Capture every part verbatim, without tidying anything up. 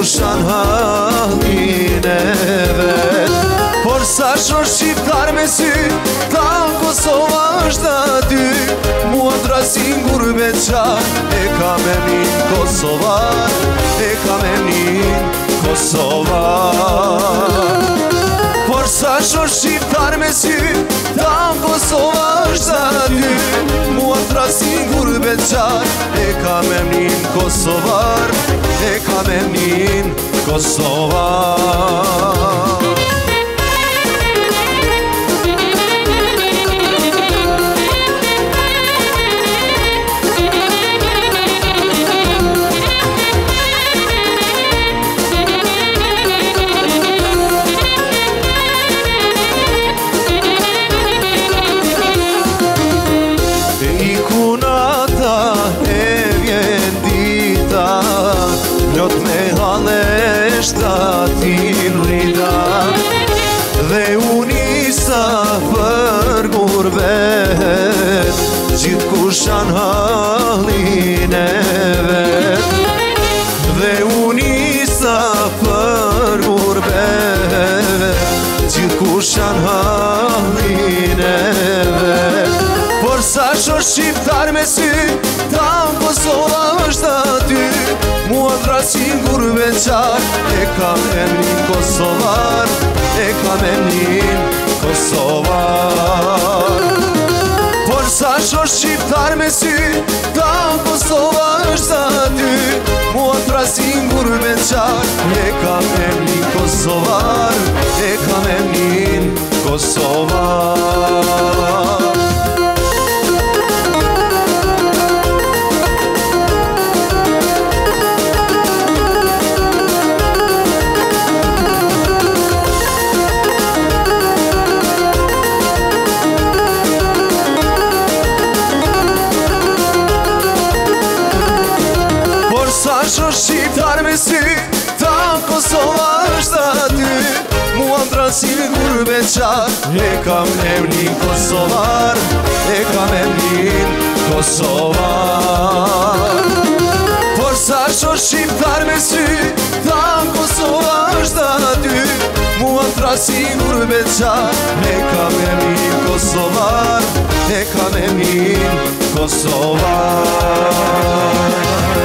kushan halin e vet. Por sa shoh shqiptar me sy, ta Kosova është aty. Mua drasin gurbeçar, e kam emrin kosovar, e kam emrin kosovar. Por sa shoh shqiptar me sy, ta Kosova është aty. Mua drasin gurbeçar, e kam emrin kosovar, e kam emrin kosovar. Plot me haleshtatin rrida, dhe unisa për gurbet, gjithë kushan halin e vet. Dhe unisa për gurbet, gjithë kushan halin e vet. Por sa shoh shqiptar me sy, ta Kosova është aty. Mua drasin gurbeçar, e kam emrin kosovar, e kam emrin kosovar. Por sa shoh shqiptar me sy, ta Kosova është aty. Mua drasin gurbeçar, e kam emrin kosovar, e kam emrin kosovar. Shoh shqiptar me sy, ta Kosova është aty. Mua drasin gurbeçar, e kam emrin kosovar, e kam emrin kosovar. Por sa shoh shqiptar me sy, ta Kosova është aty. Mua drasin gurbeçar, e kam emrin kosovar, e kam emrin kosovar.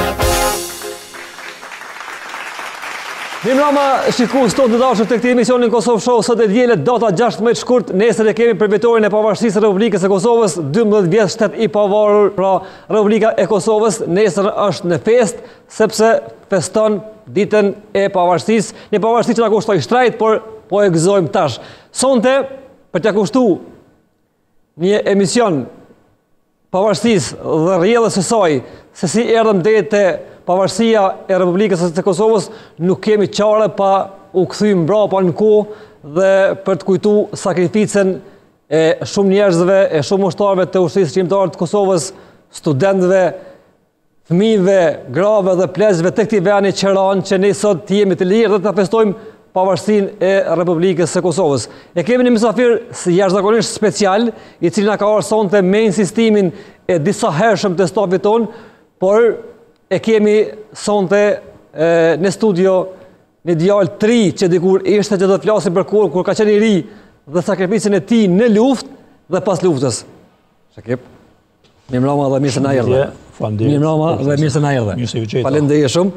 Mirëmbrëma shikues tonë të dashur të këtij emisionin Kosovë Show. Sot e diele data gjashtëmbëdhjetë shkurt, nesër e kemi për vitorin e pavarësisë së Republikës së Kosovës, dymbëdhjetë vjet shtet i pavarur, pra Republika e Kosovës nesër është në festë sepse feston ditën e pavarësisë, një pavarësi që na kushtoi shtrejt, por po e gëzojmë tash. Sonte për t'ia kushtuar një emision pavarësisë dhe rrjedhës së saj, se si erdhëm deri te pavarësia e Republikës së Kosovës, nuk kemi qare pa u kthy mbrapa në kohë dhe për të kujtuar sakrificën e shumë njerëzve, e shumë ushtarëve të ushtrisë shqiptare të Kosovës, studentëve, fëmijëve, grave dhe plezhve të këtij vendi që ranë që ne sot të jemi të lirë dhe të festojmë pavarësinë e Republikës së Kosovës. E kemi një mysafir jashtëzakonisht special, i cili na ka ardhur sonte me insistimin e disa hershëm të stafit ton, por e kemi sonte në studio një djalë të ri që dikur ishte që do të flasim për kur, kur ka qenë i ri dhe sakrificën e tij në luftë dhe pas luftës. Shakip, mirëmbrëma dhe mirë se na erdhe. Mirëmbrëma dhe mirë se na erdhe. Faleminderit shumë.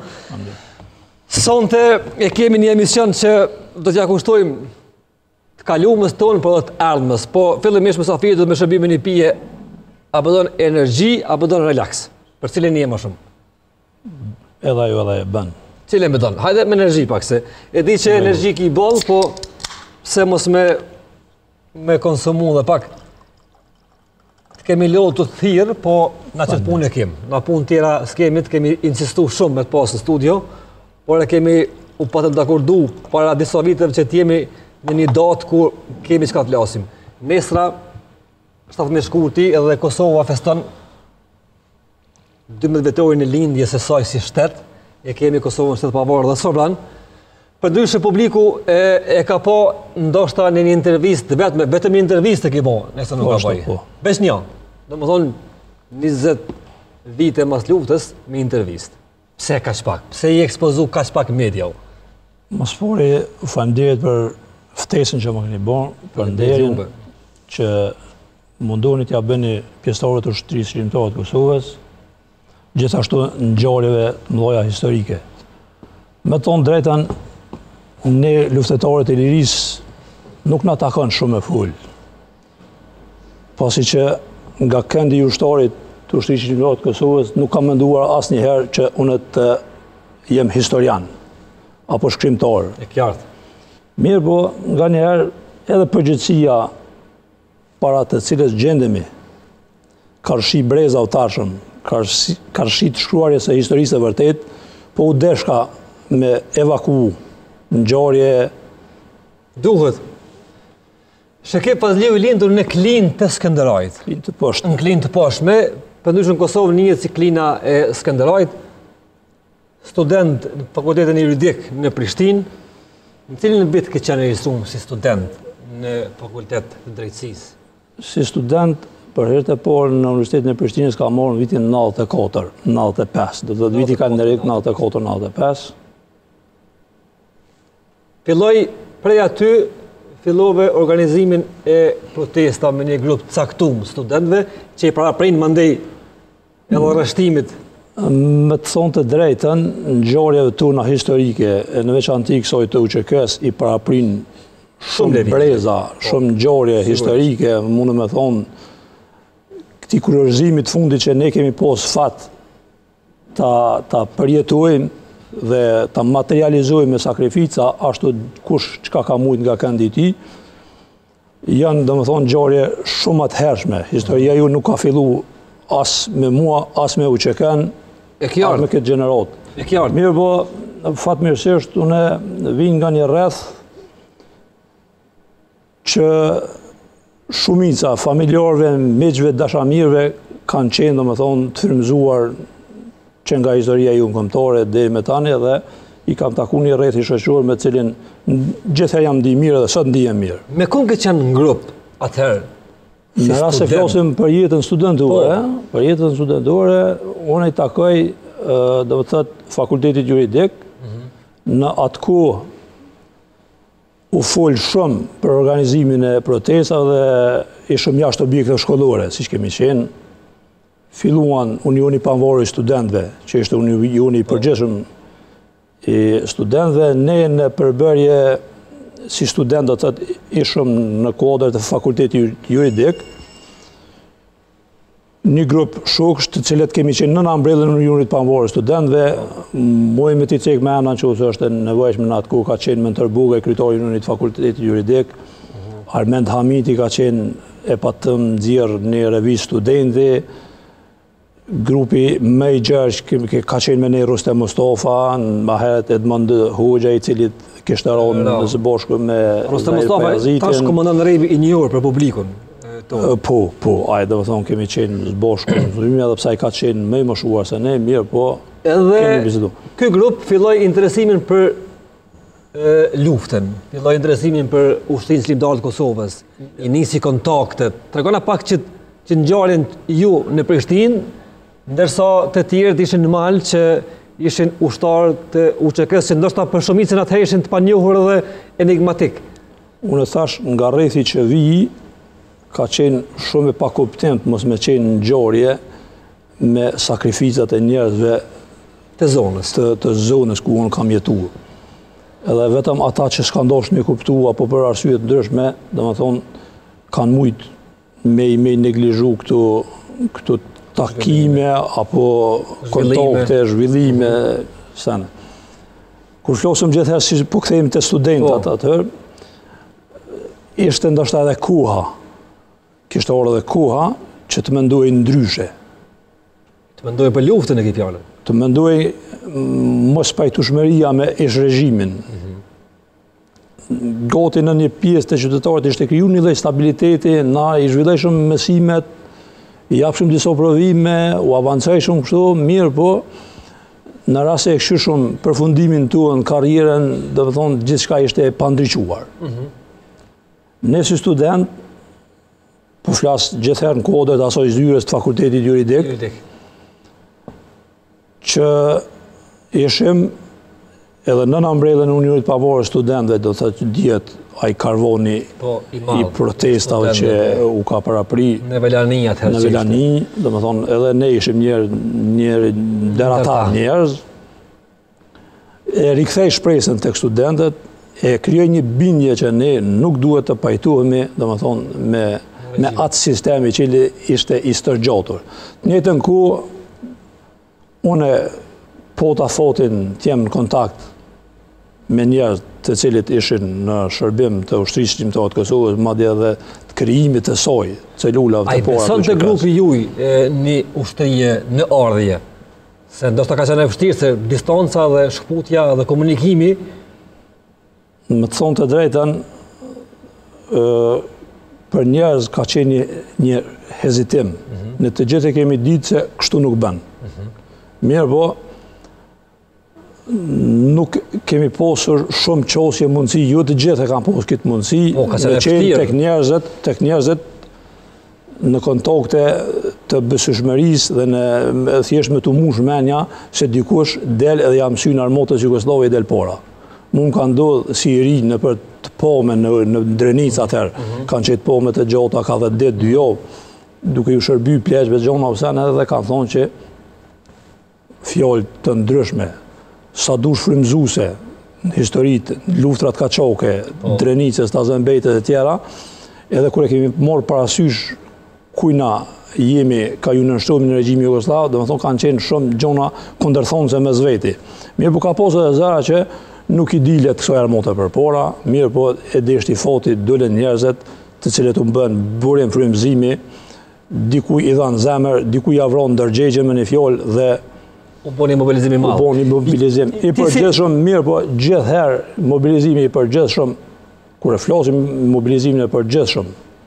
Sonte e kemi një emision që do t'ja kushtojmë të kalumës tonë për të ardhmës, po fillimisht mysafiri do të më shërbim me një pije, apo don energji, apo don relaks. Për cilën je më shumë? Edhe ajo edhe e bën. Cilën më don? Hajde me energji pak se e di që energji ki boll, po pse mos me me konsumu dhe pak. Të kemi lodhë të thirë, po na qëtë punë e kemë. Na punë tjera s'kemi, të kemi insistu shumë me të pasë në studio, por e kemi u patëm të akordu para disa viteve që t'jemi në një datë kur kemi që ka të flasim. Nesra, shtatëmbëdhjetë shkurti, edhe Kosova feston dymbëdhjetë vjetorin e lindjes së saj si shtet, e kemi Kosovën shtet pavarur dhe Sobran. Përndryshe publiku e, e ka po ndoshta në një intervistë, vetëm vetëm një intervistë e ke po, nëse nuk ka bëj. Veç një, domethënë njëzet vite mas luftës me intervistë. Pse kaq pak? Pse i ekspozu kaq pak media? Mos fori, faleminderit për ftesën që më keni bërë, për nderin që mundoni t'ja bëni pjesëtarët të ushtrisë shqiptare të Kosovës, gjithashtu ngjarjeve të mëdha historike. Me tonë drejtën, ne luftetarët e lirisë nuk na takon shumë e ful. Pasi që nga këndi i ushtarit të ushtrisë shqiptare të Kosovës nuk kam menduar asnjëherë që unë të jem historian apo shkrimtar. E qartë. Mirë, po nga njëherë edhe përgjithësia para të cilës gjendemi, karshi breza u tashëm, karshi, karshi të shkruarjes së historisë e vërtet, po u deshka me evaku ngjarje. Duhet. Sheke Fazliu i lindur në klinë të Skënderajit. Klinë të poshtë. Në klinë të poshtme, përndryshën Kosovë njihet si klina e Skënderajit, student në fakultetin juridik në Prishtinë, në cilin vit ke qenë regjistruar si student në fakultet të drejtësisë? Si student, për herë të parë në Universitetin e Prishtinës ka marrë në vitin nëntëdhjetë e katër, nëntëdhjetë e pesë, do të thotë viti kalendarik nëntëdhjetë e katër nëntëdhjetë e pesë. Filloi prej aty, fillove organizimin e protesta me një grup caktuar studentëve që i paraprin mandej edhe arrestimit. Me të thonë të drejtën, ngjarjeve tona historike, në veçantë kësaj të U Q K-s i paraprin shumë breza, shumë ngjarje historike, mundem me thonë, këtij kuriozimit të fundit që ne kemi pas fat ta ta përjetojmë dhe ta materializojmë me sakrifica, ashtu kush çka ka mujt nga këndi i tij, janë domethënë ngjarje shumë të hershme. Historia ju nuk ka filluar as me mua, as me U Q K-n, as me këtë gjenerat. E qartë. Mirë, po fatmirësisht unë vij nga një rreth që shumica familjarëve, miqve, dashamirëve kanë qenë, domethënë, të frymëzuar që nga historia jonë kombëtare deri me tani, dhe i kam takuar një rreth i shoqëror me cilin gjithherë jam ndi mirë dhe sot ndihem mirë. Me kom ke qenë në grup atëherë? Në rast se flasim për jetën studentore, për jetën studentore, unë i takoj, do të thotë, fakultetit juridik, në atë kohë u fol shumë për organizimin e protestave dhe ishëm jashtë objekteve shkollore, siç kemi qenë. Filluan Unioni i Pavarur i Studentëve, që ishte unioni i përgjithshëm i studentëve, ne në përbërje si student do të thotë ishëm në kuadër të fakultetit juridik, një grup shokësh të cilët kemi qenë në ambrellën e Unionit të Pavarur të Studentëve, muaj me t'i cek me anë që është e nevojshme në atë kohë ka qenë Mentor Buga, kryetari i Unionit të Fakultetit Juridik, Armend Hamiti ka qenë e patëm nxjerr në revistë studenti, grupi më i gjerë ka qenë me ne Rustem Mustafa, më herët Edmond Hoxha, i cili kishte rënë në së bashku me Rustem Mustafa, tash komandant revi i njohur për publikun. Po, po, ai do të thonë kemi qenë në së bashku, edhe pse ai ka qenë më i moshuar se ne, mirë, po kemi biseduar. Ky grup filloi interesimin për luftën, filloi interesimin për Ushtrinë Shqiptare të Kosovës, i nisi kontakte. Tregona pak që që ngjarjen ju në Prishtinë, ndërsa të tjerët ishin në mal që ishin ushtarë të U Q K-s që ndoshta për shumicën atëherë ishin të panjohur dhe enigmatik. Unë thash nga rrethi që vij ka qenë shumë e pakuptimtë mos me qenë ngjarje me sakrificat e njerëzve të zonës, të, të zonës ku unë kam jetuar. Edhe vetëm ata që s'kan dashur me kuptua apo për arsye të ndryshme, domethënë kanë mujt me i me neglizhu këtu këtu takime apo kontakte, zhvillime, sene. Kur flosëm gjithherë si po kthehemi te studentët atëherë, ishte ndoshta edhe koha. Kishte orë edhe koha që të mendoj ndryshe. Të mendoj për luftën e këtij fjalë. Të mendoj mos pajtueshmëria me ish regjimin. Gati në një pjesë të qytetarët ishte krijuar një lloj stabiliteti, na i zhvillojshëm mësimet, i japshëm disa provime, u avancojshëm kështu, mirë, po në rast se e këshyshëm përfundimin tuaj, karrierën, do të thonë gjithçka ishte e pandriquar. Ne si student, po flas gjithherë në kodët asaj zyres të fakultetit juridik, që ishim edhe në ambrellën e Unionit Pavarë Studentëve, do të thotë dihet ai karvoni po, i, i protestave që u ka parapri në Velani atëherë. Në Velani, do të thonë edhe ne ishim njerë njerë deratar njerëz. E rikthej shpresën tek studentët, e krijoi një bindje që ne nuk duhet të pajtohemi, do të thonë me me atë sistemi që ishte i stërgjotur. Në njëjtën kohë unë po ta thotin të jem në kontakt me njerëz të cilët ishin në shërbim të ushtrisë shqiptare të Kosovës, madje edhe të krijimit të saj, celulave të pora. Ai beson te grupi juaj një ushtrie në ardhje. Se ndoshta ka qenë e vështirë se distanca dhe shkputja dhe komunikimi. Më të thonë të drejtën, për njerëz ka qenë një, një hezitim. Mm -hmm. Në të gjithë e kemi ditë se kështu nuk bën. Mm -hmm. Mirë po, nuk kemi posur shumë qosje mundësi, jo të gjithë e kam posur këtë mundësi, po, me qenë tek njerëzit, tek njerëzit në kontakte të besueshmërisë dhe në thjesht me të mush menja se dikush del edhe jam sy në armatës Jugosllavie del pora. Mund ka ndodhë si i ri në për të pome në, në Drenica atëherë, mm -hmm. kanë qetë pome të gjata, ka dhe ditë dy javë, duke ju shërby pleqve gjona ose në edhe kanë thonë që fjallë të ndryshme, sa dush frymëzuese në historitë, luftrat kaçoke, oh. Drenicës, Tazembejtet e tjera, edhe kur e kemi morë parasysh kujna jemi ka ju nënshtrohemi në regjimin Jugosllav, do të thonë kanë qenë shumë gjona kundërthonëse mes veti. Mirë po ka posë edhe zëra që nuk i dilet kësaj armate përpora, mirë po e deshti fati dolen njerëzit të cilët u bën burim frymëzimi, dikuj i dhan zemër, dikuj ja vron ndërgjegje me një fjalë dhe u bën një mobilizim i madh. U bën një mobilizim i përgjithshëm, mirë po gjithherë mobilizimi i përgjithshëm, kur e flasim mobilizimin e përgjithshëm,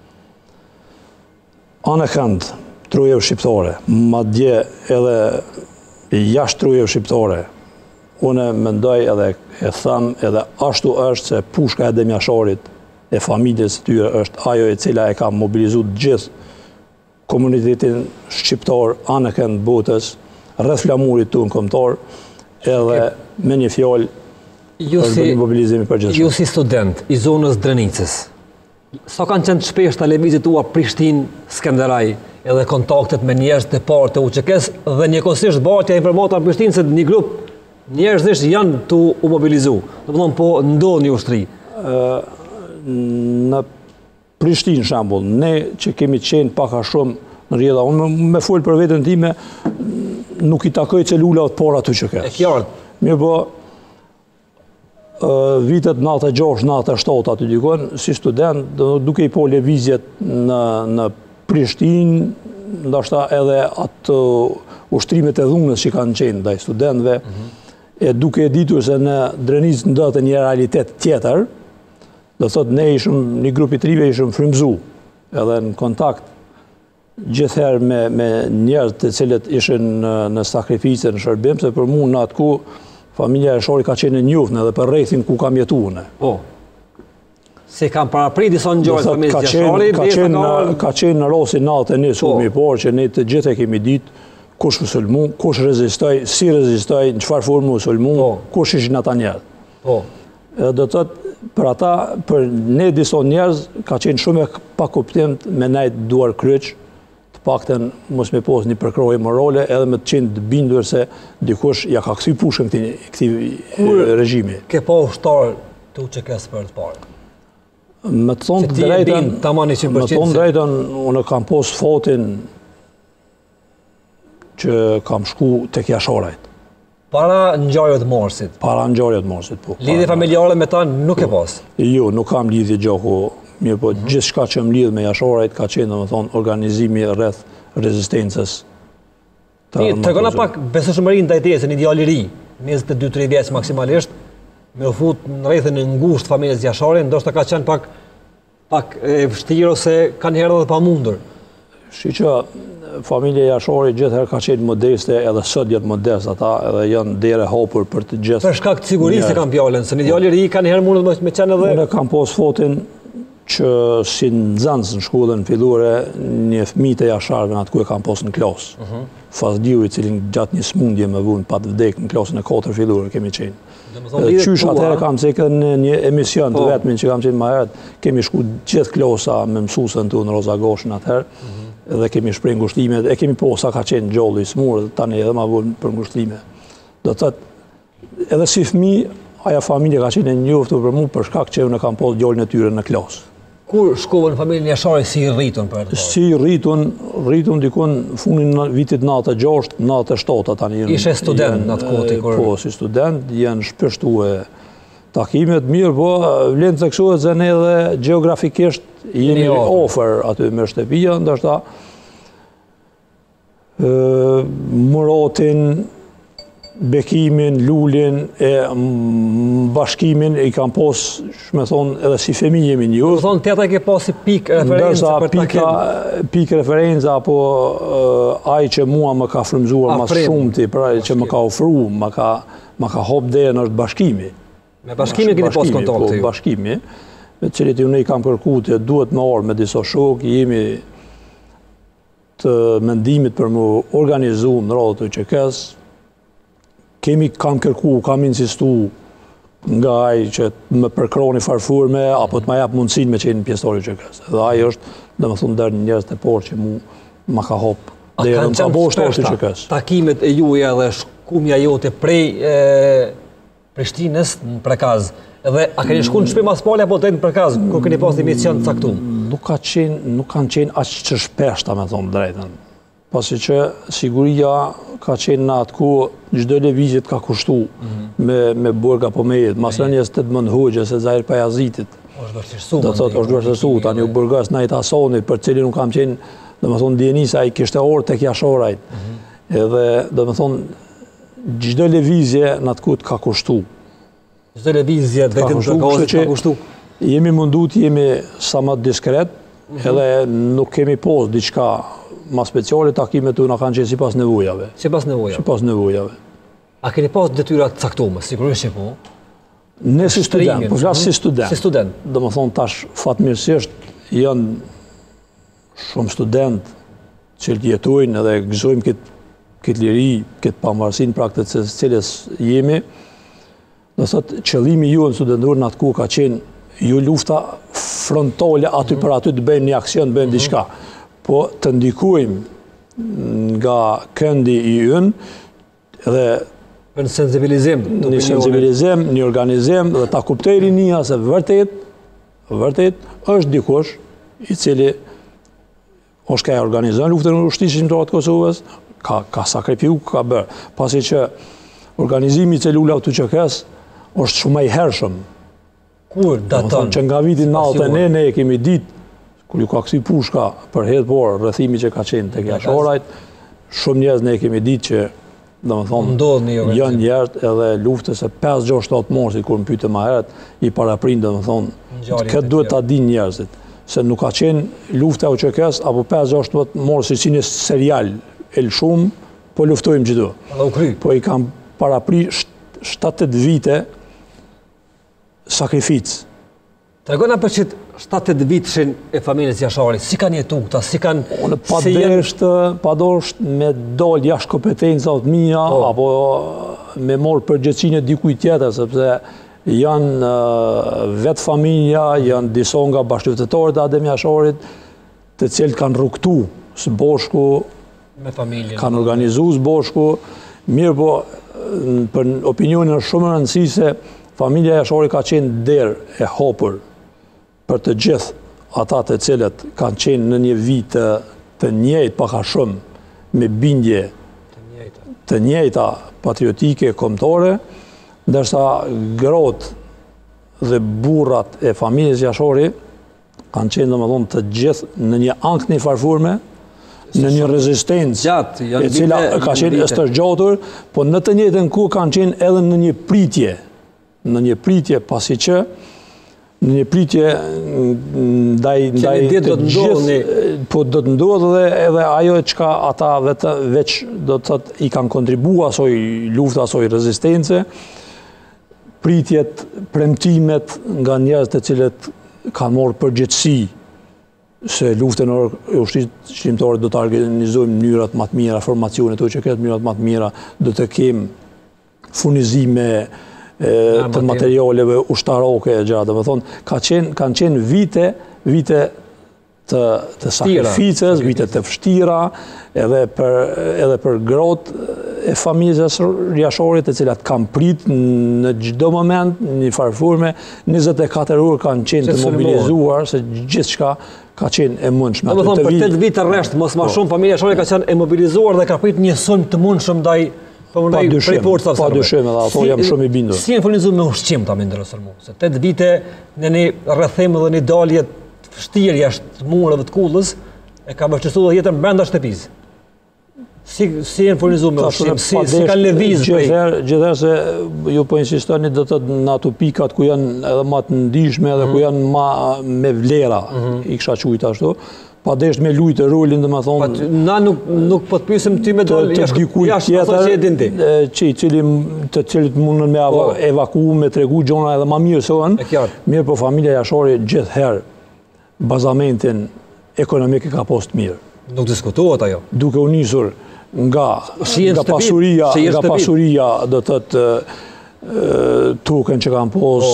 anë kënd trujeve shqiptare, madje edhe jashtë trujeve shqiptare, unë mendoj edhe e them edhe ashtu është se pushka e Demjasharit e familjes të tyre është ajo e cila e ka mobilizuar gjithë komunitetin shqiptar anëkën botës rreth flamurit tonë kombëtar edhe me një fjalë për një mobilizim i përgjithshëm. Ju si student i zonës Drenicës, sa kanë qenë të shpeshta lëvizjet tua Prishtinë, Skenderaj, edhe kontaktet me njerëz të parë të U Q K-s dhe njëkohësisht bartja e informata në Prishtinë se një grup njerëzish janë të u mobilizu. Do të thonë po ndodh një ushtri. Në Prishtinë shembull, ne që kemi qenë pak a shumë në rrjedha, unë me fol për veten time, nuk i takoj celula të para të U Q K-s. E qartë. Mirë po, vitet nëntëdhjetë e gjashtë nëntëdhjetë e shtatë aty dikon, si student, duke i po lëvizjet në, në Prishtinë, ndoshta edhe atë ushtrimet e dhunës që kanë qenë ndaj studentëve, mm -hmm. e duke e ditur se në Drenicë ndodhte një realitet tjetër, do thotë ne ishim një grup i trive ishim frymëzu, edhe në kontakt gjithherë me, me njerëz të cilët ishin në, në sakrificë në shërbim, se për mua në atë ku familja e Shori ka qenë e njoftën edhe për rrethin ku kam jetuar. Po. Se kam paraprit disa ngjarje familjes së Shorit, ka qenë ka qenë në rosin natë një sulmi, por që ne të gjithë e kemi ditë kush u sulmu, kush rezistoi, si rezistoi, në çfarë formë u sulmu, po. Kush ishin ata njerëz. Po. Do të thotë për ata, për ne disa njerëz ka qenë shumë e pa kuptim me nejt duar kryq, të paktën mos me pas një përkrahje morale edhe me të qenë të bindur se dikush ja ka kthy pushën këtij këtij regjimi. Ke pa ushtar të U Q K-s për të parë. Me të thonë drejtën, me të thonë drejtën, unë kam pas fatin që kam shku tek Jasharajt. Para ngjarjeve të Marsit. Para ngjarjeve të Marsit, po. Lidhje familjare me ta nuk e pas. Jo, nuk kam lidhje gjaku, mirë po gjithçka që më lidh me Jasharajt ka qenë domethënë organizimi rreth rezistencës. Ti tregona pak besueshmërinë ndaj teje, se një djalë i ri, njëzet e dy tre vjeç maksimalisht, me u fut në rrethin e ngushtë familjes Jasharit, ndoshta ka qenë pak pak e vështirë ose kanë herë edhe pamundur. Shiqë, familja Jashari gjithherë ka qenë modeste, edhe sot jetë modest ata, edhe janë dere hapur për të gjithë. Për shkak të sigurisë e kam pjallën, se një djalë i ri kanë herë mundet me qenë edhe... Unë kam pas fatin që si nxënës në shkollën fillore, një fëmijë të jasharëve në atë ku e kam posë në klasë. Uh -huh. Fazdiu i cilin gjatë një smundje më vunë pa të vdek në klasën e katër fillore kemi qenë. Qysh atëherë kam qenë në një emision të vetmin që kam qenë më herët, kemi shku gjithë klasa me mësusën tu në Roza Goshën atëherë, dhe kemi shprej ngushtimet, e kemi po sa ka qenë gjollu i smurë, tani edhe ma vunë për ngushtime. Do të thëtë, edhe si fëmijë, aja familje ka qenë e njoftur për mu për shkak që unë kam posë djallin e tyre në klasë. Kur shkova në familjen Jashari, si rritun për të? Si rritun, rritun dikun funin në vitit natë e gjashtë, natë e shtatë tani. Ishe student në atë kohë? Po, si student, jenë shpeshtu e takimet, mirë, po, vlenë të kësuhet se ne edhe geografikisht jemi ofër aty me shtëpia, ndashta Muratin, bekimin, lullin, e bashkimin i kam pos, shme thonë, edhe si femi jemi një. Shme thonë, tjeta ke posi pik referenca për takim? Pik referenca, apo aj që mua më ka frëmzuar mas shumëti, pra që më ka ofru, më ka hop dhe në është bashkimi. Me bashkimi keni pos kontakt të ju? Bashkimi, me cilit ju ne i kam kërku të duhet me orë me disa shok, jemi të mendimit për më organizu në radhë të që kësë, kemi kam kërku, kam insistu nga aj që më përkroni farfurme, apo të ma jap mundësin me qenë pjesëtori që kësë. Dhe aj është, dhe më thunë, dërë një njërës të porë që mu ma ka hopë. A kanë qenë shpeshta takimet e juja dhe shkumja jote prej Prishtinës në Prekaz? Edhe a keni shku në shpi mas pali apo të në Prekaz, kur keni pas një emision të caktum? Nuk kanë qenë aqë që shpeshta, me thonë drejten. Pasi që siguria ka qenë në atë ku çdo lëvizjet ka kushtu me burga po me jetë. Mas rënjes të të mënë hoqë se Zahir Pajazitit. Do të thotë, është vërtësu, tani u burgas Najt Hasonit, për cilin nuk kam qenë, do më thonë, Djenisa, i kishte orë të kjashorajt. Edhe, do më thonë, çdo lëvizje në atë ku të ka kushtu. Çdo lëvizje vetëm Prekazit ka kushtu? Jemi mundu të jemi sa më diskret, edhe nuk kemi posë diçka ma speciale, takimet tu në kanë qenë si pas nevojave. Si pas nevojave? Si pas nevojave. A keni pas detyrat caktume, sigurisht që po? Ne si student, po flasë si student. Si student? Do më thonë tash fatmirësisht janë shumë student që jetojnë edhe gëzojmë këtë liri, këtë pamarësin pra këtë cilës jemi. Do thotë, qëllimi ju në studentur në atë ku ka qenë ju lufta frontale aty për aty të bëjmë një aksion, të bëjmë diçka. Po të ndikujmë nga këndi i ynë dhe në sensibilizim, një sensibilizim, një organizim dhe ta kuptejri një se vërtet, vërtet është dikush i cili është ka e organizën luftën në ushtishë të Kosovës, ka sakrifiu, ka bërë. Pasi që organizimi celula të që kësë është shumë i hershëm. Kur daton? Që nga vitin natë e ne, ne e kemi ditë, kur ju ka kësi pushka për hetë por, rëthimi që ka qenë të kjashorajt, shumë njerëz ne kemi ditë që, dhe më thonë, janë njerëz edhe luftës e pesë gjashtë shtatë morsi, kur më pyte ma heret, i paraprind, dhe më thonë, këtë duhet ta din njerëzit, se nuk ka qenë lufta u që kësë, apo pesë gjashtë shtatë morsi, si një serial, el shumë, po luftojmë gjithu. Po i kam parapri shtatë vite sakrificë. Tregona për qëtë shtatë vitëshin e familjes Jashari, si kanë jetu këta, si kanë... Unë pa dosht me dollë jashtë kompetencat mija, apo me morë përgjëtësine dikuj tjetër, sepse janë vetë familja, janë disa nga bashkëftetarët e Adem Jasharit, të cilët kanë ruktu së boshku, kanë organizu së boshku, mirë po, për opinionin shumë rëndësi se familja Jashari ka qenë derë e hopër për të gjithë ata të cilët kanë qenë në një vitë të njëjtë paka shumë me bindje të njëjta patriotike kombëtare, ndërsa gratë dhe burrat e familjes Jashari kanë qenë domethënë të gjithë në një ankth farfurme, në një rezistencë e cila ka qenë e stërgjatur, po në të njëjtën kohë kanë qenë edhe në një pritje, në një pritje pasi që në një pritje ndaj ndaj të gjithë, po do të ndodhë dhe edhe ajo çka ata vetë veç do të thotë i kanë kontribuar asoj luftë, asoj rezistence, pritjet, premtimet nga njerëz të cilët kanë morë përgjegjësi se luftën e ushtrisë shqiptare do të organizojmë mënyrat më të mira, formacione të që këtë mënyrat më të mira, do të kemë furnizime të materialeve ushtarake e gjëra. Do të thonë, ka qenë, kanë qenë vite, vite të, të sakrificës, vite të vështira, edhe për, edhe për gratë e familjes jashtore, të cilat kanë prit në çdo moment, në farë forme, njëzet e katër orë kanë qenë të mobilizuar, se gjithçka ka qenë e mundshme. Do të thonë, për tetë vite rresht, mos më shumë familja jashtore ka qenë e mobilizuar dhe ka prit një sulm të mundshëm ndaj Pa dyshim, pa dyshim, edhe ato jam shumë i bindur. Si jenë furnizuar me ushqim ta më intereson mua, se tetë vite në një rrethim dhe një dalje të vështirë jashtë mureve të Kullës e ka vështirësuar jetën brenda shtëpisë. Si si jenë furnizuar me ushqim, si si kanë lëvizur. Gjithherë, gjithherë se ju po insistoni do të në ato pikat ku janë edhe më të ndihshme edhe ku janë më me vlera, i kisha thujt ashtu. Pa desh me lujtë rolin, dhe më thonë... Na nuk, nuk po të pysim ty me dalë jashtë dikuj tjetër, që i cili të cilit mundën me evaku, me tregu gjona edhe ma mirë se onë, mirë po familja jashtore gjithherë bazamentin ekonomik e ka post mirë. Nuk diskutohet ajo. Duke u nisur nga, nga pasuria, nga pasuria do të të tukën që kanë pos,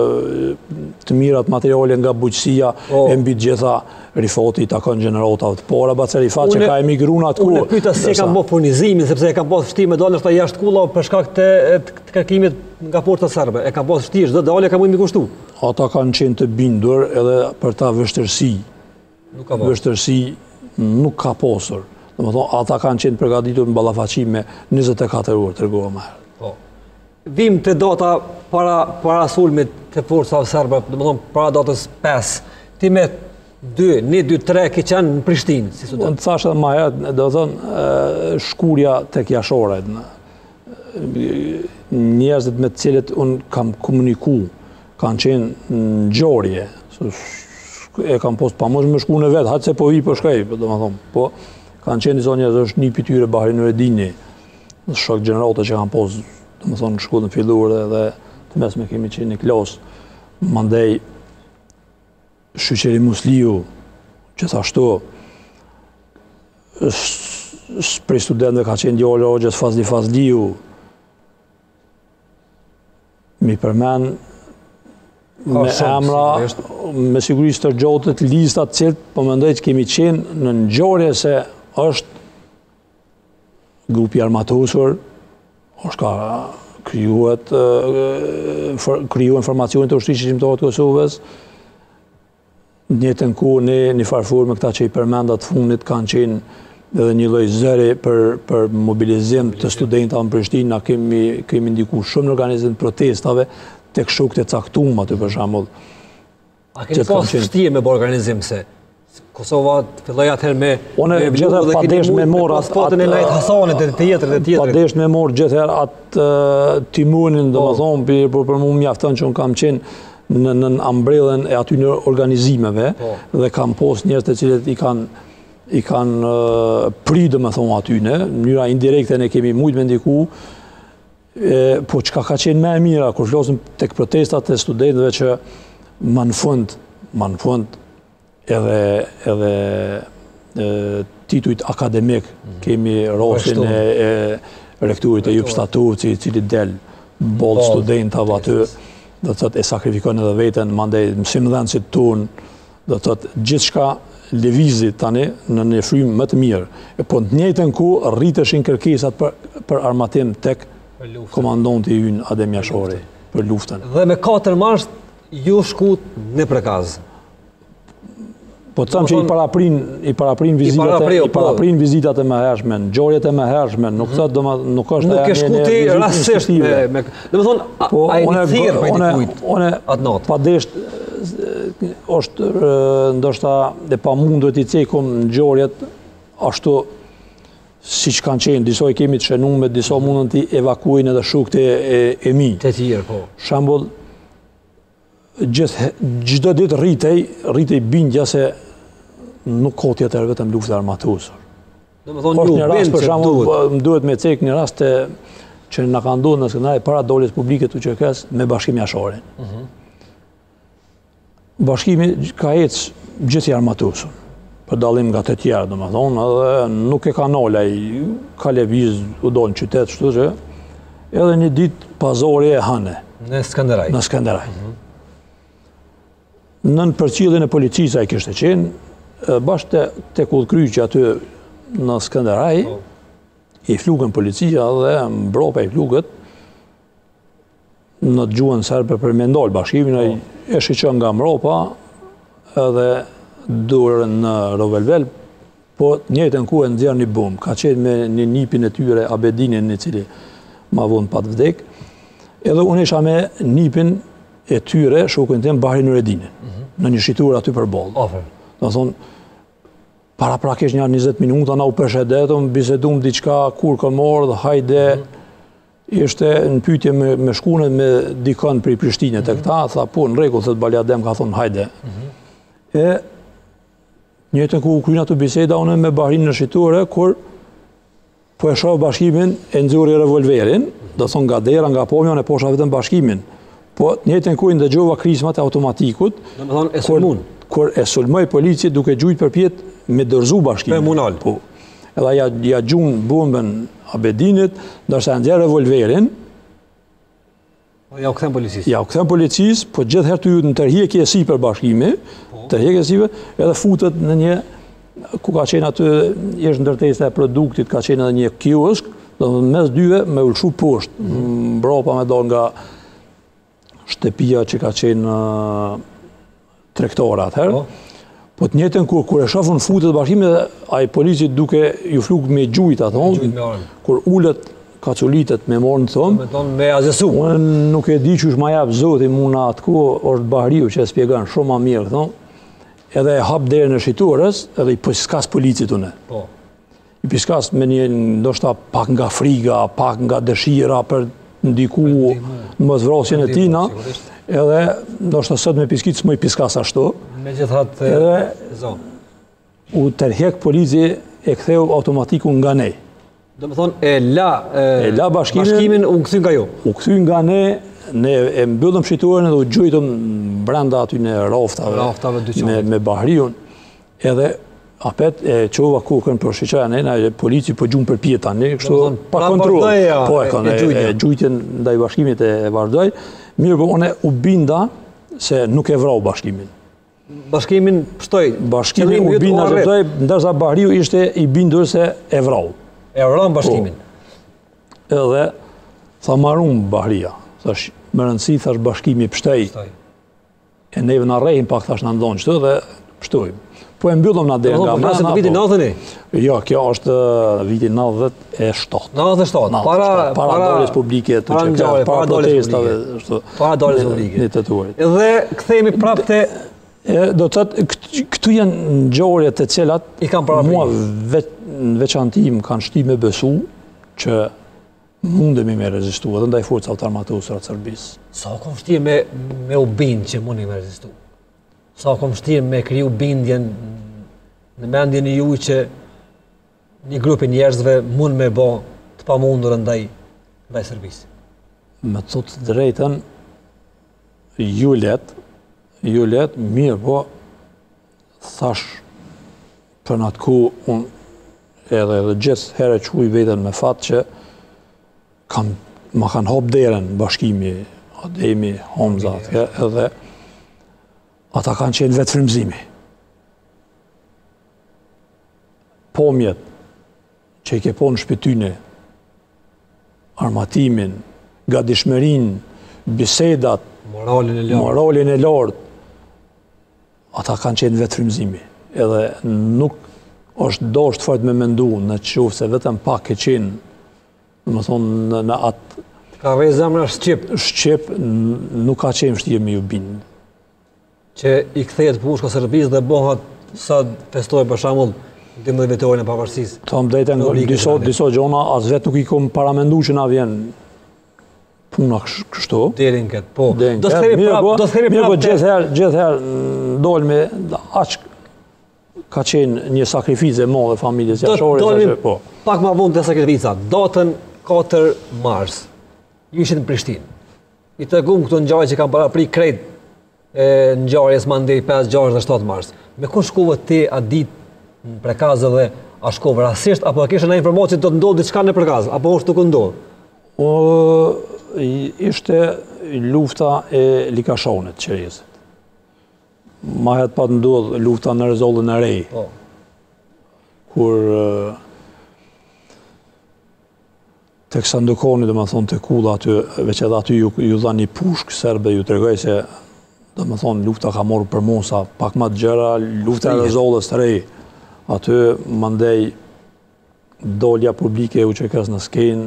të mirat materiale nga bujqësia, e mbi gjitha rifoti, takon gjeneratave të para, baca rifat që ka emigru në atë ku. Unë e pyta si e kanë bo furnizimin, sepse e kanë po shtime dalë nështë ta jashtë Kulla për shkak të kërkimit nga porta serbe. E kanë po shtirë, çdo dalë e ka mujtë mi kushtu. Ata kanë qenë të bindur edhe për ta vështërsi. Vështërsi nuk ka posur. Dhe më thonë, ata kanë qenë përgatitur në ballafaqim me njëzet e katër orë të rrgova më herë. Vim të data para, para sulmit të forcave serbe, dhe më thonë, para datës pesë, ti me dy, një, dy, tre, ki qenë në Prishtinë, si student? Unë të thashtë edhe ma herët, dhe thonë, shkurja tek jashore. Njerëzit me të cilët unë kam komuniku, kanë qenë në gjorje, e kam post pa mësh me shku në vetë, hajtë se po i po shkaj, dhe më thonë, po, kanë qenë njëso njerëz, është një pityre Bahri Nureddini, shok gjenerate që kanë post, dhe më thonë, në shkollën fillur dhe të mesme kemi qenë një klasë, mandej Shqyqeri Musliu, gjithashtu, prej studentëve ka qenë djallë Hoxhës Fazli Fazliu, mi përmen me emra, me sigurisë të gjotët, listat cilët, po mendoj që kemi qenë në ngjarje se është grupi armatosur, është ka kryuat, kryu informacionit të ushtrisë shqiptare të Kosovës, njëtën ku në një farfur me këta që i përmendat fundit kanë qenë edhe një lloj zëri për, për mobilizim të studentave në Prishtinë, na kemi, kemi ndiku shumë në organizim të protestave tek shokët e caktuar aty për shembull. A keni pas vështirë me bë organizim se Kosova filloi atëherë me Unë gjithë padesh me mor atë spotën e Lajt Hasanit dhe të tjetër dhe të tjetër. Padesh me mor gjithëherë atë timunin, domethënë për për mua mjafton që un kam qenë në në ambrellën e aty në organizimeve dhe kam pas njerëz të cilët i kanë i kanë pri domethënë aty në mënyra indirekte ne kemi shumë me ndiku. Po çka ka qenë më e mira kur flasim tek protestat e studentëve që më në fund, më në fund edhe edhe e, titujt akademik kemi rastin e, e rektorit e Jup Statuci i cili del boll studentave aty, do të thotë e sakrifikon edhe veten, mandej mësimdhënësit ton, do të thotë gjithçka lëvizi tani në një frymë më të mirë. E po në njëjtën kohë rriteshin kërkesat për për armatim tek komandanti ynë Adem Jashori për luftën. Dhe me katër mars ju shkut në Prekaz. Po të thamë që i paraprin, i paraprin vizitat, i paraprin vizitat e mëhershme, ngjarjet e mëhershme, nuk thotë domo nuk është nuk e shkuti rastësisht me, domethënë ai i thirr për të kujt. Atë natë. Padesh është ndoshta e pamundur të cekum ngjarjet ashtu siç kanë qenë, disa i kemi të shënuar me disa mundën të evakuojnë edhe shokët e e mi. Të tjerë po. Shembull çdo ditë rritej, rritej bindja se nuk ka tjetër vetëm luftë armatosur. Domethënë ju bën për shembull më duhet me cek një rast që na ka ndodhur në Skënderaj para doljes publike të Q K S me Bashkim Jashorin. Bashkimi ka ecë gjithë i armatusën, për dallim nga të tjerë, do më thonë, edhe nuk e ka nola, ka lëviz u dol në qytet, shtu që, edhe një ditë pazori e hane. Në Skanderaj. Në Skanderaj. Nën përcjelljen e policisë ai kishte qenë, bashkë te, te Kullkryqi aty në Skanderaj, i flukën policia dhe mbrapa i flukët në të gjuhën serbe për me ndalë bashkimin, ai e shiqën nga mbrapa edhe durën në revolver, po njëjtën ku e nxjerr një bum, ka qenë me një nipin e tyre Abedinin, i cili ma vonë pat vdek, edhe unë isha me nipin e tyre, shokun tim Bahri Nureddinin, në një shitur aty për bollë. Afer. Do thonë, para prakesh një njëzet minuta, na u përshëndetëm, bisedum diçka, kur ka morë, dhe hajde, ishte në pyetje me, me shkunet me dikën për i Prishtinë të këta, tha, po, në rregull, thët Baljadem ka thonë, hajde. E, njëtën ku u kryna të biseda, unë me Bahrin në shiture, kur po e shoh bashkimin, e nxurri revolverin, do thonë nga dera, nga pomja, e posha vetëm bashkimin. Po njëtën ku i ndëgjova krismat e automatikut, do të thonë e sulmun. Kur e sulmoj polici duke gjujt përpjet me dërzu bashkimin. Me munal. Po. Edhe ja, ja gjun bombën Abedinit, ndërsa nxjerr revolverin. Ja u kthem policisë. Ja u kthem policisë, po gjithherë ty në tërhiqje sipër bashkimi, tërhiqje sipër, edhe futet në një ku ka qenë aty, është ndërtesa e produktit, ka qenë edhe një kiosk, do të mes dyve me ulshu poshtë, mbrapa me dal nga shtëpia që ka qenë tregtore atëherë. Po të njëjtën kur kur e shohun futet bashkimi, ai polici duke ju fluk me gjujt ato, kur ulet kaculitet me morën thon, me thon me azesu. Unë nuk e di çush ma jap zoti mua atku, është Bahriu që e shpjegon shumë më mirë thon. Edhe e hap derën e shiturës, edhe i piskas policit unë. Po. I piskas me një ndoshta pak nga friga, pak nga dëshira për ndiku në mosvrasjen e tina, edhe ndoshta sot me piskit s'më i piskas ashtu. Megjithatë, edhe u tërheq polici e ktheu automatiku nga ne. Do të thonë e la e, e la bashkimin, bashkimin u kthy nga ju. U kthy nga ne, ne e mbyllëm shiturën edhe u gjujtëm brenda aty në raftave, raftave me, me Bahriun. Edhe apet e qova kokën për shiqaja ne, polici po gjumë për pjeta, ne kështu pa kontrol. Po e kanë e, e gjujtjen ndaj bashkimit e vazhdoj. Mirë, po une u binda se nuk e vrau bashkimin. Bashkimin pështoj? Bashkimin u binda se pështoj, ndërsa Bahriu ishte i bindur se e vrau. E vrau bashkimin? Po. Edhe, tha marun Bahria, thash, më rëndësi, thash bashkimi pështoj. E neve në rejim pak, thash në ndonë qëtë dhe pështojmë. Po e mbyllëm në derë nga mrena. Po vitin nëntëdhjetë? Jo, kjo është vitin nëntëdhjetë e shtatë. nëntëdhjetë e shtatë, para para daljes publike të çka, para protestave, ashtu. Para daljes publike. Në tetuarit. Dhe kthehemi prapë te do të thotë këtu janë ngjarje të cilat i kanë para mua në veçanti më kanë shtyp me besu që mundemi me rezistu edhe ndaj forcave të armatuara të Serbisë. Sa ka vështirë me me u bind që mundi me rezistu. Sa ka vështirë me kriju bindjen në mendjen e juaj që një grup i njerëzve mund me bë të pamundur ndaj ndaj Serbisë. Me të thotë të drejtën, ju let, ju let, mirë, po thash për në atë ku unë edhe edhe gjithë herë quj veten me fat që kam, ma kanë hop derën bashkimi, Ademi, Homza, edhe ata kanë qenë vetë frymëzimi. Pomjet që i ke po në shpëtyne, armatimin, gatishmërinë, bisedat, moralin e lartë, moralin e lartë, ata kanë qenë vetë frymëzimi. Edhe nuk është dosht fort me mendu në qoftë se vetëm pak e qenë, në më thonë në, në atë... Ka vej zemra Shqip. Shqip nuk ka qenë vështirë me ju bindë. Që i kthehet pushka Serbisë dhe bëhat sa festoj për shembull dymbëdhjetë vjetorin e pavarësisë. Tom drejtën disa disa gjona as vetë nuk i kom paramendu që na vjen puna kështu. Deri në këtë, po. Do të themi prapë, do të themi prapë. Gjithherë, gjithherë dolme aq ka qenë një sakrificë e madhe familjes jashore, sa po. Pak më vonë te sakrifica, datën katër mars. Ju ishit në Prishtinë. I tregum këto ngjarje që kanë paraprik krejt e ngjarjes mandej pesë, gjashtë dhe shtatë mars. Me ku shkove ti atë ditë në Prekaz dhe a shkove rastisht apo kishe në informacion të ndodhë diçka në Prekaz apo është të ndodhë? O, ishte lufta e Likashonit, qeresit. Ma het pa të ndodhë lufta në Rezollën e Rej. Po. Kur të kësa ndukoni, dhe më thonë, të kulla aty, veç edhe aty ju, ju dha një pushk serbe, ju të regoj se, dhe më thonë, lufta ka morë për mosa, pak ma të gjera, lufta e Rezollës të Rej. Aty, mandej, dolja publike u që kësë në skenë,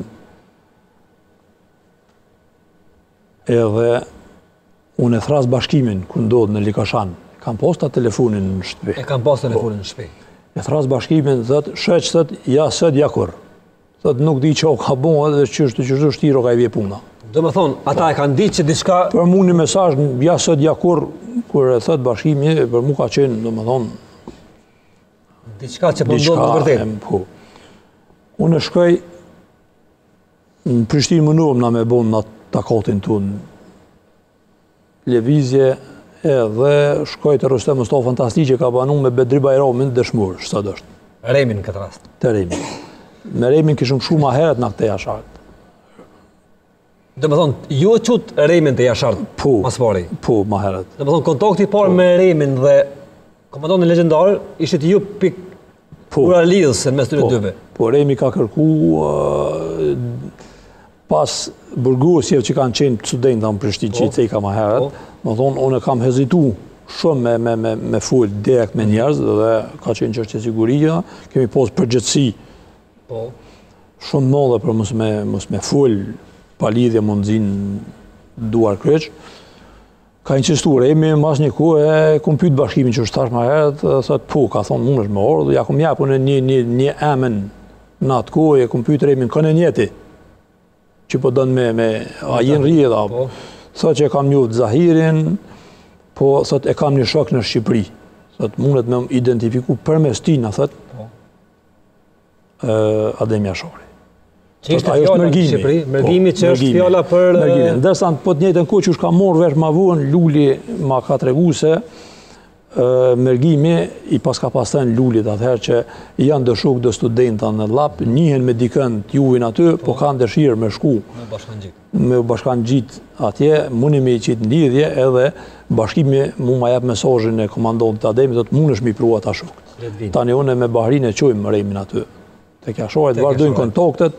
edhe unë e thras bashkimin kër ndodhë në Likashan. Kam posta telefonin në shtëpi. E kam pas telefonin në shtëpi. E thras bashkimin, thët, sheq, thët, ja sët ja kur. Thët, nuk di që o ka bon edhe qështë të qështë shtiro ka i vje puna. Do me thonë, ata e kanë ditë që diçka... Për mu një mesazh, ja sët ja kur, kër e thët bashkimi, për mu ka qenë, do me thonë... Diçka që për ndodhë në vërtet. Po. Unë e shkoj, në Prishtinë më nuëm na me bon në takotin tonë. Levizje edhe shkoj të Rustem Mustafa Fantastike që ka banu me Bedri Bajramin dëshmur, shtë të është. Remin në këtë rast. Të Remin. Me Remin kishëm shumë ma heret në këtë jashartë. Dhe me thonë, ju e qutë Remin të jashartë, po, mas pari? Po, ma heret. Dhe me thonë, kontakti parë me Remin dhe komandonin legendar, ishit ju pik ura lidhëse në mes të në dyve. Po, Remi ka kërku pas burgosjev që kanë qenë studenta në Prishtinë që i cejka ma heret, më thonë, unë e kam hezitu shumë me, me, me, me full direkt me njerëz dhe ka qenë qështë e siguria, kemi posë përgjëtësi shumë mëllë për mos me, mos me full pa lidhje mundëzin duar kryq. Ka insistu Remi, mas një ku e kom pyet bashkimin që është tash ma heret, thët po, ka thonë mund është me orë, dhe ja kom japu në një, një, një emen në atë ku, e kom pyet Remin, kënë e njeti, që po dënë me, me a jenë rrjedha, thët që e kam njohë Zahirin, po thët e kam një shok në Shqipëri, thët mundet me identifiku për mes tina, thët, Adem Jashari. Që ishte fjalla në Shqipëri, mërgimi që është fjalla për... Ndërsa po të njëjtën kohë që është ka morë vesh ma vuën, Luli ma ka tregu se mërgimi i pas ka pas thënë Lulit atëherë që janë dëshuk dhe studenta në lap, njihen me dikën t'juvin aty, po kanë dëshirë me shku. Me bashkan gjit atje, muni me i qitë në lidhje edhe bashkimi mu ma jep mesazhin e komandonit të Ademit, të mund është mi prua ta shuk. Tani une me Bahrin e qojmë Remin aty. Të kjashohet, vazhdojnë kontaktet,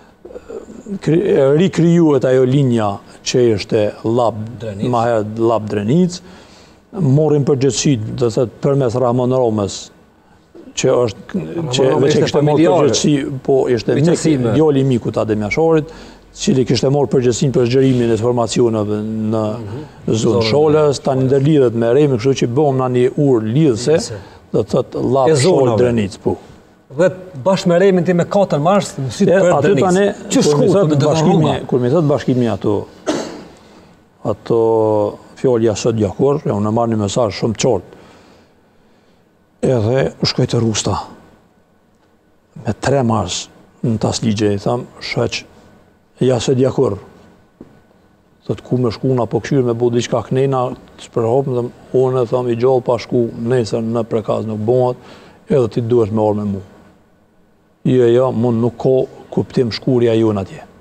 rikryuhet ajo linja që është lab, ma herë lab Drenic, morin përgjithësi, dhe thëtë përmes Rahman Romës, që është, që veç e kështë morë përgjithësi, po ishte djali miku të Adem Jasharit, cili kështë morë përgjithësin për zgjerimin e informacioneve në zonë Sholës, ta një ndërlidhet me Remin, kështu që bëm në një urë lidhëse, dhe thëtë lab Sholë Drenic, po. Dhe bashkë me Remin ti me katër mars në sytë për Drenic. Që shku të me dënë kur mi thëtë bashkimi ato, ato fjallja sët gjakur, e unë e marrë një mesazh shumë qartë, edhe shkoj të Rusta. Me tre mars në tas ligje, i thamë, shëq, ja sët gjakur, thëtë ku me shku, na po këshyrë me bu diqka knena, të shpërhopë, dhe unë e thamë, i gjallë pa shku nesër në Prekaz nuk bëhat, edhe ti duesh me orë me mu. Jo, jo, mund nuk ko kuptim shkurja ju në atje.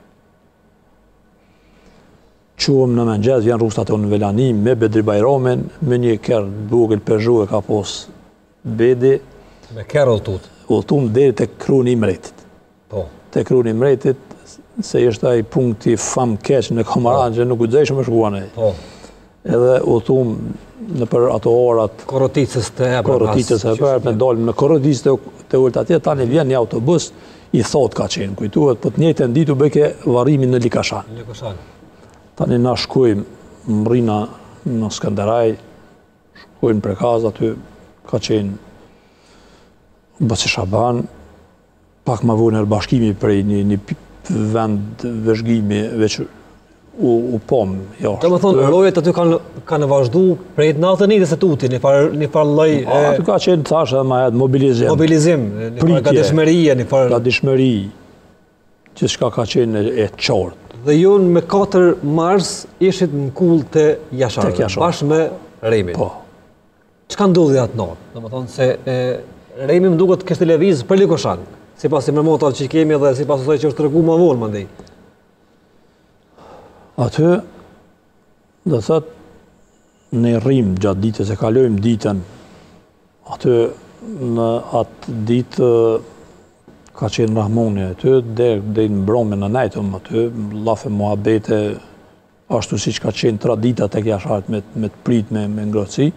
Quëm në mëngjes, vjen rustat e unë në Velani, me Bedri Bajramin, me një kërë bugël Peugeot e ka pos Bedi. Me kërë ulltut? Ulltum deri të kruni mretit. Po. Të kruni mretit, se ishte aj punkti fam keq në Komaran, që nuk u dzejshë me shkuane. Po. Edhe ulltum në për ato orat... Koroticës të e për Koroticës e për, me dalim në Koroticës të ullët atje, tani vjen një autobus, i thot ka qenë, kujtuhet, po të njëjtën ditë u bëke varimin në Likashan. Likashan. Tani na shkojmë mrina në Skënderaj, shkojmë Prekaz, aty ka qenë Basi Shaban, pak ma vune bashkimi prej një, një vend vëzhgimi, veç u, u pom. Jo, të më thonë, lojet aty kanë, kanë vazhdu prej natën një dhe se tuti, një farë një far loj... E... Aty ka qenë, thash, edhe ma jetë mobilizim. Mobilizim, një farë gatishmëria, një farë... Gatishmëri, që shka ka qenë e qartë. Dhe ju me katër mars ishit në kull të Jasharëve, bashkë me Remi. Po. Çka ndodhi atë natë? Domethënë se e, Remi më duket kishte lëviz për Likoshan, sipas informata që kemi dhe sipas asaj që është treguar më vonë mandej. Aty, dhe thot, ne rrim gjatë ditës, e kalojmë ditën, aty në atë ditë ka qenë Rahmoni aty, dhe dhe në mbrome në najtëm aty, lafe muhabete, ashtu si që ka qenë tradita tek jashartë me, me të prit me, me ngrohtësi,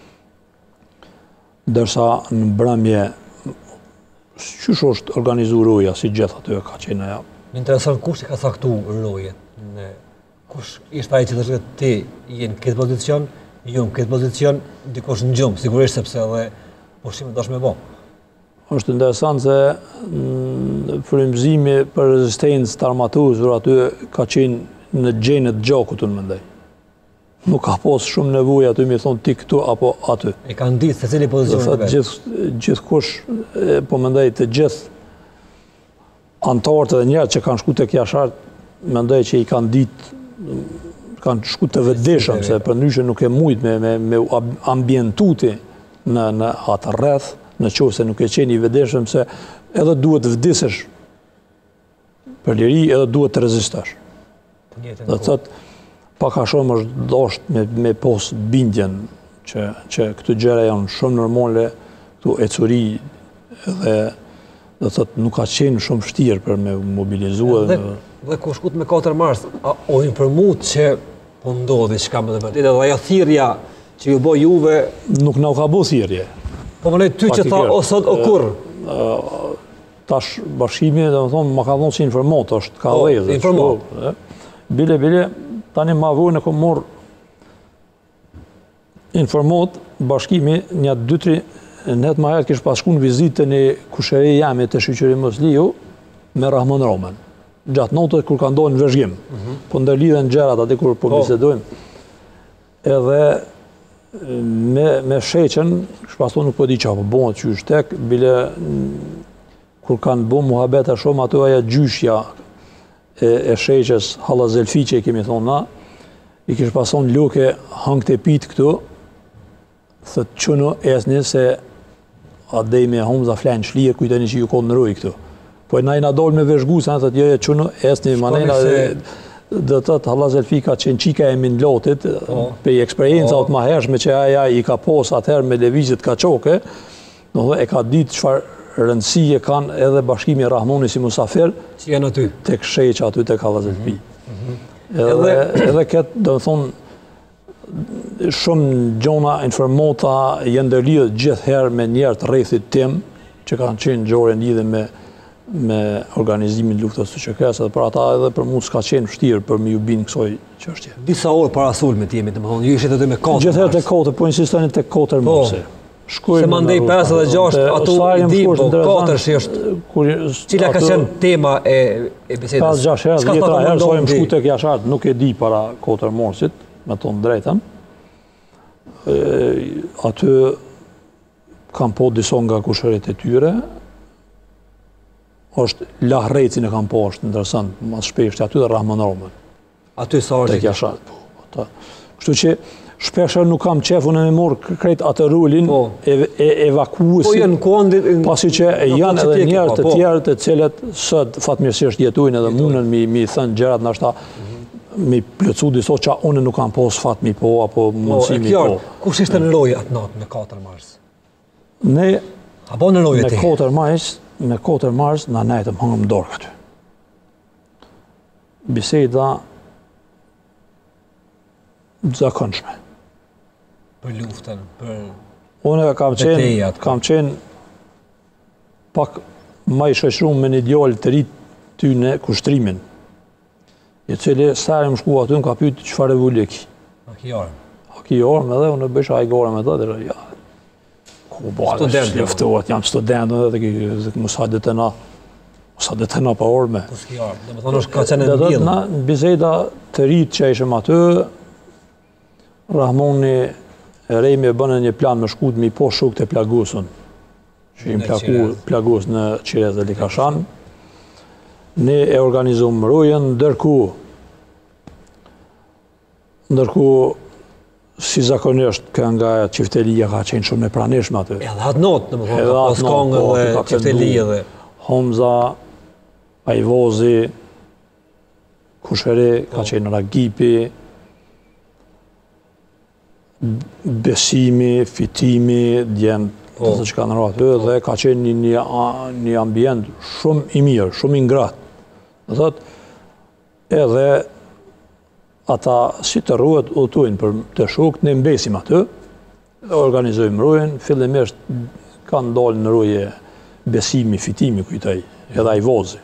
dërsa në mbrëmje, qysh është organizuar roja, si gjithë aty ka qenë ajo. Më intereson kush i ka caktuar rojen? Në kush ishte ai që të thotë ti je në këtë pozicion, jo në këtë pozicion, dikush në gjumë, sigurisht sepse edhe pushimet dosh me bë. Është interesant se frymëzimi për rezistencë të armatuesve aty ka qenë në gjenet gjakut unë mendoj. Nuk ka pas shumë nevojë aty mi thonë ti këtu apo aty. E kanë ditë se cili pozicion është. Gjithë gjithkush po mendoj të gjithë anëtarët edhe njerëzit që kanë shku tek jashartë, mendoj që i kanë ditë kanë shku të vetëdijshëm se përndryshe nuk e mujt me me, me ambientuti në në atë rreth, në qoftë se nuk e qeni i vetëdijshëm se edhe duhet të vdesësh për liri, edhe duhet të rezistosh. Do të thotë pak a shumë është dosht me, me pos bindjen që, që këtu gjëra janë shumë normale, këtu ecuri dhe do të thotë nuk ka qenë shumë vështirë për me mobilizuar. Dhe, dhe kur shkut me katër mars, a o informut që po ndodhi çka më të vërtetë, edhe ajo thirrja që ju bë juve nuk na u ka bë thirrje. Po më lej ty që tha o sot o kur. Tash bashkimi domethënë më ka thonë si informat, është ka dhënë. Informat. Bile bile tani ma vojnë e kom morë informat bashkimi një dy tri net ma herët kishë pashku në vizitën e kushëri jami të shqyqëri Mosliu me Rahmon Roman. Gjatë notët kur ka ndojnë në vëzhgjim. Mm -hmm. Po ndërlidhen gjerat ati kur po bisedojmë. Edhe me, me sheqen, kështë pasto nuk po di qa po bonë që është tek, bile kur kanë bo muhabeta shumë, ato aja gjyshja e, e sheqes Halla Zelfi që i kemi thonë na, i kishë pason luke hangë të pitë këtu, thëtë qënë esni se atë dhej me Homza flenë shlije kujteni që ju kodë në rojë këtu. Po e na i na dollë me veshgu, se në thëtë joje qënë esni manena dhe tëtë Halla Zelfi ka qenë qika e minlotit, pe i eksperiencat ma hershme që aja i ka pos atëherë me levizit ka qoke, e ka ditë qëfar rëndësie kanë edhe bashkimi Rahmoni si musafir, që janë aty. Tek sheqa aty tek Halla Zelfi. Edhe, edhe këtë, do të thonë, shumë gjona informata jenë ndërlidhë gjithë herë me njerë të rrethit tim, që kanë qenë gjore lidhe me, me organizimin luftës së Q K S, dhe për ata edhe për mu s'ka qenë vështirë për me ju binë kësoj çështje. Disa orë para sulmit jemi, të më thonë, ju ishte aty me katër. Gjithë herë të katër, po insistoni të katër marsi. Se mandej pesë dhe gjashtë, ato i di, po katër që është, cila ka qenë tema e, e bisedës? pesë gjashtë herë, dhjetra herë, sojmë shku tek jashartë, nuk e di para katër marsit, me tonë drejtën. Aty kam po disa nga kushërit e tyre, është Lahrecin e kam po, është interesant, mas shpesht aty dhe Rahmon Roman. Aty sa është? Tek jashartë, po. Kështu që shpeshër nuk kam qefun e me morë krejt atë rullin e, e evakuusit, po janë kuandit, pasi që janë edhe njerë të tjerë të cilët sët fatmirësisht jetojnë edhe mundën mi, mi thënë gjerat nashta mi plëcu diso që unë nuk kam pos fat mi po, apo mundësi mi po. Kush ishte në lojë atë natë në katër mars? Ne, apo në lojë të katër mars, në katër mars, në nejtëm hangëm dorë këty. Biseda zakonshme. Për luftën, për... Unë kam qenë, kam qenë pak ma i shoqëruar me një djalë të ri ty në kushtrimin, i cili stari më shku aty, më ka pyet çfarë vule ki. A ki armë? A ki armë edhe, unë bëjsh a i gore me të, dhe ja, ku bale, luftohet, jam student, dhe ki mos hajde të na, mos hajde të na pa orme. Po s'ki armë, dhe më thonë është ka qenë në bjellë. Na, në biseda të rritë që ishëm aty, Rahmoni e Remi e bënë një plan me shkut mi po shuk të plagusën, që im plagu, plagus në Qirez dhe Likashan. Ne e organizumë mërujën, ndërku, ndërku si zakonisht kënga e Çiftelia ka qenë shumë e pranishme aty. Edhe atë notë, në më thonë, Edhe ka atë pas notë, kongë po, dhe ka Çiftelia dhe... Homza, Ajvozi, Kusheri, ka qenë Ragipi, Besimi, Fitimi, djemë të të që ka në ratë, dhe ka qenë një, një, një ambient shumë i mirë, shumë i ngratë. Dhe thot, edhe ata si të ruhet u tujnë për të shukët, ne mbesim aty, dhe organizojmë rujën, fillimisht kanë dalë në ruje Besimi, Fitimi, kujtaj, edhe Ajvozi.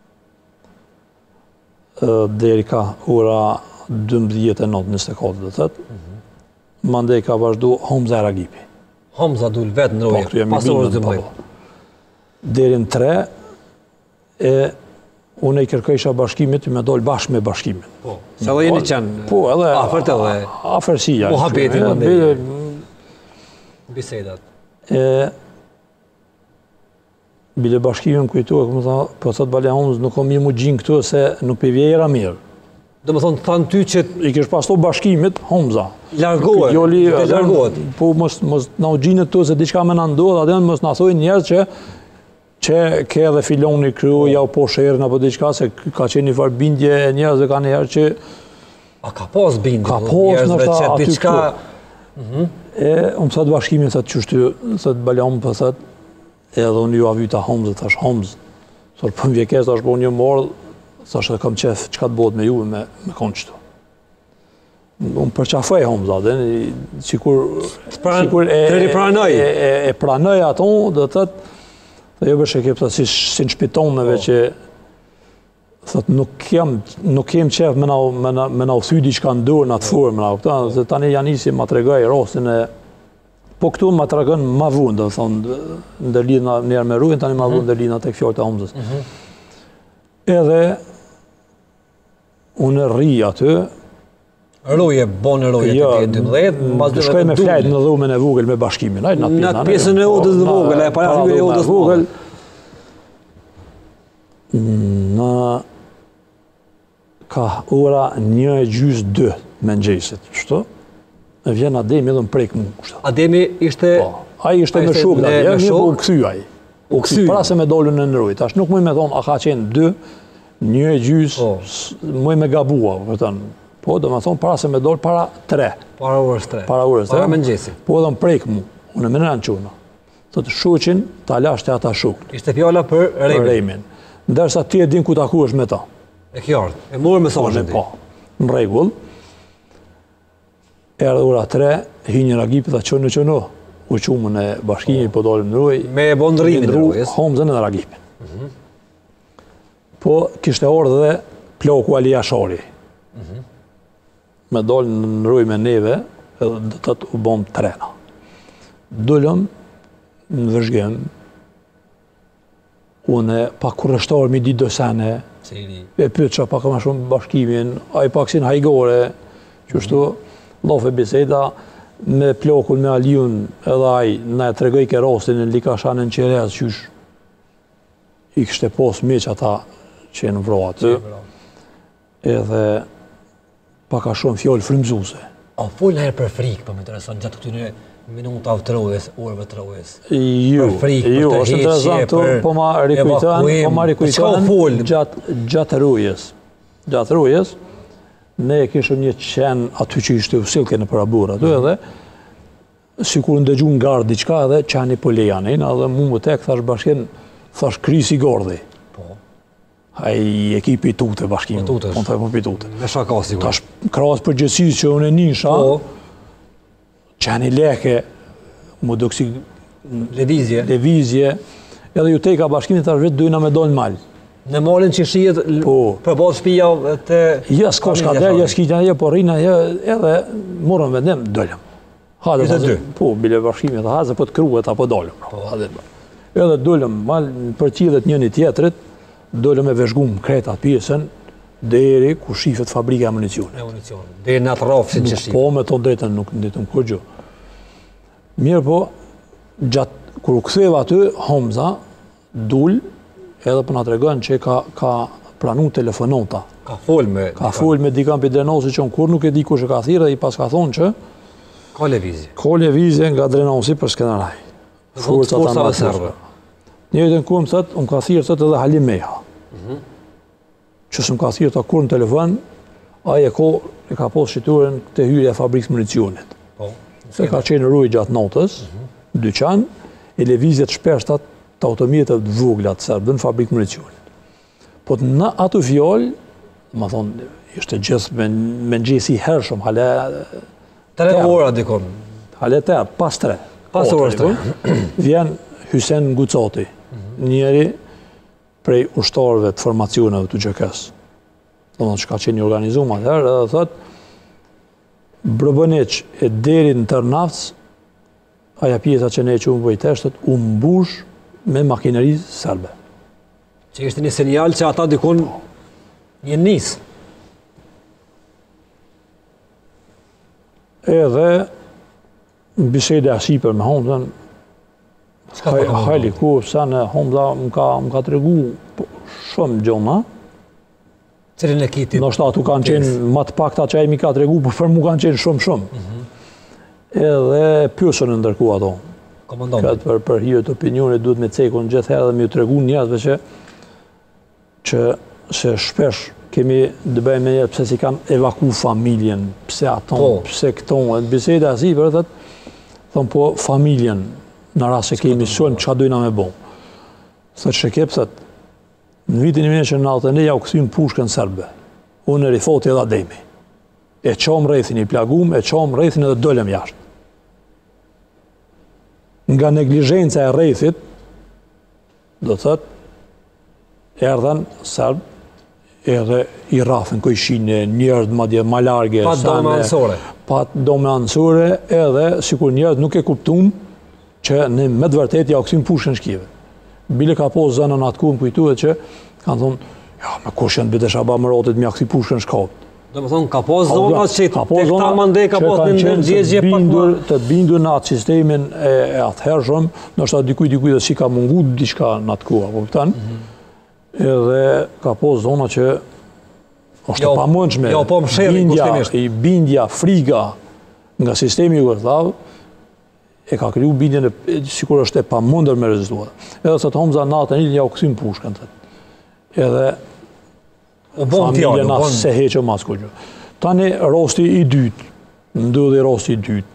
Deri ka ora dëmbëdhjetë e notë njëzet e katër dhe thëtë, mandej ka vazhdu Homza e Ragipi. Homza dul vetë në ruje, pas orës dëmbëdhjetë. Deri në tre, e unë i kërkojsha bashkimit me dollë bashkë me bashkimin. Po, se dhe jeni qenë po, edhe, afert edhe... Afersia. Muhabetin më ndërë. Bisedat. E, bile bashkimin kujtu, e këmë tha, po thot Bale Homz, nuk kom mirë mu gjinë këtu, se nuk për vjera mirë. Dhe më thonë, thanë ty që... I kish pas to bashkimit, Homza. Largohet, Joli, të largohet. Po, mos, mos na u gjinë të se diçka me në ndodhë, adhe mos na thojnë njerë që që ke edhe filoni kryu, ja u po shërën apo diçka, se ka qenë një farë bindje e njerëzve ka njerë që... A ka pas bindje, ka pas në ta aty diçka... E, unë thëtë bashkimin, thëtë qështu, thëtë Baleon për thëtë, edhe unë ju avyta Homzë, thash Homzë, thërë për mvjekes, thash po një morë, thash edhe kam qef që ka të bodë me ju me, me konë qëtu. Unë përqafaj Homza, dhe qikur e, e, e, e pranoj aton, dhe thëtë, dhe jo bëshe ke pëtë si, si në shpitonëve që thët, nuk kem, nuk kem qef me na, me na, me na u thydi që ka ndurë në atë formë, me na u këta, dhe tani Janisi ma tregoj rastin e, po këtu ma tregën ma vunë, dhe thonë, ndërlidhna njerë me rujnë, tani ma vunë ndërlidhna tek fjallë të Homzës. Edhe, unë rri aty, Roje, bonë roje të të dëmdhjetë, mas dhe shkoj me flajt në dhumën e vogël me bashkimin. Në pjesën e odës dhe vogël, e para hyrje e odës vogël. Në ka ora një e gjys dë me nxesit, shto? E vjen Ademi edhe më prek mu. Ademi ishte... A i ishte me shuk, një po u këthy a i. U këthy, para se me dollën në nërujt. Tash nuk muj me thonë, a ka qenë dë, një e gjys, muj me gabua, vërtën. Po, do me thonë, para se me dollë, para tre. Para orës tre. Para orës tre. Para me nxesi. Po edhe më prek mu, unë e menë në quna. Thotë, shuqin, ta lasht e ata shuk. Ishte fjalla për Rejmin. Ndërsa ti e din ku taku është me ta. E kjartë, e morë mesazhin ti. Po, në regull. Erdhe ora tre, hi një Ragipi dhe qënë në qënë, u qumën e bashkimi, po dollëm në ruj. Me bondërimin në rujës. Homzën edhe Ragipin. Po, kishte orë dhe ploku Alia Shari. Me dollë në ruj me neve, edhe dhe të të u bom trena. Dullëm në vëzhgem, une pa kurështarë mi ditë dësene, e pytë që pak ma shumë bashkimin, a i pak si në hajgore, qështu, lofe biseda, me plokun me Aliun, edhe a i në e tregoj ke rastin në Likashanën Qerez, qysh i kështë e posë me që ata që në vro atë, edhe paka shumë fjollë frymzuse. A full herë për frikë, për më intereson, gjatë këtyre minutave të rojës, orëve të rojës. Jo, jo, është interesant të, po ma rikujtan, po ma rikujtan gjatë rojës. Gjatë rojës, ne kishëm një qenë aty që ishte usilke në përabur aty edhe, si kur ndëgju në gardë diqka edhe qeni po lejanin, edhe mu më tek, thash bashken, thash krisi gardhi. A i ekipi i tute bashkimin. Po të thajmë për tute. Me shaka sigur. Tash krahas përgjësis që unë e nisha, qeni leke, mu do kësi levizje, levizje, edhe ju teka bashkimin tash vetë dujna me dollë malë. Në malin që shijet për bërë shpija të... Ja, s'ka shka dhe, ja s'kitja dhe, po rina, edhe morën vendim, dollëm. Ishte dy? Po, bile bashkimin dhe haze, po të kruet, apo dollëm. Edhe dollëm malë për qidhet njëni tjetrit, dollëm e veshgum kretat pjesën, deri ku shifet fabrika e municione. E municione. Deri në atë rafë si që shifet. Po, me to drejten nuk ndetëm kur gjë. Mirë po, gjatë, kur u ktheva aty, Homza, dull, edhe për nga të regën që ka, ka pranu telefonota. Ka fol me... Ka fol me dikam për drenosi që në kur nuk e di ku që ka thirë, dhe i pas ka thonë që Ka lëvizje. Ka lëvizje nga Drenosi për Skenderaj. Forcave serbe. Njëjtën kohë më thot, më ka thirrë thot edhe Halim Meha. Që s'm ka thirrë ta kur në telefon, ai e ko e ka pas shiturën te hyrja e fabrikës municionit. Po. Se ka qenë ruaj gjatë natës, dyqan, e lëvizjet shpeshtat të automjetët vogla të serbë në fabrikë municionit. Po në ato fjalë, më thonë, ishte gjithë me, me ngjesi i hershëm, hale tre ora dikon. Hale ter, pas tre. Pas orës tre. Vjen Hysen Gucati, njeri prej ushtarëve të formacioneve të gjëkës. Do të thotë që ka qenë i organizuar atëherë, edhe thotë Brobëniq e deri në Tërnavc, aja pjesa që ne e qumë vojteshtët, u mbush me makineri serbe. Që ishte një sinjal që ata dikon një nisë. Edhe në bisede asiper me Homdën, hajli ku, sa në Homda më ka, më ka të regu shumë gjona. Cilin e kitit? Nështë atu kanë qenë më të pakta që a i mi ka të regu, për për mu kanë qenë shumë shumë. Edhe pyesën në ndërku ato. Komandanti. Këtë për, për hirët opinionit duhet me cekun gjithë herë dhe me ju të regu njerëzve që që se shpesh kemi dëbej me njerë pse si kanë evaku familjen, pse aton, Po. pse këton. Edhe biseda si për thët, thonë po familjen, në rast se kemi suën çka dojna me bo. Thët Shekep, thët, në vitin e mille nëntëqind e nëntëdhjetë ja u këthym pushkën serbe. Unë e rifoti edhe ademi. E qom rrethin i plagum, e qom rrethin edhe dolem jashtë. Nga neglizhenca e rrethit, do të thët, erdhen serb, edhe i rafën kojshine, njerëz madje ma large. Pa dome ansore. Pa dome ansore, edhe sikur njerëz nuk e kuptum që ne me të vërtet ja u këthym pushkën shkive. Bile ka po zënën atë ku më kujtuhet që kanë thonë, ja, me kush janë bide shaba më rotit, me ja këthi pushkën shkapët. Do më thonë, ka po zonat që të këta mande ka po të në ndjezje pak më... Të bindur në atë sistemin e atëhershëm, nështë atë dikuj dikuj dhe si ka mungu diçka në atë kua, po këtan, edhe ka po zona që është të pamëndshme, jo, po më shërë, kushtimisht. i bindja, friga nga sistemi Jugosllav, e ka kriju bindjen e sikur është e pamundër me rezistuar. Edhe se të Homza natën ilin ja u këthim pushkën të. Edhe familje na se heqë mas kërgjë. Tani rosti i dytë, ndodhi rosti i dytë.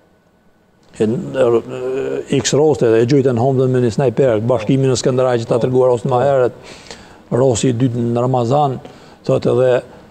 X roste dhe e gjojtë në Homzën me një snajper, bashkimin në Skënderaj që ta të rguar rosti ma heret, rosti i dytë në Ramazan, thot edhe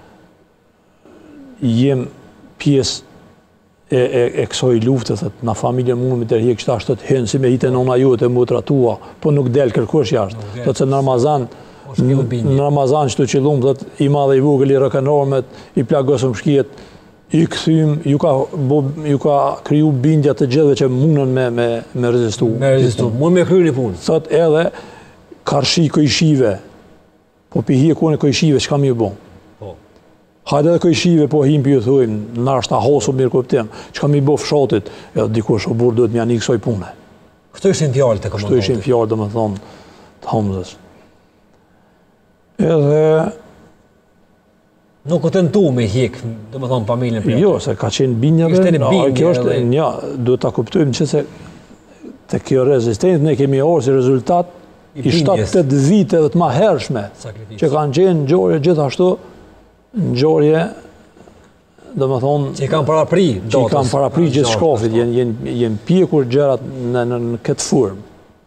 jem pjesë e, e, e kësoj luftë, thët, na familjen mundë me tërhje kështa shtët henë, si me hitë e nona ju të mutra tua, po nuk del kërkush jashtë. Thët se në Ramazan, në Ramazan që të qëllum, thët, i madhe i vogël i rëkanormet, i plagosëm shkijet, i këthym, ju ka, bo, ju ka kriju bindja të gjithve që mundën me, me, me rezistu. Me rezistu, mund me kryu një punë. Thët edhe, karshi kojshive, po pi hje kone kojshive, që kam ju bon? Hajde edhe kojshive, po him për ju thujmë, në është ta hosu mirë kuptim, që kam i bo fshatit, edhe dikush o burë duhet me janë i kësoj pune. Kështu ishin fjallë të komandantit? Kështu ishin fjallë, dhe me thonë, të Homzës. Edhe... Nuk o të nëtu me hjek, dhe me thonë, familjen për jo, se ka qenë bindjave, ishte një bindje, kjo është, nja, duhet ta kuptojmë që se të kjo rezistencë ne kemi orë si rezultat i shtatë tetë vite dhe të ma hershme, që kanë qenë në gjorje gjithashtu, në gjorje, dhe me thonë... Që i kanë parapri datës. Që i kanë parapri gjithë shkafit, jenë pjekur gjërat në, në, në këtë furmë.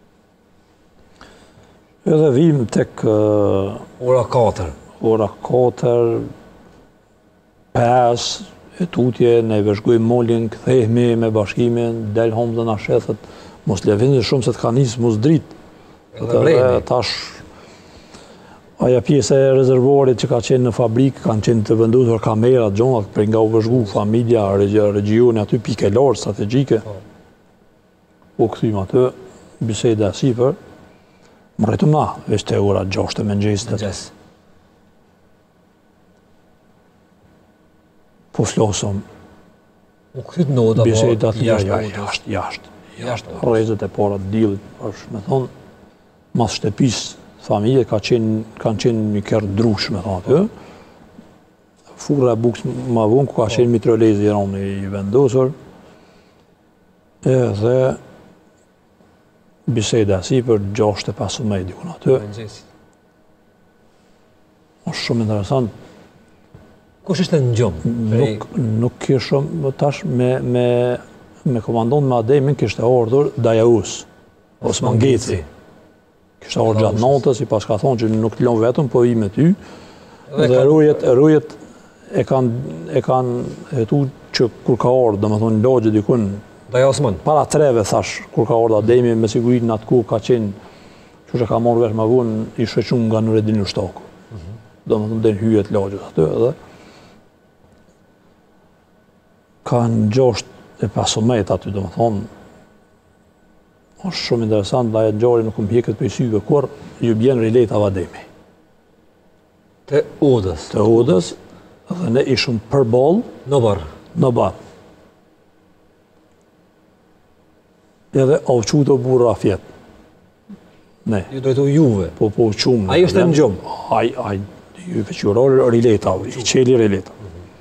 Edhe vim tek... Uh, ora katër. Ora katër, pes, e tutje, ne vëzhgujmë molin, këthehmi me bashkimin, del Homza na shethet, mos levinit shumë se të ka nisë mos dritë. Edhe tash, aja pjesë e rezervorit që ka qenë në fabrikë, kanë qenë të vendosur kamerat, gjonat, për nga u vëzhgu familja, regjioni aty, pike lartë, strategjike. U këthim aty, biseda sipër, më rritëm na, veç të ora gjashtë me mëngjesit. Po flosëm. U këtë noda, po bisedat jashtë. Jashtë, jashtë. Jashtë. Rrezet e para të dillit, është me thonë, mas shtëpisë, familje ka qenë, kanë qenë një kërë drush, me thonë aty. Furra e bukës ma vonë, ku ka qenë mitrolezi i ronë i vendosur. Edhe biseda si për gjashtë e pesëmbëdhjetë dikun aty. Është shumë interesant. Kush ishte në gjumë? Nuk, nuk kishëm, tash me, me, me komandon me Ademin kishte ardhur Dajaus, Osman Geci. Kishte ardhur gjatë natës, i pas ka thonë që nuk të lënë vetëm, po i me ty. Dhe rujet, rujet e kanë e kanë hetu që kur ka ardhur, domethënë lagje dikun Daja Osman. Para treve thash, kur ka ardhur Ademi me siguri në atë ku ka qenë, që që ka marrë vesh më vonë, i shoqun nga Nureddin Ushtaku. Domethënë den hyjet lagjet aty edhe kanë gjashtë e pesëmbëdhjetë aty, domethënë është shumë interesant, dhe ajo ngjarje nuk më hjeket prej syve kur ju bjen releta Ademi. Të Odës. Të Odës, dhe ne ishëm përballë në bar. Në bar. Edhe avçu të burra fjet. Ne. Ju drejtu juve. Po, po, qumë. Ai është në gjumë? Ai, ai, ju veqëror rileta, i qeli rileta.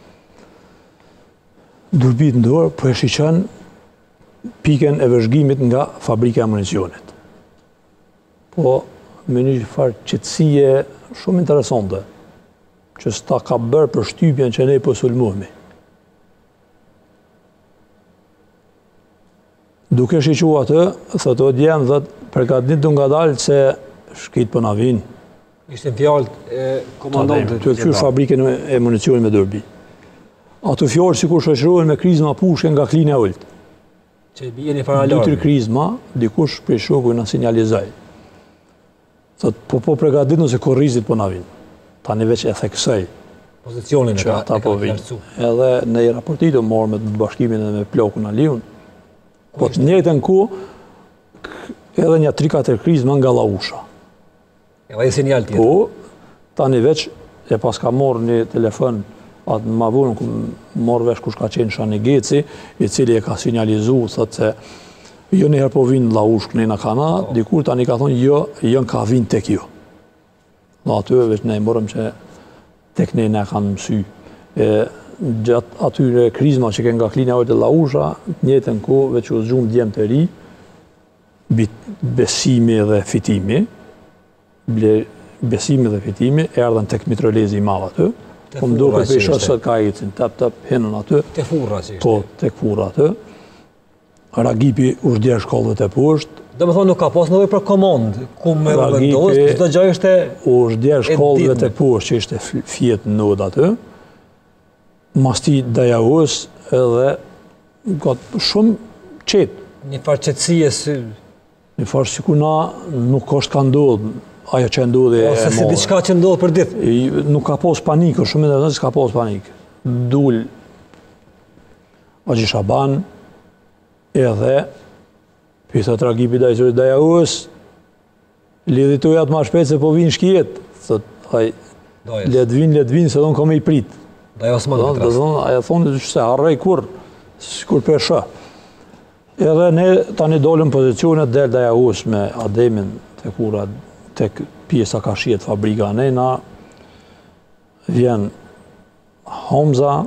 Durbit në dorë, po e shiqen piken e vëzhgimit nga fabrika e municionit. Po, me një farë qëtësie shumë interesante, që s'ta ka bërë për shtypjen që ne po sulmuhemi. Duke shiqu atë, thëtë o djemë dhe përgatit të nga dalë se shkit për na vinë. Ishte në fjallë e komandantë. Të kërë fabrikën e municionit me Durbi. Ato fjallë si kur shëshrojnë me krizma pushke nga klin e ullët. Që i bije një fara alarmi. Dytër krizma, dikush për shoku në sinjalizaj. Thëtë, po po përgatit nëse korrizit për na vinë. Ta një veç e theksej. Pozicionin e ka kërcu. Edhe ne i raportit o morë me bashkimin e me plokun Aliun. Po të njëjtën ku, edhe një tri katër krizma nga Lausha. E vaj sinjal tjetër. Po, ta një veç e pas ka morë një telefon, atë ma vunën ku morë vesh kush ka qenë Shani Geci, i cili e ka sinjalizu, thëtë se jo njëherë po vinë Laush këne në kana, dikur ta një ka thonë, jo, jënë ka vinë tek jo. Dhe aty veç ne i morëm që tek ne ne kanë mësy. Gjatë atyre krizma që ke nga klina ojtë e Lausha, njëtën ku veç u zgjumë djemë të ri, besimi dhe fitimi, besimi dhe fitimi, erdhen tek Mitrolezi i madh aty, po më duke për shosët ka ecin, tap tap hinën aty. Te furra që ishte. Po, tek furra aty. Ragipi u shdjer shkollët e poshtë. Do me thonë nuk ka pas nevojë për komandë, ku me vendosë, çdo gjë ishte u shdjer shkollëve të poshtë që ishte fjet në nod aty. Masti Dajaus edhe got shumë qetë. Një farë qetësie si Një farë si ku na nuk është ka ndodhë ajo që ndodhi e ose si diçka që ndodh për ditë. Nuk ka pas panikë, shumë interesant s'ka pas panikë. Dul Haxhi Shaban edhe pyetët Ragipi Dajaus, lidhi to atë më shpejt se po vinë shkijet. Thot ai le të vinë, le të vinë se don kam i prit. Daja Osman. Do thonë ai thonë se harroj kur sikur për shë. Edhe ne tani dolëm pozicionet del Dajaus me Ademin te kura tek pjesa ka shihet fabrika nena, vjen Hamza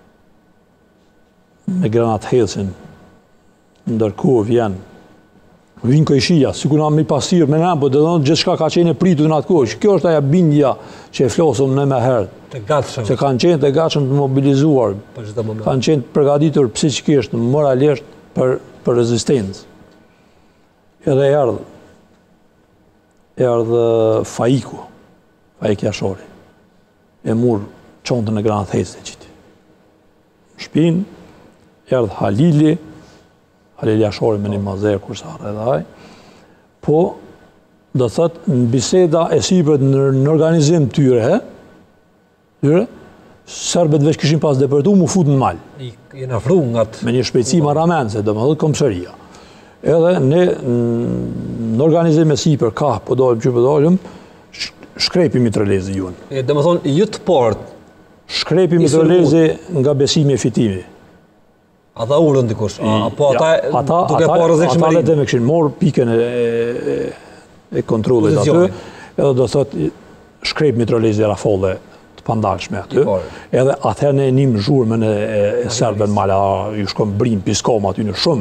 me granat helsin, ndërkohë vjen vinë Kojshia, sikur na mi pasir me ne, po do të thonë gjithçka ka qenë e pritur në atë kohë. Kjo është ajo bindja që e flosëm ne më herët. Të gatshëm. Se kanë qenë të gatshëm të mobilizuar. Për çdo moment. Kanë qenë të përgatitur psikikisht, moralisht për për rezistencë. Edhe erdhë erdhë Faiku, Faik Jashori, e murë qontën e granat hejtë të qitë. Në shpinë, erdhë Halili, Halili Jashori me një mazerë kurse arë edhe aj, po, do thëtë, në biseda e sipët në organizim tyre, tyre, serbet veç kishin pas depërtu, mu fut në malë. I jenë afru nga të... Me një shpejtësi maramense, do më dhëtë komësëria. Edhe ne në organizim e sipër, ka, po dojmë që po dojmë, shkrepi Mitrolezi junë. E dhe më thonë, ju të partë... Shkrepi Mitrolezi nga besimi e fitimi. Ata urën dikush, apo ata duke parë rëzikshmërinë? Ata le dhe me këshin morë piken e kontrollit aty, edhe do thotë, shkrepi Mitrolezi Rafole të pandalshme aty, edhe atëherë ne njim zhurmën e serbën mala, ju shkom brim, piskom aty në shumë,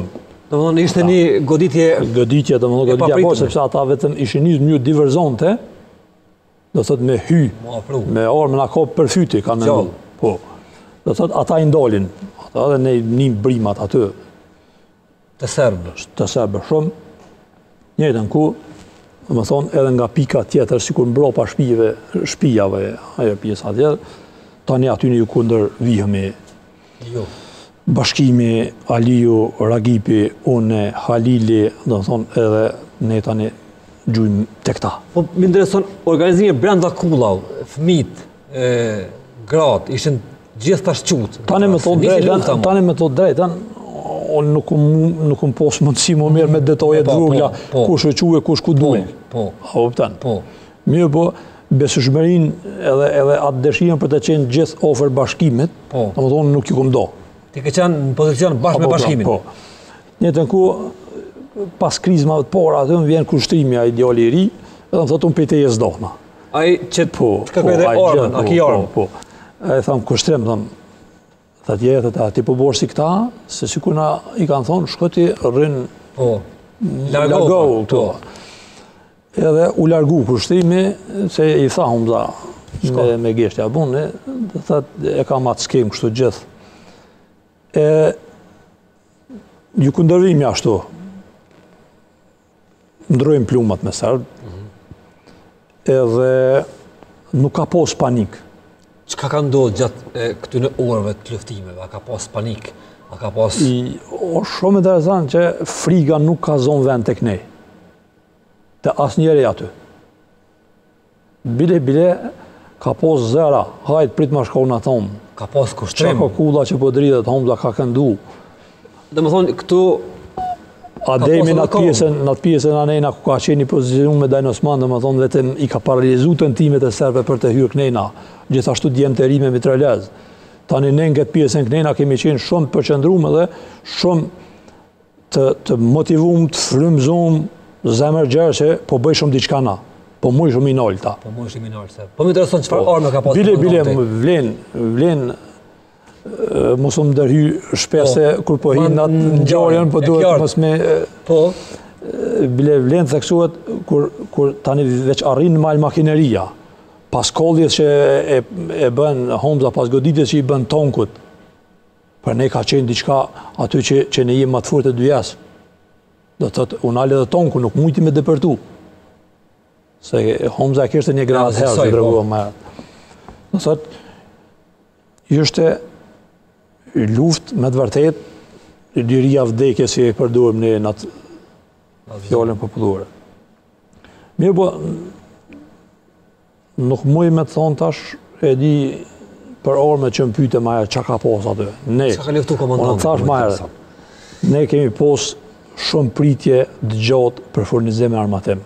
Do më thonë ishte një goditje... Goditje, do më thonë goditje, po, sepse ata vetëm ishin një një diverzonte, do thot me hy, me armën a kopë për fyti, kanë mendu. Po. Do thot ata i ndolin, ata dhe ne një brimat aty. Të serbë. Të serbë shumë. Njëtën ku, do më thonë edhe nga pika tjetër, si kur mbro pa shpijave, shpijave, ajo pjesa tjetër, tani aty një kunder vihëmi. Jo. Bashkimi, Aliju, Ragipi, une, Halili, do më thonë edhe ne tani gjujmë të këta. Po, më intereson, organizimi brenda kullau, fëmit, gratë, ishin gjithë të shqutë. Tani me thot drejten, tani me thot drejten, nuk më posë mundësi më mirë me detojet drugla, kush e quë e kush ku duhe. Po, a opten. Po. Mirë po, besueshmërin edhe atë dëshirën për të qenë gjithë ofër bashkimit, do më thonë nuk ju këm do. Ti ke qenë në pozicion bashkë me bashkimin. Po. Njëtën ku, pas krizmave të pora, aty më vjen kushtrimi a ideali i ri, edhe më thotë unë pejte jes dohna. Ai që të kërkoj dhe armën, a ki armën? Po, po. E thamë kushtrim, thamë, të tjetët, a ti po borë si këta, se si kuna i kanë thonë, shkoti rrinë, po, largohu këto. Edhe u largu kushtrimi, se i tha humza me geshtja bune, dhe thëtë e kam atë skem kështu gjithë. E, ju këndërvimi ashtu, ndrojmë plumat me serbë, edhe nuk ka pos panik. Çka ka ndodhë gjatë këtyne orëve të luftimeve? A ka pas panik? A ka pas... O shumë interesant që friga nuk ka zonë vend të kënej. Të asë njeri aty. Bile, bile, ka pas zera, hajtë prit ma shkau në thomë. Ka pas kushtrim. Qa ka kulla që po dridhet, homza ka këndu. Dhe më thonë, këtu... Ademi në atë pjesën, në atë pjesën anejna ku ka qenë i pozicion me Dajn Osman, dhe më thonë vetëm i ka paralizu të nëtimet e serbe për të hyrë kënejna, gjithashtu djemë të rime mitralez. Tani ne në këtë pjesën kënejna kemi qenë shumë të përqendrume dhe shumë të, të motivum, të frymzum, zemër gjerë që po bëj shumë diçka na, po muj shumë i nolta. Po muj shumë i nolta. Po më intereson çfarë armë ka pas. Bile, bile, vlen, vlen, mos më ndërhy shpesh se kur po hinë atë në gjarën, po duhet mos me... Po. Bile vlen theksuhet kur tani veç arrin në malë makineria, pas kolljes që e bën homza, pas goditjes që i bën tonkut, për ne ka qenë diçka aty që ne jemë matë furët e dyjas. Do të thotë, unë ale dhe tonku, nuk mujti me depërtu. Se homza e kështë një gradë herë, që dregua më herë. Do të thotë, ishte luft me të vërtet, liria vdekje si e përdojmë ne në atë fjallën popullore. Mirë po, nuk muj me të thonë tash, e di për orme që më pyte maja që ka pos atë. Ne, në tash maja, ne kemi pos shumë pritje dëgjot për furnizim e armatim.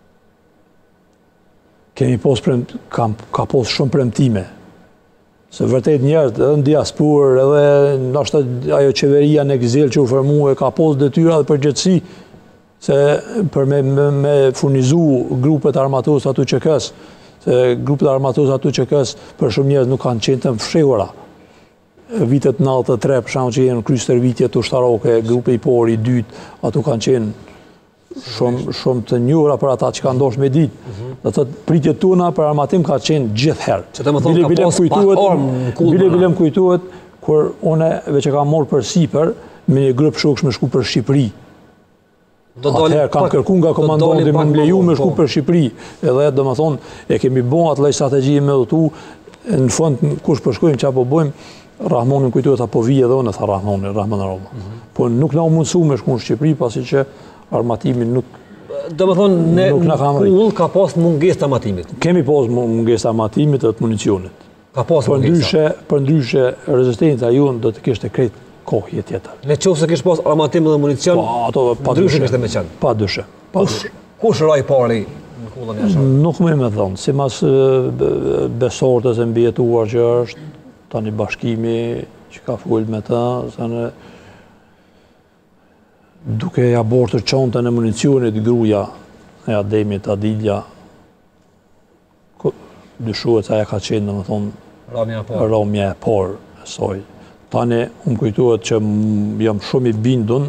Kemi pos, ka pos shumë premtime. Se vërtet njerët edhe në diaspor, edhe nështë ajo qeveria në egzil që u formu e ka pos detyra dhe përgjithësi se për me, me, me furnizu grupet armatos atu që kësë, se grupet armatos atu që kësë për shumë njerët nuk kanë qenë të mfshehura. Vitet nëntëdhjetë e tre, për shumë që jenë krys stërvitje të ushtaroke, grupe i por, i dytë, atu kanë qenë shumë, shumë të njohura për ata që kanë ndosh me ditë. Dhe të pritjet tuna për armatim ka qenë gjithë herë. Që të më thonë ka pos pak ormë në kullë. Bile bile më kujtuhet, kur une veç e kam morë për Sipër, me një grupë shoksh me shku për Shqipëri. Atëherë kam kërku nga komandanti më mbleju me shku për Shqipëri. Edhe dhe më thonë, e kemi bon atë lej strategji me dhëtu, në fund kush përshkojmë që apo bojmë, Rahmonin kujtuhet apo vije dhe unë, tha Rahmonin, Rahman Aroma. Po nuk na u mundësu me shku në Shqipëri, pasi që armatimin nuk... Do më thonë, në kull ka pas munges të armatimit? Kemi pas munges të armatimit dhe të municionit. Ka pas mungesa? Për ndryshe, rezistenca junë do të kishte krejt kohje tjetër. Në qofë se kishtë pas armatim dhe municion, ndryshe kishte me qenë? Pa dyshe. Kush raj pari në kullën e asha? Nuk me me thonë, si mas besortës e mbjetuar që është, tani bashkimi që ka full me ta, duke ja bortër qontën e municionit gruja e Ademit, Adilja, dyshuhet se aja ka qenë, dhe më thonë, ramja e por e soj. Tani, umë kujtuhet që jam shumë i bindun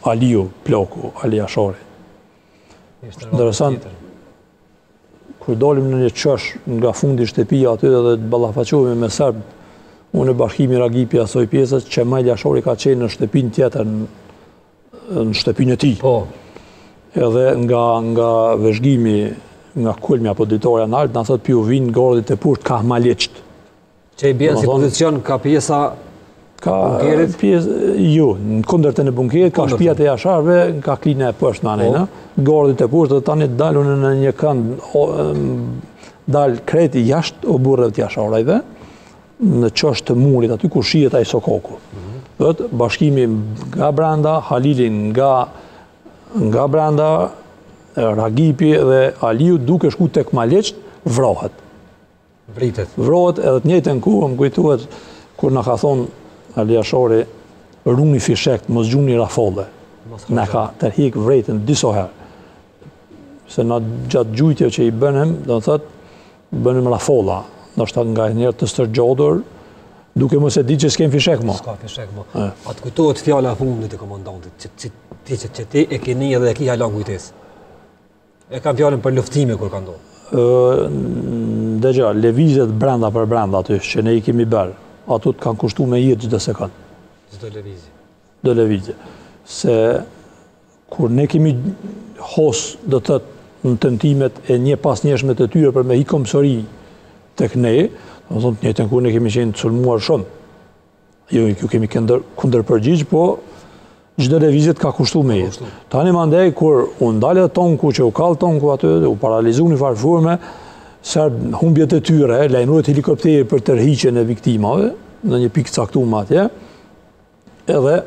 Aliu, ploku, Ali Ashari. Interesant, kur dalim në një qësh nga fundi shtëpia aty dhe të ballafaqohemi me Serb, unë e Bashkimi Ragipi asoj pjesës që Ali Ashari ka qenë në shtëpinë tjetër, në shtëpinë e tij. Po. Edhe nga nga vëzhgimi nga kulmi apo drejtoria në altë, na thot piu vinë gordit e pusht ka maleqt. Që i bjen si pozicion ka pjesa ka pjesë jo, në kundërtën e bunkerit, ka shtëpiat e jasharëve, ka klina e poshtë anëna, gordit e pusht dhe tani dalun në një kënd dal kreti jashtë o burrëve të jasharëve, në çosh të murit aty ku shihet ai sokoku. Thot Bashkimi nga brenda, Halilin nga nga brenda, Ragipi dhe Aliu duke shku tek maleqt, vrohet. Vritet. Vrohet edhe të njëjtën kohë më kujtohet kur na ka thonë Ali Ashari, runi fishekt, mos gjuni rafolle. Na ka tërhik vretën disa herë. Se na gjatë gjujtje që i bënem, do të thotë, bënim rafolla, ndoshta nga njëherë të stërgjodur, duke mos e di që s'kem fishek mo. S'ka fishek mo. Atë kujtohet fjala e fundit e komandantit, që ti që ti e keni edhe e ki halon kujtesë. E kam fjalën për luftime kur ka ndodhur. Dëgja, lëvizjet brenda për brenda aty, që ne i kemi bërë, ato të kanë kushtu me jetë çdo sekond. Çdo lëvizje. Çdo lëvizje. Se kur ne kemi hos, do të thotë në tentimet e një pas njëshme të tyre për me hi komësori tek ne, do të thotë njëjtën kur ne kemi qenë të sulmuar shumë. Jo, ju kemi kundër përgjigj, po çdo lëvizje ka kushtu me jetë. Tani mandej kur u ndalë tonku që u kall tonku aty, u paralizuan në farforme, Serb humbjet e tyre, lajmërohet helikopteri për tërhiqjen e viktimave në një pikë caktuar atje. Edhe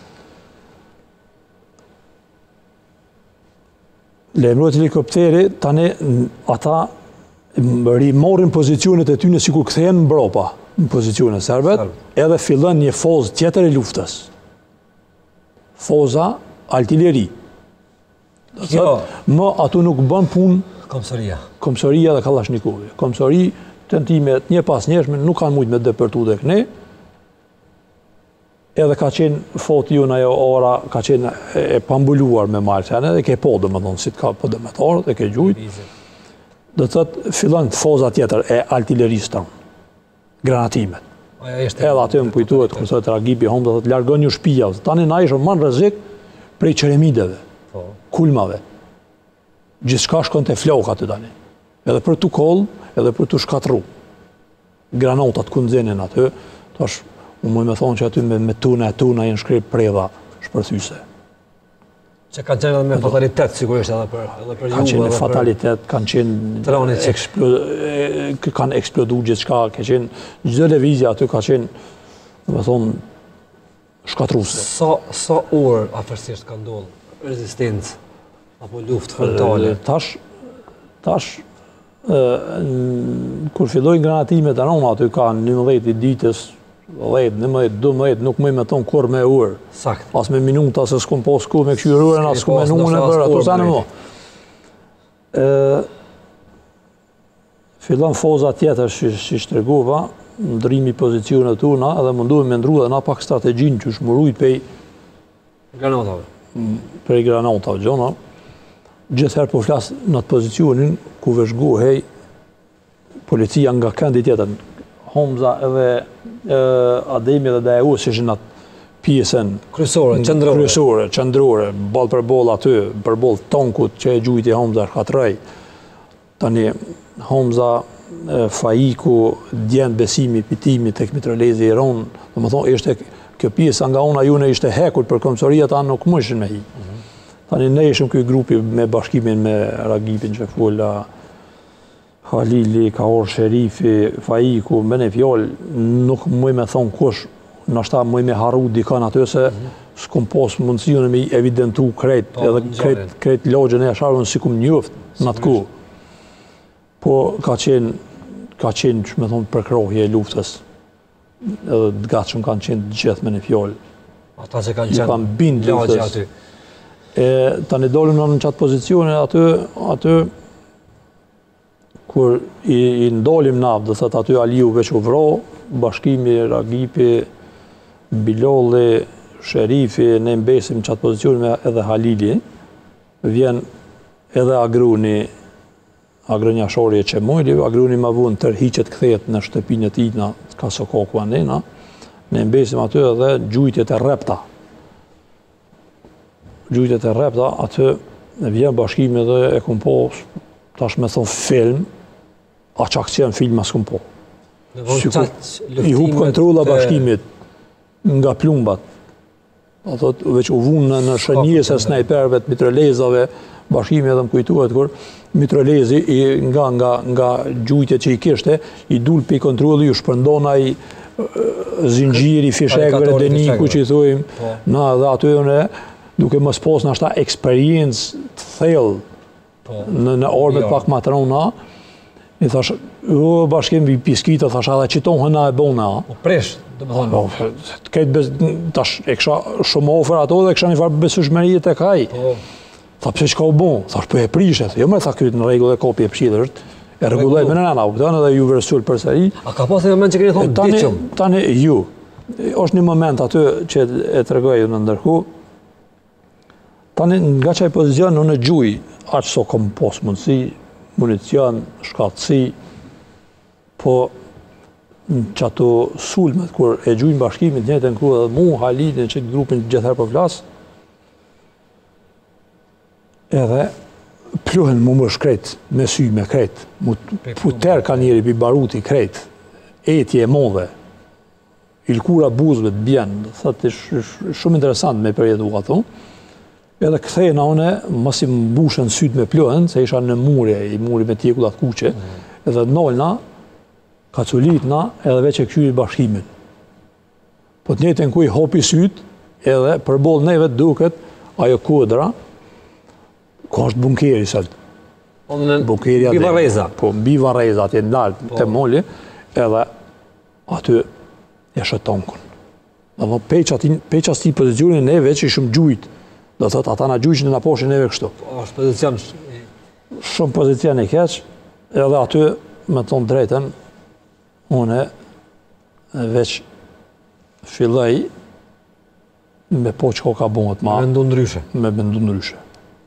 lajmërohet helikopteri, tani ata rimorrin pozicionet e tyre sikur kthehen mbrapa në pozicionet serbet, edhe fillon një fozë tjetër e luftës. Foza artilleri. Jo. Më ato nuk bën punë Komësoria. Komësoria dhe Kallashnikovi. Komësori, tentimet një pas njëshme nuk kanë mujtë me depërtu dhe këne, edhe ka qenë foti ju në ajo ora, ka qenë e pambulluar me marësene, dhe ke po dhe më thonë, si të ka po dëmetarë, dhe ke gjujtë. Dhe të thëtë, fillon të foza tjetër e artillerisë tonë, granatimet. Edhe aty më kujtuhet, kërë thëtë Ragipi Hom, dhe thëtë largon një shpija, tani na ishëm manë rrezik prej qeremideve, kulmave. Gjithçka shkon të flok aty tani. Edhe për të koll, edhe për të shkatru. Granatat ku nxenin aty, tash unë më me thonë që aty me, me tuna e tuna jenë shkrip predha shpërthyse. Që kanë qenë edhe me fatalitet, sigurisht edhe për, edhe për ju. Kanë qenë fatalitet, kanë qenë eksplo, kanë eksplodu gjithçka, ka qenë çdo lëvizje aty ka qenë, do të thonë, shkatruse. Sa sa orë afërsisht ka ndodhur rezistencë apo luftë frontale? Tash, tash, kur fillojnë granatimet e rona, aty ka njëmbëdhjetë i ditës, dhjetë, njëmbëdhjetë, dymbëdhjetë, nuk më me tonë kur me urë. Sakt. As me minuta, se s'kum po s'ku me këshyrë urën, as s'ku me nune bërë, ato sa në mo. Fillon foza tjetër që shtregova, ndrimi pozicionet tuna, edhe munduhem me ndru dhe na pak strategjin që shmurujt pej granatave. Prej granatave, gjona. Gjithëherë po flasë në atë pozicionin ku vëzhgohej policia nga këndi tjetër. Homza edhe e, Ademi dhe Daeus që ishin atë pjesën kryesore, qendrore, kryesore, qendrore, ball për ball aty, për ball tonkut që e gjujti Homza shkatrej. Tani Homza, e, Faiku, djen besimi, pitimi tek mitralezi i ron, domethënë ishte kjo pjesa nga ona june ishte hekur për komësoria, ta nuk më ishin me hi. Tani ne ishëm këj grupi me bashkimin me Ragipin që fulla, Halili, Kaor Sherifi, Faiku, me ne fjallë, nuk mëj me thonë kush, nashta mëj me haru dikan aty se s'kum pos mundësion me i evidentu krejt, edhe krejt, krejt logjen e jasharën si kum njoft në atë ku. Po ka qenë, ka qenë që me thonë përkrohje e luftës, edhe të gatshëm kanë qenë gjithë me në fjallë. Ata që kanë qenë lagje aty. E, tani dolim në në qatë pozicione, aty, aty kur i, i ndolim navë, dhe thët aty Aliu veç u vro, Bashkimi, Ragipi, Bilolli, sherifi, ne mbesim që atë pozicion me edhe Halili, vjen edhe agruni, agroni Ashori e Qemojli, agruni ma vun tërhiqet kthehet në shtëpinë e tij në Kasokoku Anena, ne mbesim aty edhe gjujtjet e repta. Gjujtjet e repta, aty vjen bashkimi dhe e kum po, tash me thonë film, a që aksion film as kum po. I hub kontrola bashkimit nga plumbat. A thot, veç u vunë në shënjes e snajperve të mitrolezave, bashkimi edhe më kujtuhet kur mitrolezi nga, nga, nga gjujtje që i kishte, i dul për i kontroli, ju shpërndona i zingjiri, fishekve, deniku që i thujmë, na dhe aty në duke mos pos në ashta eksperiencë të thellë në, në ormet pak ma të rona, i thash, o, bashkim i piskita, thash, edhe qiton hëna e bona. O presh, dhe më thonë. Këtë tash, e kësha shumë ofer ato dhe kësha një farë besushmërijet e kaj. Tha, pëse që ka u bon? Thash, për e prishet. Jo me tha këtë në regull e kopi e pëshidër, e regulloj me në nëna, u pëtën edhe ju vërësull për sëri. A ka pas e moment që keni thonë diqëm? Tani, ju, është një moment aty që e të regoj në ndërku, tani nga qaj pozicion në në gjuj, aqë so kom pos mundësi, municion, shkatësi, po që ato sulmet, kur e gjujnë bashkimit, njëtë në kru edhe mu, Halid, në qëtë grupin gjithëherë për flasë, edhe pluhen mu më shkret, me sy, me kret, puter ka njeri pi baruti kret, etje e modhe, ilkura buzve të bjenë, thëtë shumë interesant me përjetu ato, edhe këthejna une, mos i mbushën syt me pluhen, se isha në murje, i muri me tjekullat kuqe, edhe nolna, kaculitna, edhe veç e këqyri bashkimin. Po të njëjtën ku i hopi syt, edhe përbol neve duket, ajo kodra, ku është bunkeri sëllë. Mbi Vareza. Po, mbi Vareza, atje në lartë të moli, edhe aty e shëtonkun. Dhe më peqa sti pozicionin neve që ishëm gjujt, do thot, ata na gjujqin në poshin neve kështu. është pozicion? Shumë pozicion e keq, edhe aty, me tonë drejten, une veç filloj me po që ka bëhet ma. Me mendu ndryshe. Me mendu ndryshe.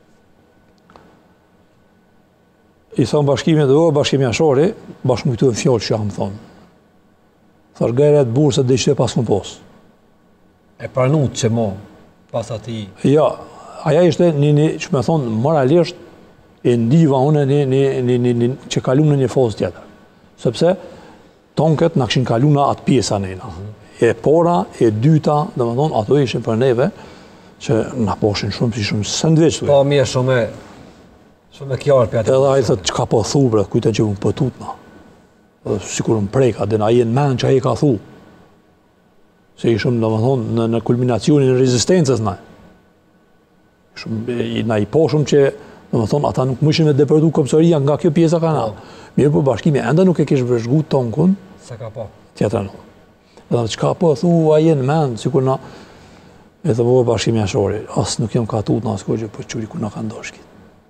I thonë bashkimi dhe o, bashkimi Ashori, bashkë më këtu e fjallë që jam thonë. Thash gajret burë se dhe ishte pas më posë. E pranut që mo, pas ati? Ja, aja ishte një, një që me thonë, moralisht, e ndiva une një, një, një, një, një, që kalum në një fosë tjetër. Sepse, tonket në këshin kalu në atë pjesa nejna. E pora, e dyta, dhe më thonë, ato ishin për neve, që në poshin shumë, si shumë sëndveç. Po, mi e shumë e, shumë e kjarë për atë. Edhe a i thëtë, që ka po thu, bre, kujten që më pëtutna. Sikur më preka, dhe na jenë men që a i ka thu. Se ishëm, dhe më thonë, në, në kulminacionin e rezistencës na. Shumë, na i poshëm që, dhe më thonë, ata nuk mëshin me depërdu kopsoria nga kjo pjesa ka na. Mirë po bashkimi, enda nuk e kishë vëzhgu tonkun. Se ka po. Tjetër nuk. Dhe që ka po, thu, a jenë men, sikur na, e të bëhë bashkimi Ashori, asë nuk jem ka tut në asë kërgjë, për qëri ku në ka ndoshkit.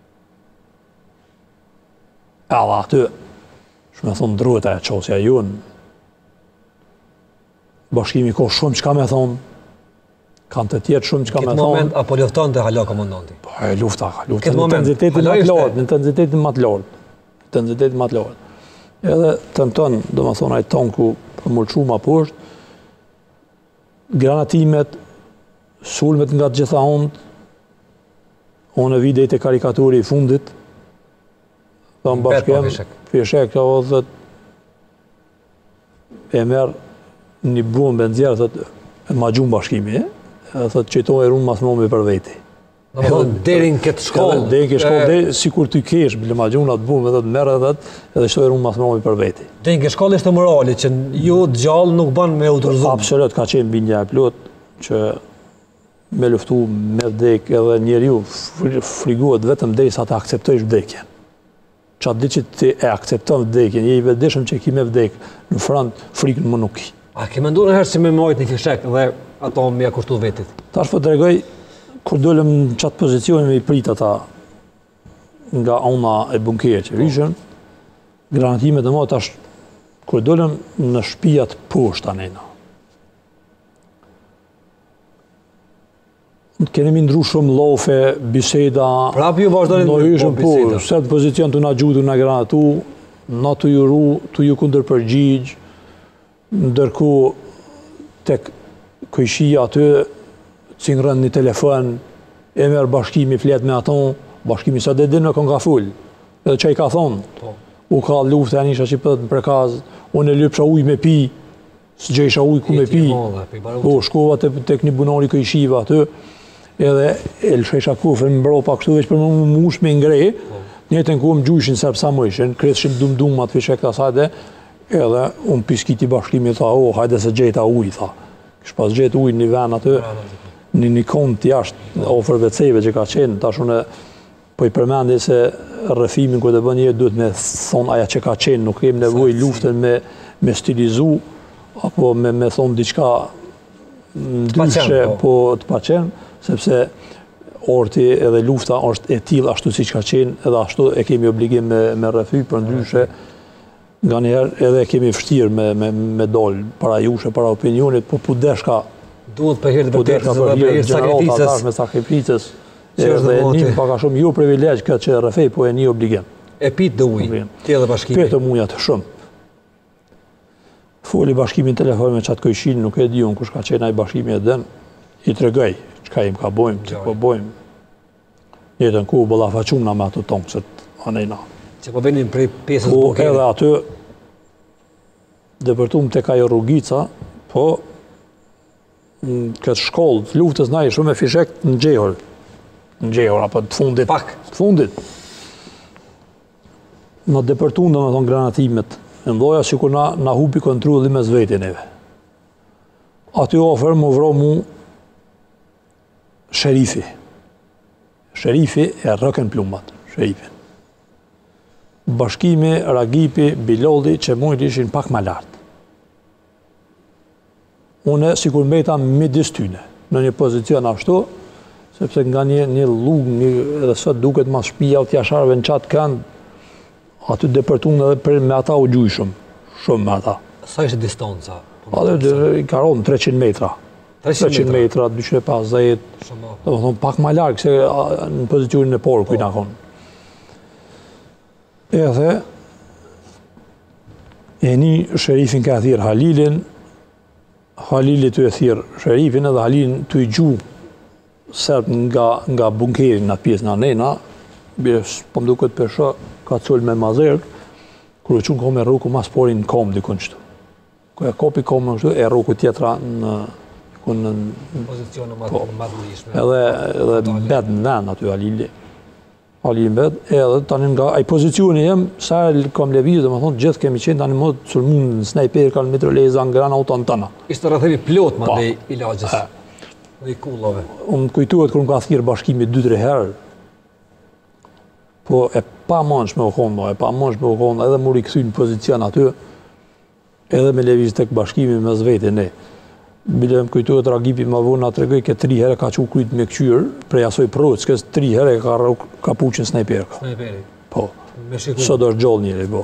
E dhe aty, shumë e thonë, drujët e qosja jonë, bashkimi ko shumë që ka me thonë, kanë të tjetë shumë që ka me thonë. Këtë moment, apo lufton të hala komandanti? Po, e lufta, lufta, në intensitetin më të lartë, në intensitetin më të lartë, intensitetin më të lartë. Edhe të në tënë, do më thonë, ajtë tonë ku për mëllqu ma poshtë, granatimet, sulmet nga të gjitha ondë, onë e videjt e karikaturi i fundit, dhe më bashkem, fishek, që o dhe e merë një bumë benzjerë, dhe e ma gjumë bashkimi, e dhe që to e runë mas mëmi për veti. Derin këtë shkollë. Derin këtë shkollë, si kur ty kesh, bile ma gjumë atë bumë, edhe të merë edhe edhe që to e runë mas mëmi për veti. Derin këtë shkollë ishte morali, që ju gjallë nuk banë me autorizumë. Absolut, ka qenë bindja e plot, që me luftu, me vdek, edhe njeri ju friguat vetëm dhe sa të akceptojsh vdekjen. Që atë di që ti e akcepton vdekjen, je i vedeshëm që ki me vdek, në front, frikën më nuk ki. A ke mendu në herë që me mojt një fishek dhe ato me ja kushtu vetit? Tash po të regoj, kur dollëm në qatë pozicionin me i prit ata nga ona e bunkerë që rishën, granatimet e mo tash, kur dollëm në shpijat poshtë anena. Kemi mi ndru shumë lofe, biseda... Prapë ju vazhdojnë në ishëm po, biseda. se të pozicion të na gjudu na granatu, na të juru, të ju kundër përgjigj, ndërku tek këjshia aty, cingrën një telefon, e merë bashkimi flet me aton, bashkimi sa dhe din me kënë ka full, edhe që i ka thonë, u ka luftë e anisha që pëtët në prekaz, unë e lypsha uj me pi, së gjejsha uj ku me pi, po shkova tek një bunari këjshiva aty, edhe e lëshesha kufën më bro pa kështu veç për më mush me ngrej, njëtën ku më gjujshin sërpë sa më ishin, kretëshin dum-dum atë fishe këta sajde, edhe unë piskiti bashkimi tha, o, hajde se gjejta uj, tha. Kësh pas gjejt uj një ven aty, një një kont jashtë ofër veceve që ka qenë, tash unë po i përmendi se rrëfimin ku të bën një duhet me thonë aja që ka qenë, nuk kem nevoj luftën me, me stilizu, apo me, me thonë diçka ndryshe, po të paqen, sepse orti edhe lufta është e tillë ashtu si që ka qenë, edhe ashtu e kemi obligim me, me rrëfy, për ndryshe, nga njerë edhe kemi fështirë me, me, me dollë, para jushe, para opinionit, po pudeshka, duhet për hirtë për tërtës dhe për hirtë sakrificës. Me sakrificës, edhe një paka shumë ju privilegj këtë që rrëfej, po e një obligim. E pitë dhe ujë, ti edhe bashkimi. Petë mujat shumë. Foli bashkimin telefon me qatë këjshin, nuk e di unë kush ka qenë ai bashkimi e den, i tregoj, qka im ka bojmë, që po bojmë. Jetën ku bëlla faqum na me ato tonë, që të anejna. Që po benin prej pjesës po, bukeri. Edhe aty, dëpërtum të kajo rrugica, po, në këtë shkollë të luftës na i shumë e fishek në gjehur. Në gjehur, apo të fundit. Pak. Të fundit. Në dëpërtum dhe me thonë granatimet, në mdoja si kur na, na hupi kontrolli me zvetin eve. Aty ofër më vro mu sherifi. Sherifi e rëken plumbat, sherifin. Bashkimi, Ragipi, Biloldi, që mujt ishin pak ma lartë. Une, si kur mbeta midis tyne, në një pozicion ashtu, sepse nga një, një lug, një, edhe sot duket mas shpia o tjasharve në qatë kënd, aty depërtun edhe për me ata u gjuj shumë, shumë me ata. Sa ishte distanca? Atë i karon treqind metra. treqind metra, dyqind e pesëdhjetë, dhe më thonë pak ma largë, se në pozicionin e porë kujna konë. Edhe, e një sherifin ka thirë Halilin, Halili të e thirë sherifin edhe Halilin të i gju sërp nga, nga bunkerin në pjesë në anena, po më duket përsho, ka cull me mazerk, kërë qënë kom e rruku mas porin në kom dikun qëtu. Kërë e kopi kom në qëtu, e rruku tjetra në... në pozicionë më madhulishme. Edhe, edhe bed në ven aty Halili. Halili bed, edhe tani nga ai pozicioni jem, sa kom levizë, dhe më thonë, gjithë kemi qenë tani më të sulmun në snajper, kanë mitroleza, në grana auton tëna. Ishte rrëthemi plot ma dhe i lagjës. Dhe i kullove. Unë kujtuhet kërë më ka thirë bashkimi dy tre herë, po e pa mansh me u kondo, e pa mansh me u kondo, edhe muri këthy në pozicion aty, edhe me levizë tek bashkimi me zvete ne. Bile më kujtuhet Ragipi ma vonë atë regoj ke tri herë ka që u kryt me këqyrë, prej asoj provët, s'kes tri herë ka kapuqin snajperka. Snajperi? Po. Sot është gjollë njëri, po.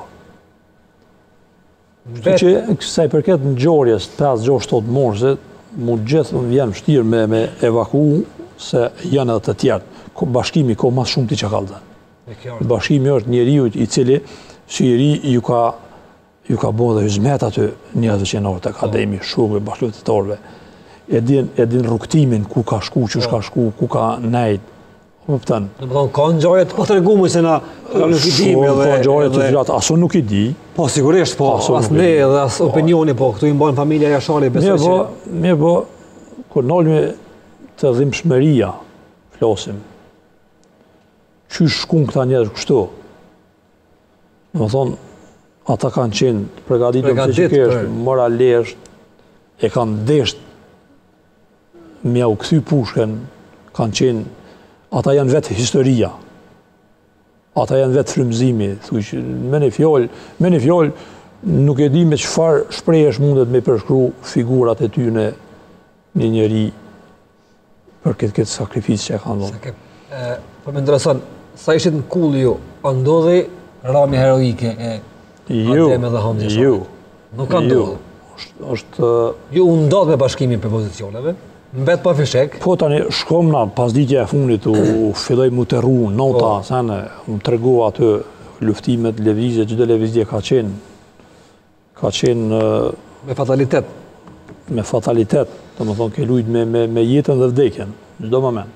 Kështu që, kësaj përket në gjorjes, pesë gjashtë shtatë morse, mu gjithë më vjen shtirë me, me evaku, se janë edhe të tjertë. Bashkimi ko mas shumë ti që kalë. Bashkimi është njeriu i cili, si i ri, ju ka ju ka bo dhe hizmet aty njëzë qenorë të akademi, shurve, bashkëlqytetarëve. E din, e din rrugtimin, ku ka shku, që shka shku, ku ka nejt. Pëpëtën. Në më thonë, ka në gjarët po të regumë se na nuk i dimi. Ka në gjarët të gjatë, aso nuk i di. Po, sigurisht, po, as ne dhe as opinioni, po, këtu i mbanë familja Jashari, besoj që... Mirë po, kur nalme të dhimbshmëria, flasim, që shkun këta njerëz kështu? Në më thonë, ata kanë qenë pregaditëm se që kështë, moralisht, e kanë desht me u këthy pushken, kanë qenë, ata janë vetë historia, ata janë vetë frymëzimi, me një fjoll, me një fjoll, nuk e di me qëfar shprejesh mundet me përshkru figurat e tyne një njeri për këtë këtë sakrificë që e kanë dhënë. Për me ndërësan, sa ishit në kullë ju, ndodhi rami heroike e Ju, ju. Nuk ka ndodhë. është... Ju ndodhë me bashkimin për pozicioneve? Mbet pa fishek. Po tani shkom na pas ditja e fundit u filloj mu të rru nota, sene, më tregu aty luftimet, lëvizje, çdo lëvizje ka qenë ka qenë me fatalitet. Me fatalitet, do më thonë ke lujt me, me, me jetën dhe vdekjen, çdo moment.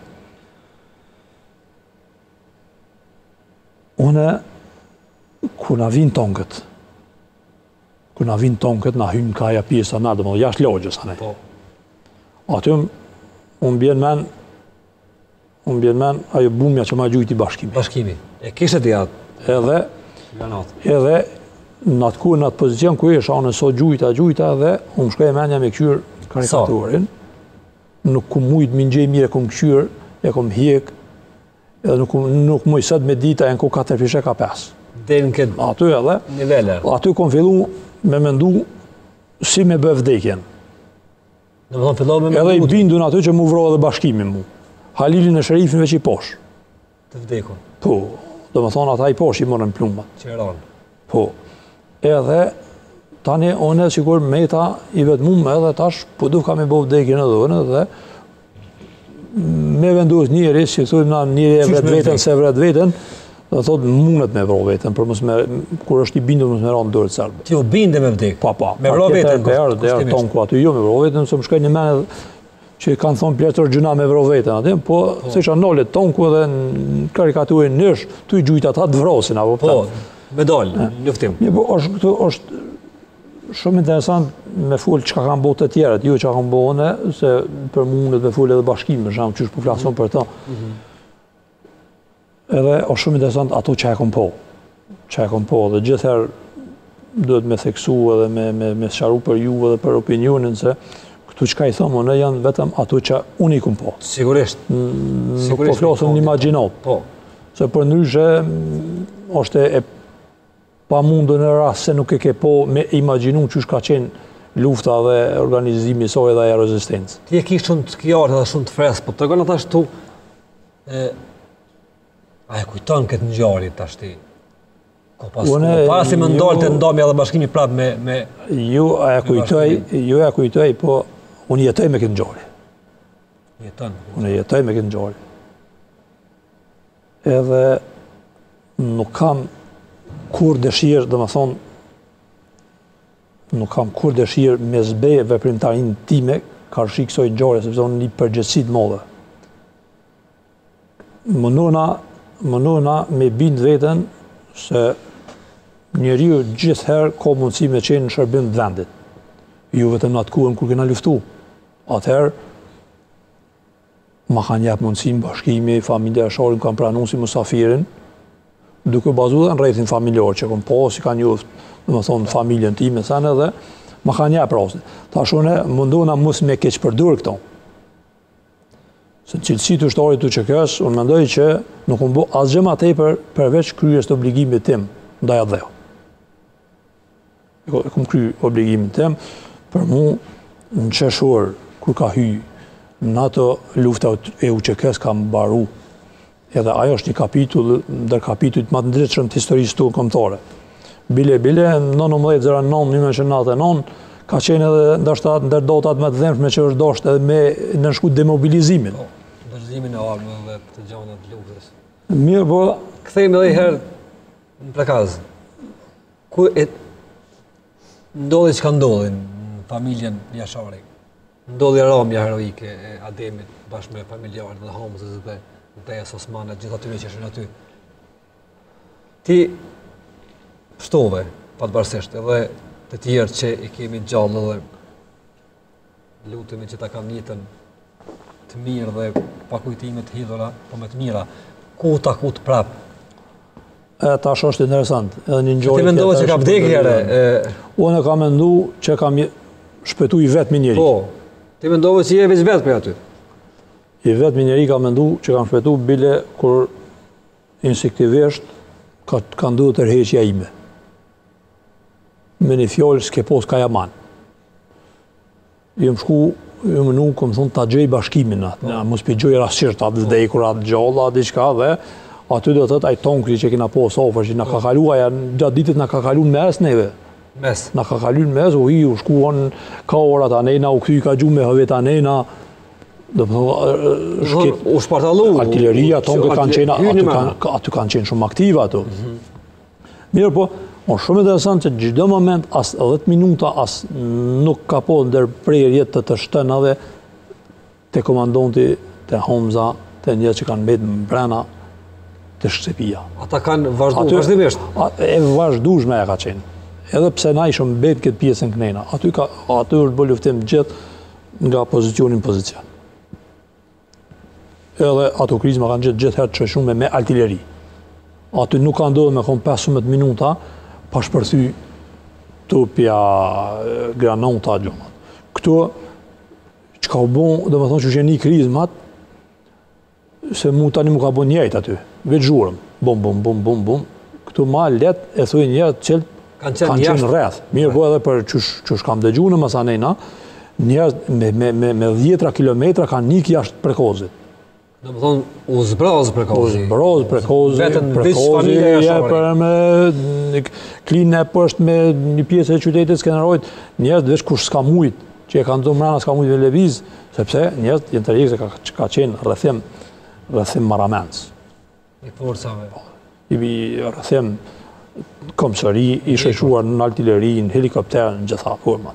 Une, ku na vinë tonkët, ku na vinë tonkët, na hynë kaja pjesa na, do më thonë jashtë logjës, anej. Po. Aty unë bjen men, unë bjen men, ajo bumja që ma gjujti bashkimi. Bashkimi. E kishte ti atë? Edhe, edhe, në atë ku, në atë pozicion ku isha, unë sot gjujta, gjujta, dhe unë shkoj e menja me këqyr karikaturin. Nuk ku mujt më ngjej mirë, e kom këqyr, e kom hjek, edhe nuk, nuk muj sët me dita, e në ku katër fishe ka pesë. Dhe në këtë aty edhe, nivele. Aty kom fillu me mendu si me bë vdekjen. Në më thonë fillu me mendu. Edhe i bindun aty që mu vro edhe bashkimin mu. Halilin e Sherifin veç i posh. Të vdekun. Po, do më thonë ata i posh i morën plumbat. Qeron. Po, edhe tani one sikur meta i vetmum edhe tash, po du ka me bo vdekjen edhe une dhe me vendus njëri, si thujmë na njëri e vret vetën se vret vetën, dhe thot mundet me vro vetën, për mos me, kur është i bindur mos me ranë dërët sërbë. Ti u binde me vdek? Pa, pa. Me vro vetën? Dhe erë, dhe erë tonë ku aty jo me vro vetën, se më shkoj një menë që kanë thonë pletër gjuna me vro vetën aty, po, se isha nollet tonë ku edhe në karikaturin nësh, tu i gjujta ta të vrosin, apo po, me dollë, luftim. Një, po, është këtu, është shumë interesant me full që ka kanë bo të tjerët, jo që ka kanë bo one, se për mundet me full edhe bashkim, me shumë qysh po flason për ta. Edhe është shumë interesant ato që e kom po, që e kom po, dhe gjithëherë duhet me theksu edhe me, me, me sharu për ju edhe për opinionin, se këtu që ka i thomë, ne janë vetëm ato që unë i kom po. Sigurisht. Nuk po flasëm një imaginat. Po. Se për ndryshe është e pa mundu në rast se nuk e ke po me imaginu që ka qenë lufta dhe organizimi soj dhe aja rezistencë. Ti e ki shumë të kjartë dhe shumë të fresë, po të regonë ata shtu, a e kujton këtë në gjarit të ashti? Ko pas, para si më ndollë të ndomi edhe bashkimi prapë me... me ju e kujtoj, ju e kujtoj, po unë jetoj me këtë në gjari. Jeton? Unë jetoj me këtë në gjari. Edhe nuk kam kur dëshirë, dhe më thonë, nuk kam kur dëshirë me zbeje veprimtarin time, ka rëshi kësoj gjore, sepse unë një përgjëtësit modhe. Mënona, mënona me bindë vetën se njeriu gjithëherë ka mundësi me qenë në shërbim të vendit. Ju vetëm në atë kuën kur kena luftu. Atëherë, ma kanë jep mundësim bashkimi, familja e shorin kanë pranu si musafirin, duke bazu dhe në rrethin familjar që kom po, si kanë juft, dhe më thonë, familjen time, sene dhe, ma kanë jep rastin. Ta shone, mundona mus me keq përdur këto. Se në cilësi të shtarit të që kësë, unë mendoj që nuk unë bo asgjë ma tepër përveç kryes të obligimit tim, ndaj atë dheo. E kom kry obligimin tim, për mu në qeshur, kur ka hy, në ato lufta e u që kësë kam baru, edhe ajo është një kapitull, ndër kapitullit më të ndryshëm të historisë tonë kombëtare. Bile, bile, në nëntëmbëdhjetë zero nëntë një mijë nëntëqind e nëntëdhjetë e nëntë, ka qenë edhe ndoshta ndër dotat më të dhëmshme që është dashur edhe me nënshku demobilizimin. Mobilizimin e armëve dhe të gjana të luftës. Mirë, po... Kthejmë edhe i herë në prekaz. Ku e ndodhi që ka ndodhi në familjen Jashari? Ndodhi ramja heroike e Ademit bashkë me familjarët dhe Hamzës dhe Tejas Osmane, gjithë atyre që shënë aty. Ti shtove, patëbarsisht, edhe të tjerë që i kemi gjallë dhe lutemi që ta kam jetën të mirë dhe pa kujtime të hidhura, po me të mira. Ku ta ku të prapë? E, tash është interesant. Edhe një njëri... Ti mendove që ka vdekë here? Unë e ka mendu që kam shpëtu i vetë minjeri. Po, ti mendove që je veç vetë për aty? I vetë minjeri ka mendu që kam shpëtu bile kur instinktivisht ka, ka ndu të rheqja ime. Me një fjallë s'ke pos ka jaman. Jëmë shku, jëmë nuk, këmë thonë, ta gjej bashkimin atë. Ja, mos për gjoj rasqirë, atë vdekur, atë gjalla, atë diqka dhe, aty do të thëtë ajë tonkri që kina pos ofër, që na ka kalu, aja gjatë ditit na ka kalu në mes neve. Mes? Na ka kalu në mes, u hi, u shkuan ka orat anejna, u këthy ka gjume hëvet anejna, Do më thonë, u shpartallu. Artilleria tonë kanë qenë, aty kanë qenë shumë aktive ato. Mirë po, është shumë interesant që çdo moment, as dhjetë minuta, as nuk ka po ndërprerje të të shtënave të komandanti, të Homza, të njerëz që kanë mbetë brenda të shtëpia. Ata kanë vazhduar vazhdimisht. E vazhdueshme e ka qenë. Edhe pse na ishëm mbet këtë pjesën kënena. Aty ka aty është bë luftim gjithë nga pozicionin pozicion. Edhe ato krizma kanë gjithë gjithë herë të shumë me artilleri. Aty nuk ka ndodhur me kon pesëmbëdhjetë minuta pa shpërthy tupja, granata, gjomat. Këto çka u bën, domethënë që jeni krizmat, se mu tani mu ka bën njëjtë aty. Vetë zhurëm, bum bum bum bum bum. Këtu ma let e thuj njerëz që kanë qenë rreth. Mirë po edhe për çush kam dëgjuar në Masanena, njerëz me me me me dhjetra kilometra kanë nik jashtë prekozit. Domethënë u zbroz prekozi. U zbroz prekozi. Vetëm veç familja jashtë. Për me klinë poshtë me një pjesë e qytetit Skenerojit, njerëz veç kush s'ka mujt, që e kanë dhënë mbrana s'ka mujt me lëviz, sepse njerëz janë të rikse ka ka qenë rrethim rrethim Maramens. I forcave. I rrethim komsari, i shoqëruar në artilleri, në helikopter, në gjitha format.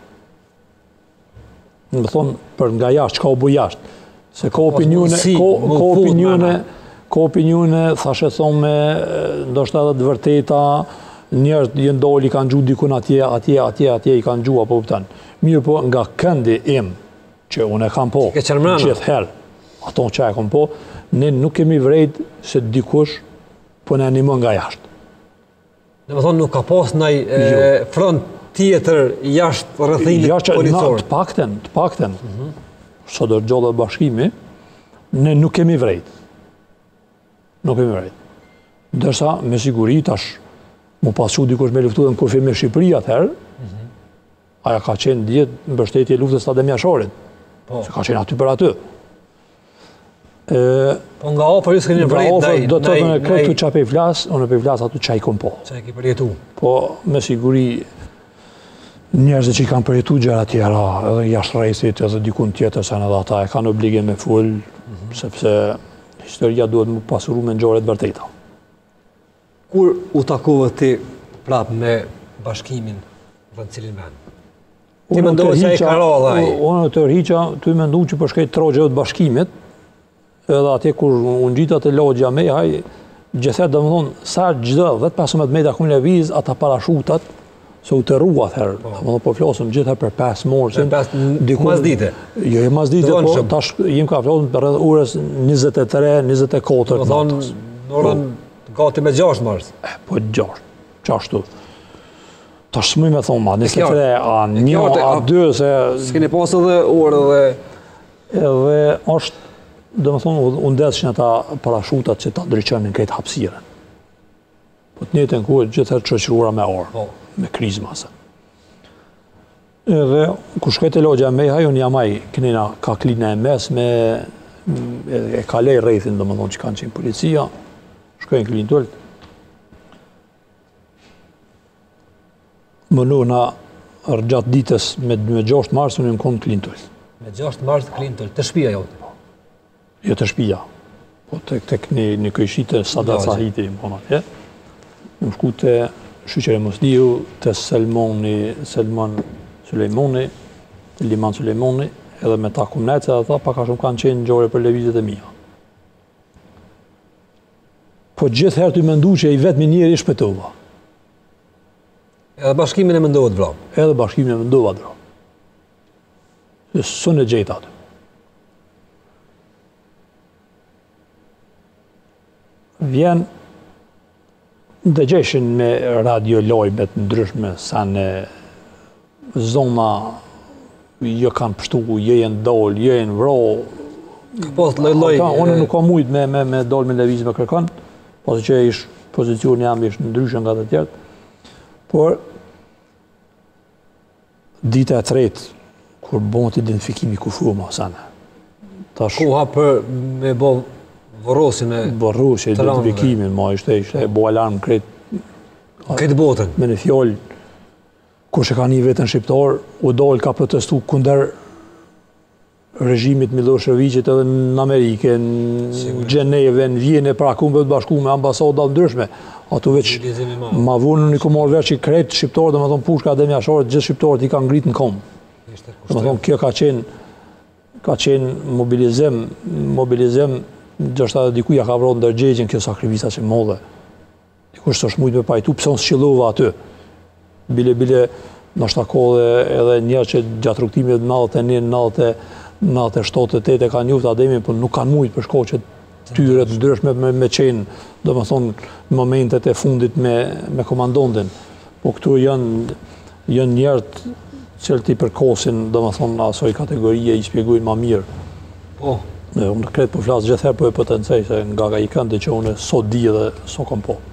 Më thonë, për nga jashtë, çka u bë jashtë, se ka opinione, ka opinione, ka opinione, thashe thonë me, ndoshta edhe të vërteta, njerëz janë doli kanë gjuhë dikun atje, atje, atje, atje i kanë gjuhë apo kupton. Mirë po nga këndi im, që unë e kam po, gjithë herë, ato që e kam po, ne nuk kemi vrejt se dikush po në animon nga jashtë. Dhe më thonë nuk ka pas ndaj front tjetër jashtë rrethimit policor. Të pakten, të pakten, sot do gjallë bashkimi, ne nuk kemi vrejt. Nuk kemi vrejt. Ndërsa, me siguri, tash, mu pasu dikush me luftu dhe në kufi me Shqipëri atëherë, aja ka qenë djetë në mbështetje luftës të Ademjasharit, se ka qenë aty për aty. Po nga ofër ju s'keni vrejt ndaj... Do të të në këtë që pe i flasë, unë pe i flasë aty që i kom po. Që i ki përjetu. Po, me siguri, njerëzit që i kanë përjetu gjera tjera, edhe jashtë rejsit, edhe dikun tjetër, se në dhe ata e kanë obligim me full, sepse historia duhet më pasuru me ngjarjet vërteta. Kur u takove ti prap me bashkimin rreth cilin vend? Ti mendoj se ai ka rrodh ai. Unë të rriqa, ty mendoj që po shkoj trogjë të bashkimit, edhe atje kur unë gjita të logja me, haj, gjithet dhe më thonë, sa gjithë, dhjetë pesëmbëdhjetë metra kumë leviz, ata parashutat, se u të rrua atëherë. Dhe më thonë, po flosëm gjithë për pesë morë. Mas dite? Jo, e mas dite, po tash jem ka flosëm për rreth orës njëzet e tre, njëzet e katër. Më thonë, në orën gati me gjashtë mars? Po gjashtë, qashtu. Tash s'muj me thonë ma, njëzet e tre, a një, a dy, se... S'keni pasë edhe orë dhe... Edhe është dhe më thonë, unë deshin ata parashutat që ta ndryqenin këtë hapsiren. Po të njëtën ku e gjithër të qëqruara me orë, me krizë masë. Edhe, ku shkajt e logja me, hajon jamaj, kënina ka klinë e mes me, e kalej rejthin, dhe më thonë, që kanë qenë policia, shkajnë klinë tëllë. Më nuna, rëgjatë ditës me gjashtë mars, unë në konë klinë tëllë. Me gjashtë mars klinë tëllë, të shpia jote? Jo të shpia, po tek një këjshite Sadat Sahiti, më në më shku të Shyqere Mosliu, të Selmoni, Selman Sulejmoni, Liman Sulejmoni, edhe me ta kumnecë edhe ta, pak a shumë kanë qenë gjore për levizit e mija. Po gjithë herë të mendu që i vetë njeri shpetova. Edhe bashkimin e mendohet vra? Edhe bashkimin e mendohet vra. Së në gjejtë atë. Vjen dhe gjeshin me radio lojbet ndryshme sa në zona jo kanë pështu, jo jenë dollë, jo jenë vro. Po të loj-loj... Unë nuk ka mujt me, me, me dollë me levizme kërkan, pasi që ish pozicion jam ish ndryshme nga të tjertë. Por, dita e tretë, kur bon të identifikimi ku fuma, sana. Koha për me bo Vorrosin e... Vorrosin e identifikimin, ma ishte, ishte bo alarm kretë... Këtë botën? Me në fjollë, kur që ka një vetën shqiptar, u dollë ka protestu kunder regjimit Miloševićit edhe në Amerike, në Gjeneve, në Vjenë, pra Kombeve të Bashkuara, ambasada ndryshme. Ato veç ma vonë një ku marrë veç i kretë shqiptarë, dhe më thonë pushka dhe mjashore, gjithë shqiptarët i kanë ngritë në kom. Dhe më thonë kjo ka qenë, ka qenë mobilizim, mobilizim, gjështë edhe dikuja ka vrojë ndërgjegjën kjo sakrifisa që modhe. Dikush të shmujt me pajtu, pëse nësë qëllova aty. Bile, bile, në shtakove edhe njerë që gjatë rukëtimit nëllët e një, nëllët e shtatë e tetë e ka njuftë ademi, për nuk kanë mujtë për shko që tyret ndryshme me, me qenë, do më thonë, në momentet e fundit me, me komandontin. Po këtu janë, janë njerët që ti përkosin, do më thonë, asoj kategorie i spjegujnë ma mirë. Po. Dhe unë kretë për flasë gjithëherë për e potencej, se nga ka i këndi që unë sot di dhe so kom po.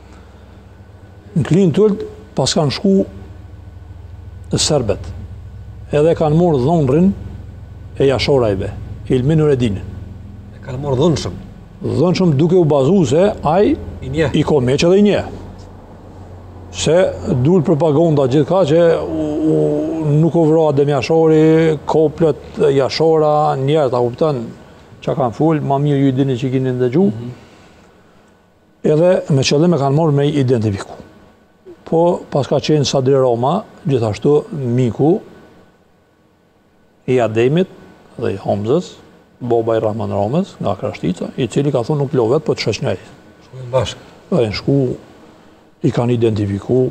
Në klinë tëllë, pas kanë shku serbet, edhe kanë morë dhonërin e Jashorajve, Ilmin Nuredinin. Kanë morë dhënshëm. Dhënshëm duke u bazu se aj I nje. I ko meqë dhe i nje. Se dul propaganda gjithë ka që u, u, nuk u vra Adem Jashori, koplet Jashora, njerë ta kuptan që kanë full, ma mirë ju i dini që i kini ndëgju. Mm -hmm. Edhe me qëllim e kanë morë me identifiku. Po pas ka qenë Sadri Roma, gjithashtu miku i Ademit dhe i Homzës, Boba i Rahman Ramës, nga Krashtica, i cili ka thonë nuk lovet, po të sheshnjaj. Shkujnë bashkë. Dhe në shku, i kanë identifiku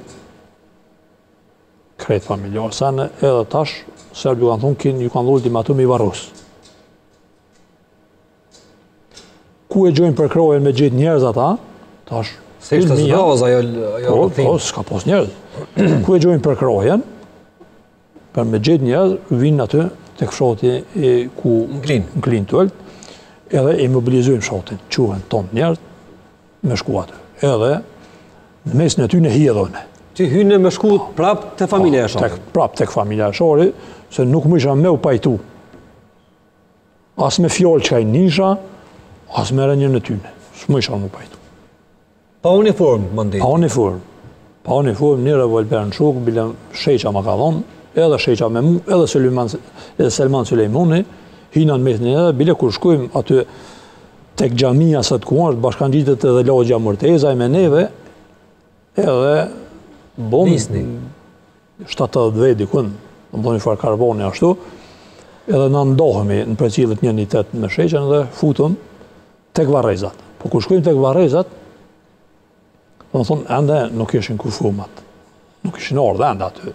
krejt familjarë. Sene edhe tash, Serbi ju kanë thonë, ju kanë dhu ultimatum i varus. Ku e gjojnë për krojen me gjithë njerëz ata, tash... Se ishte zbravaz ajo rëthim. Po, s'ka pos njerëz. Ku e gjojnë për krojen, për me gjithë njerëz, vinë aty, të fshati ku në klinë tëllë, edhe e mobilizujnë fshatin, quhen tonë njerët, me shku atë. Edhe në mesin e ty në hjedhone. Ty hynë me shku prap të familja e shari? Prap të familja e shari, se nuk më isha me u pajtu. As me fjallë që ka i nisha, as me rënjën në tyne. Së më isha me u pajtu. Pa uniform, më ndit? Pa uniform. Pa uniform, një revolver në shuk, bile sheqa ma ka dhonë, edhe sheqa me mu, edhe Selman, edhe Selman Sulejmoni, hina në mesin edhe, bile kur shkujmë aty tek gjamia së të kuar, bashkan gjitët edhe logja Murteza me neve, edhe bom, shtatëdhjetë vjet dikun, në më një farë karboni ashtu, edhe në ndohemi në precilët një nitet me sheqen edhe futëm tek Varrezat. Po kur shkujmë tek Varrezat, dhe më thonë, ende nuk ishin kufumat, nuk ishin ardhe ende aty.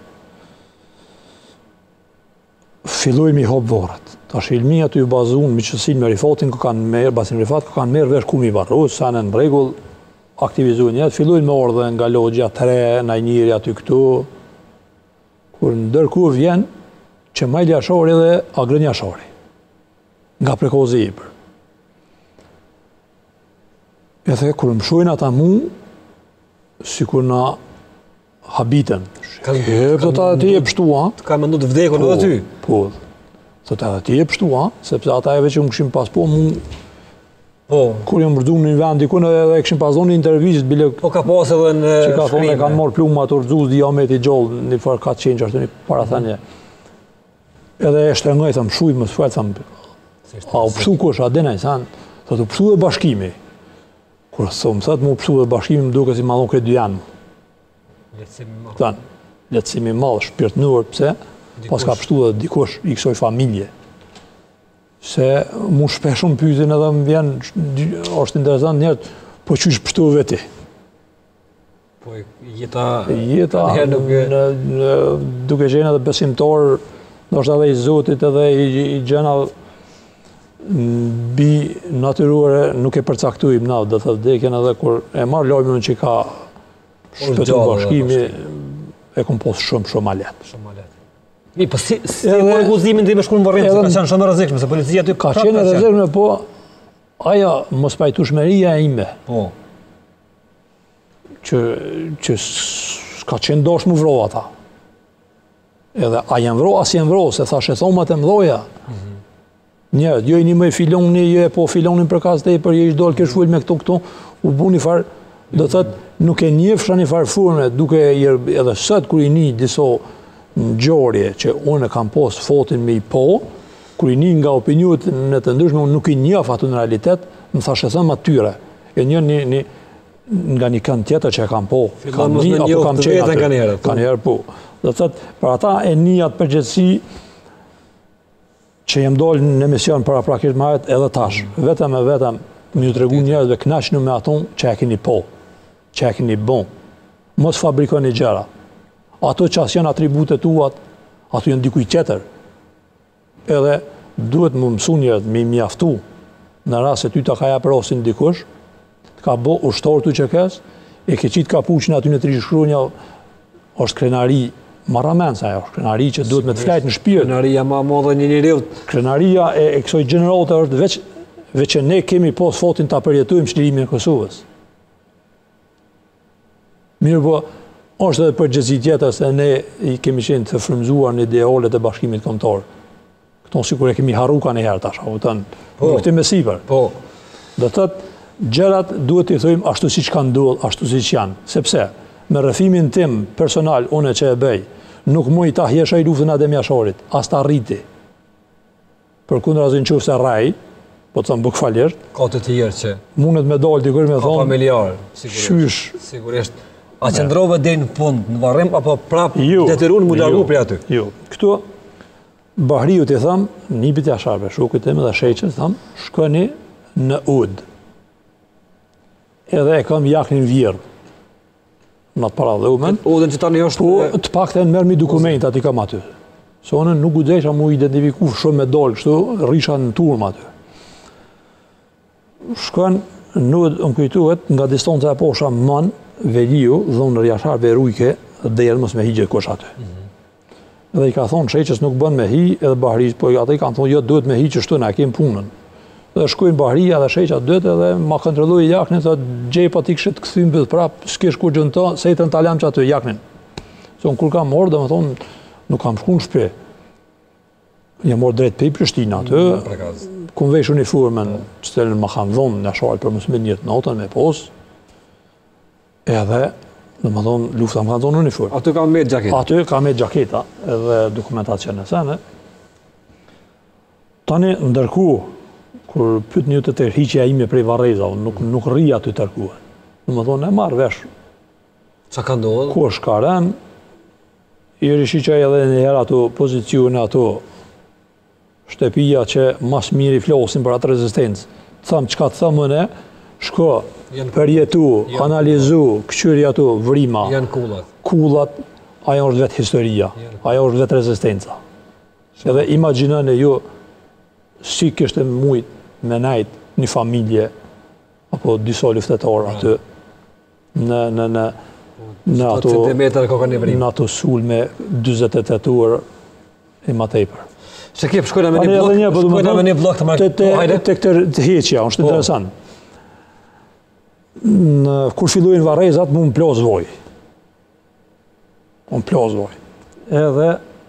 Fillojmë i hop vorët. Tash Ilmi aty u bazuan me qësin me Rifatin, ku kanë merë, basin Rifat, ku kanë merë vesh ku mi varrus, sa në regull, aktivizuan jetë, fillojnë me ardhe nga logja tre, na njëri aty këtu, kur ndërku vjen që Majli Jashari dhe Agrën Jashari, nga prekozi i për. E the, kur më shojnë ata mu, si kur na habiten. E, të ta ti e pështua. Të ka mendu të vdekon edhe ty? Po, të ta ti e pështua, sepse ata e veç që më këshim pas po, mu, kur jam rëdu në një vend dikun, edhe e këshim pas do një intervjist, bile... Po ka pas edhe në shkrime. Që ka thonë e kanë morë pluma të rëdzuz, diameti gjallë, një farë ka të qenë që ashtu një parathenje. Edhe e shtrengoj, thëmë, shujt më sfuet, thëmë, a u pështu kush, a dinaj, thënë, thëtë u pështu dhe bashkimi. Kur thëmë, thëtë mu pështu dhe bashkimi, më duke si madhon këtë dy janë. Thënë, letësimi madhë, shpirtënuar, pëse, pas ka pështu dhe dikush i kësoj familje. Se mu shpeshun pytin edhe më vjen, është interesant njerët, po që është pështu veti. Po jeta... Jeta, duke qenë edhe besimtar, nështë edhe i Zotit edhe i gjena bi natyruare nuk e përcaktujmë na, dhe të vdekjen edhe kur e marrë lojmën që ka shpetu bashkimi, e kom posë shumë shumë alet. Shumë alet. Mi, po si e guzimin të i me shku në Varrim, se ka qenë shumë rëzikshme, se policia ty ka qenë rëzikshme, po aja mos pajtueshmëria ime, që s'ka qenë dosh më vro ata. Edhe a jenë vro, as jenë vro, se thashe thomat e mdoja. Njerët, jo i një mëj filoni, jo e po filonin për kas të e për je ishtë dollë kësh full me këto këto, u bu një farë, do të thëtë, nuk e njefësha një farë furme, duke edhe sëtë kër i një diso në gjorje që unë e kam posë fotin me i po, kur i një nga opinionit në të ndryshme, unë nuk i njeh atë në realitet, më thashë thëmë atyre. E një një, një nga një kënd tjetër që e kam po, kam një, apo kam qenë aty. Ka njerë po. Dhe thëtë, për ata e një atë përgjithësi që jem dollë në emision para prakisht marët edhe tash. Vetëm e vetëm më ju tregu njerëzve kënaqni me aton që e keni po, që e keni bon. Mos fabrikoni gjëra. Ato që as janë atributet tuat, ato janë dikuj tjetër. Edhe duhet më mësu njerëz, me i mjaftu, në rast se ty të ka japë rosin dikush, të ka bo ushtor tu që kes, e ke qitë kapuqin aty në tri shkronja, është krenari marramenca, ajo, krenari që duhet me të flajt në shpirt. Krenaria ma modhe një njëriut. Krenaria e, e kësoj gjenerote është veç, veç që ne kemi pos fotin të përjetuim çlirimin e Kosovës. Mirë po, është edhe përgjithësi tjetër se ne i kemi qenë të frymzuar në idealet e bashkimit kombëtar. Këto sikur e kemi harru ka një herë tash, apo tën. Po, këtë me sipër. Po. Do thotë gjërat duhet t'i thojmë ashtu siç kanë ndodhur, ashtu siç janë. Sepse me rrëfimin tim personal, unë që e bëj, nuk muj ta hjeshaj luftën Adem Jasharit, as ta rriti. Përkundrazi nëse rrai, po të thëmë bukfalisht, ka të tjerë që mundet me dalë dikush me thonë, ka familjar, sigurisht. Sigurisht. A qëndrove deri në fund, në varrim apo prap detyruan mu largu prej aty? Jo. Këtu Bahriu t'i tham, nipit Jasharve, shokut tim dhe sheqës, tham, shkoni në Ud. Edhe e kam jaknin vjerë. Në të para dhe umen. Udën që tani është... Po, të pak të në mërë mi dokumentat i kam aty. Se onën nuk u desha mu identifiku shumë me dolë, kështu risha në turmë aty. Shkon në Ud, më kujtuhet, nga distanca e posha man, Veliu, dhonër Jasharve rujke, dhe jerë mos me higje kush aty. Edhe i ka thonë, sheqës nuk bën me hi, edhe Bahri's, po ata i kanë thonë, jo, duhet me hi që shtu na kem punën. Dhe shkojnë Bahria dhe sheqa dytë edhe ma kontrolloi jaknin, thotë gjepa ti kështë të këthym bëdhë prap, s'kesh kur gjënë ta, se i të në talam që aty jaknin. Se unë kur kam morë, dhe më thonë, nuk kam shku në shpe. Një morë drejt për i Prishtina aty, kun vesh uniformen, që të më kam dhonë në shalë për mësë me njëtë notën me posë, edhe, dhe më thonë, lufta më kanë dhonë uniform. Aty ka me gjaketa? Aty ka me gjaketa edhe dokumentacion e sene. Tani, ndërku, kur pyet një të tërhiqja ime prej Varreza, nuk, nuk rri aty tërkuën. Dhe më thonë, e marrë vesh. Qa ka ndodhë? Ku është karen, i rishiqaj edhe një herë ato pozicione ato shtepia që mas miri flasin për atë rezistencë. Të thamë, qka të thamën e, shko, përjetu, analizu, këqyri ato vrima. Janë kullat. Kullat, ajo është vetë historia, ajo është vetë rezistenca. Edhe imaginën e ju, si kështë mujt me najt një familje, apo disa luftetarë aty, në, në, në, në ato, në ato sulme dyzet e tetë orë e ma tepër. Se kip, shkojna me një blok, shkojna me një blok të marrë. Të këtë të heqja, është interesant. Kur fillojnë Varrezat, mu më plos voj. Më plos voj. Edhe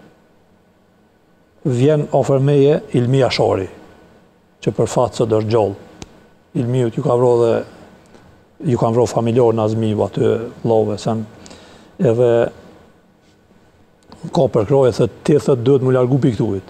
vjen ofër meje Ilmi Jashari, që për fatë sot është gjallë. Ilmiut ju ka vro dhe ju ka vro familjarë në Azmiu aty love, sen. Edhe ka përkroje, thët, ti thët duhet më largu për këtuvit.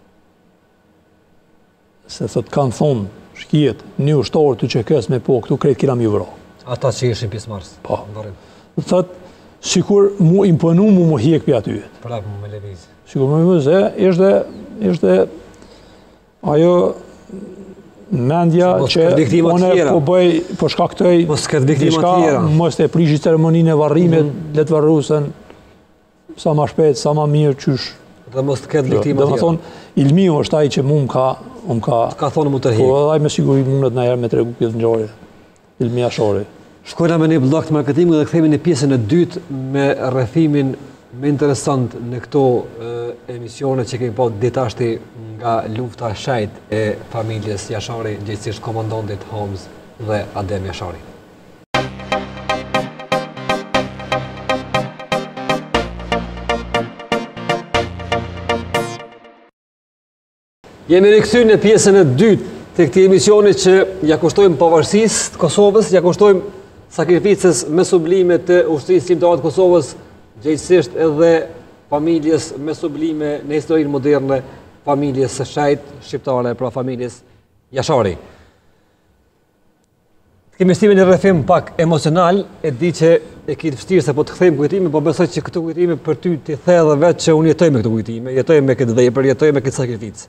Se thët kanë thonë, shkijet, një ushtarë të që kësë me po, këtu krejt kina mi vro. Ata që ishin pjesëmarrës. Po. Thët, sikur mu imponu mu mu hjek për aty. Prapë mu me levizë. Sikur mu me se, ishte, ishte ajo mendja që one po bëj, po shkaktoj, mos këtë viktima tjera. Mos të prishi ceremoninë e varrimit, letë varrusen, sa ma shpejt, sa ma mirë, qysh. Dhe mos të këtë viktima tjera. Dhe më thonë, Ilmiu është ai që mu më ka, më ka... Ka thonë mu të rhi. Po, edhe me siguri mundet në herë me tregu këtë ngjarje. Ilmi Jashari. Shkojna me një blok të marketingu dhe këthejme në pjesën e dytë me rrethimin me interesant në këto emisione që kemi pa detashti nga lufta shajt e familjes Jashari, gjithësisht komandantit Hamz dhe Adem Jashari. Jemi rikësy në pjesën e dytë të këti emisioni që ja kushtojmë pavarësisë të Kosovës, ja kushtojmë sakrificës me sublime të ushtrisë shqiptare të Kosovës, gjithësisht edhe familjes me sublime në historinë moderne familjes së Shajt shqiptare, pra familjes Jashari. Kemi stimin një rrethim pak emocional, e di që e ki të vështirë se po të kthejmë kujtime, po besoj që këto kujtime për ty t'i the edhe vetë që unë jetoj me këto kujtime, jetoj me këtë vepër, jetoj me këtë sakrificë.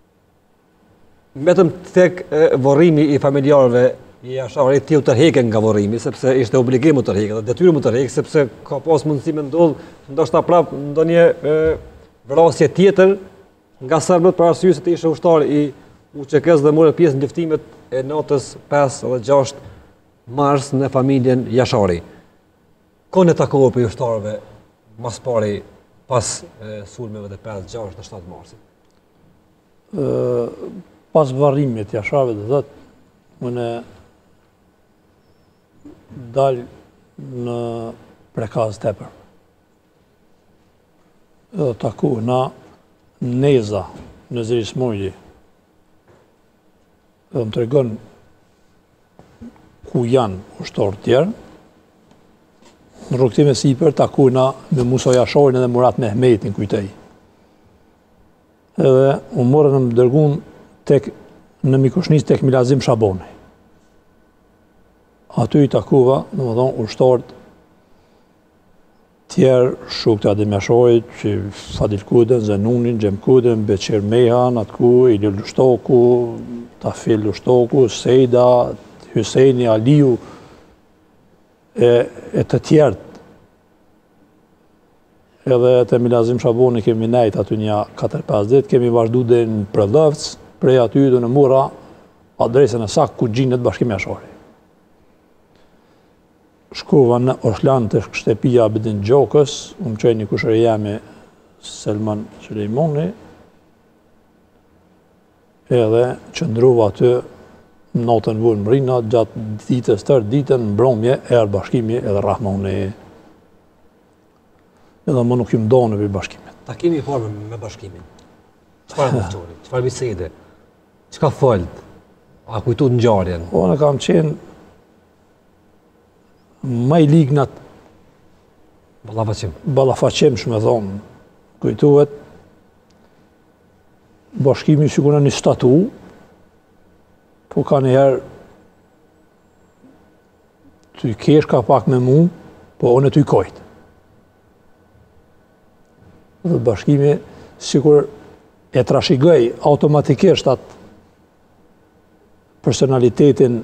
Vetëm tek vorrimi i familjarëve i Jasharit ti u tërheken nga vorrimi, sepse ishte obligim u tërheket, dhe detyrë mu tërhek, sepse ka pas mundësi me ndodh, ndoshta prap ndonjë vrasje tjetër nga serbët për arsye se ti ishe ushtar i U Q K-s dhe morë pjesë në luftimet e natës pesë dhe gjashtë mars në familjen Jashari. Kone takove për ushtarëve mas pari pas sulmeve dhe pesë, gjashtë dhe shtatë marsit? Pas varrimit Jasharëve dhe dhëtë, mëne dalë në prekaz tepër. Edhe taku na Neza në Zirismojli, dhe më të regon ku janë ushtarë tjerë. Në rrugtime sipër takuna me Musa Jasharin edhe Murat Mehmetin kujtej. Edhe unë morën në më dërgun tek, në Mikushnis tek Milazim Shaboni. Aty i takuva, në më thonë, ushtarët tjerë, shuk të Adem Jasharit, që Fadil Kuden, Zenunin, Gjem Kuden, Beqir Mehan, atku, Ilir Lushtoku, Tafil Lushtoku, Sejda, Hyseni, Aliu, e, e të tjertë. Edhe të Milazim Shaboni kemi nejt aty një katër pesë ditë, kemi vazhdu dhe në Prëdhëvc, prej aty dhe në mura adresën e sak ku gjinët Bashkimi Jashari. Shkova në Oslan të shtëpia Abedin Gjokës, unë qoj një kushërë jemi Selman Sulejmoni, edhe qëndruva aty në natën vërë mrina, gjatë ditës tërë ditën, në mbromje, erë bashkimi edhe Rahmoni. Edhe më nuk ju më donë për bashkimit. Takimi i parë me bashkimin. Çfarë në qori? Çfarë bisede? Çka folët? A kujtu në ngjarjen? Unë kam qenë më i lignat Ballafaqim. Ballafaqim shme thonë. Kujtuhet bashkimi sikuna një statu, po ka njëherë të i kesh ka pak me mu, po unë të i kojtë. Dhe bashkimi sikur e trashigoj automatikisht atë personalitetin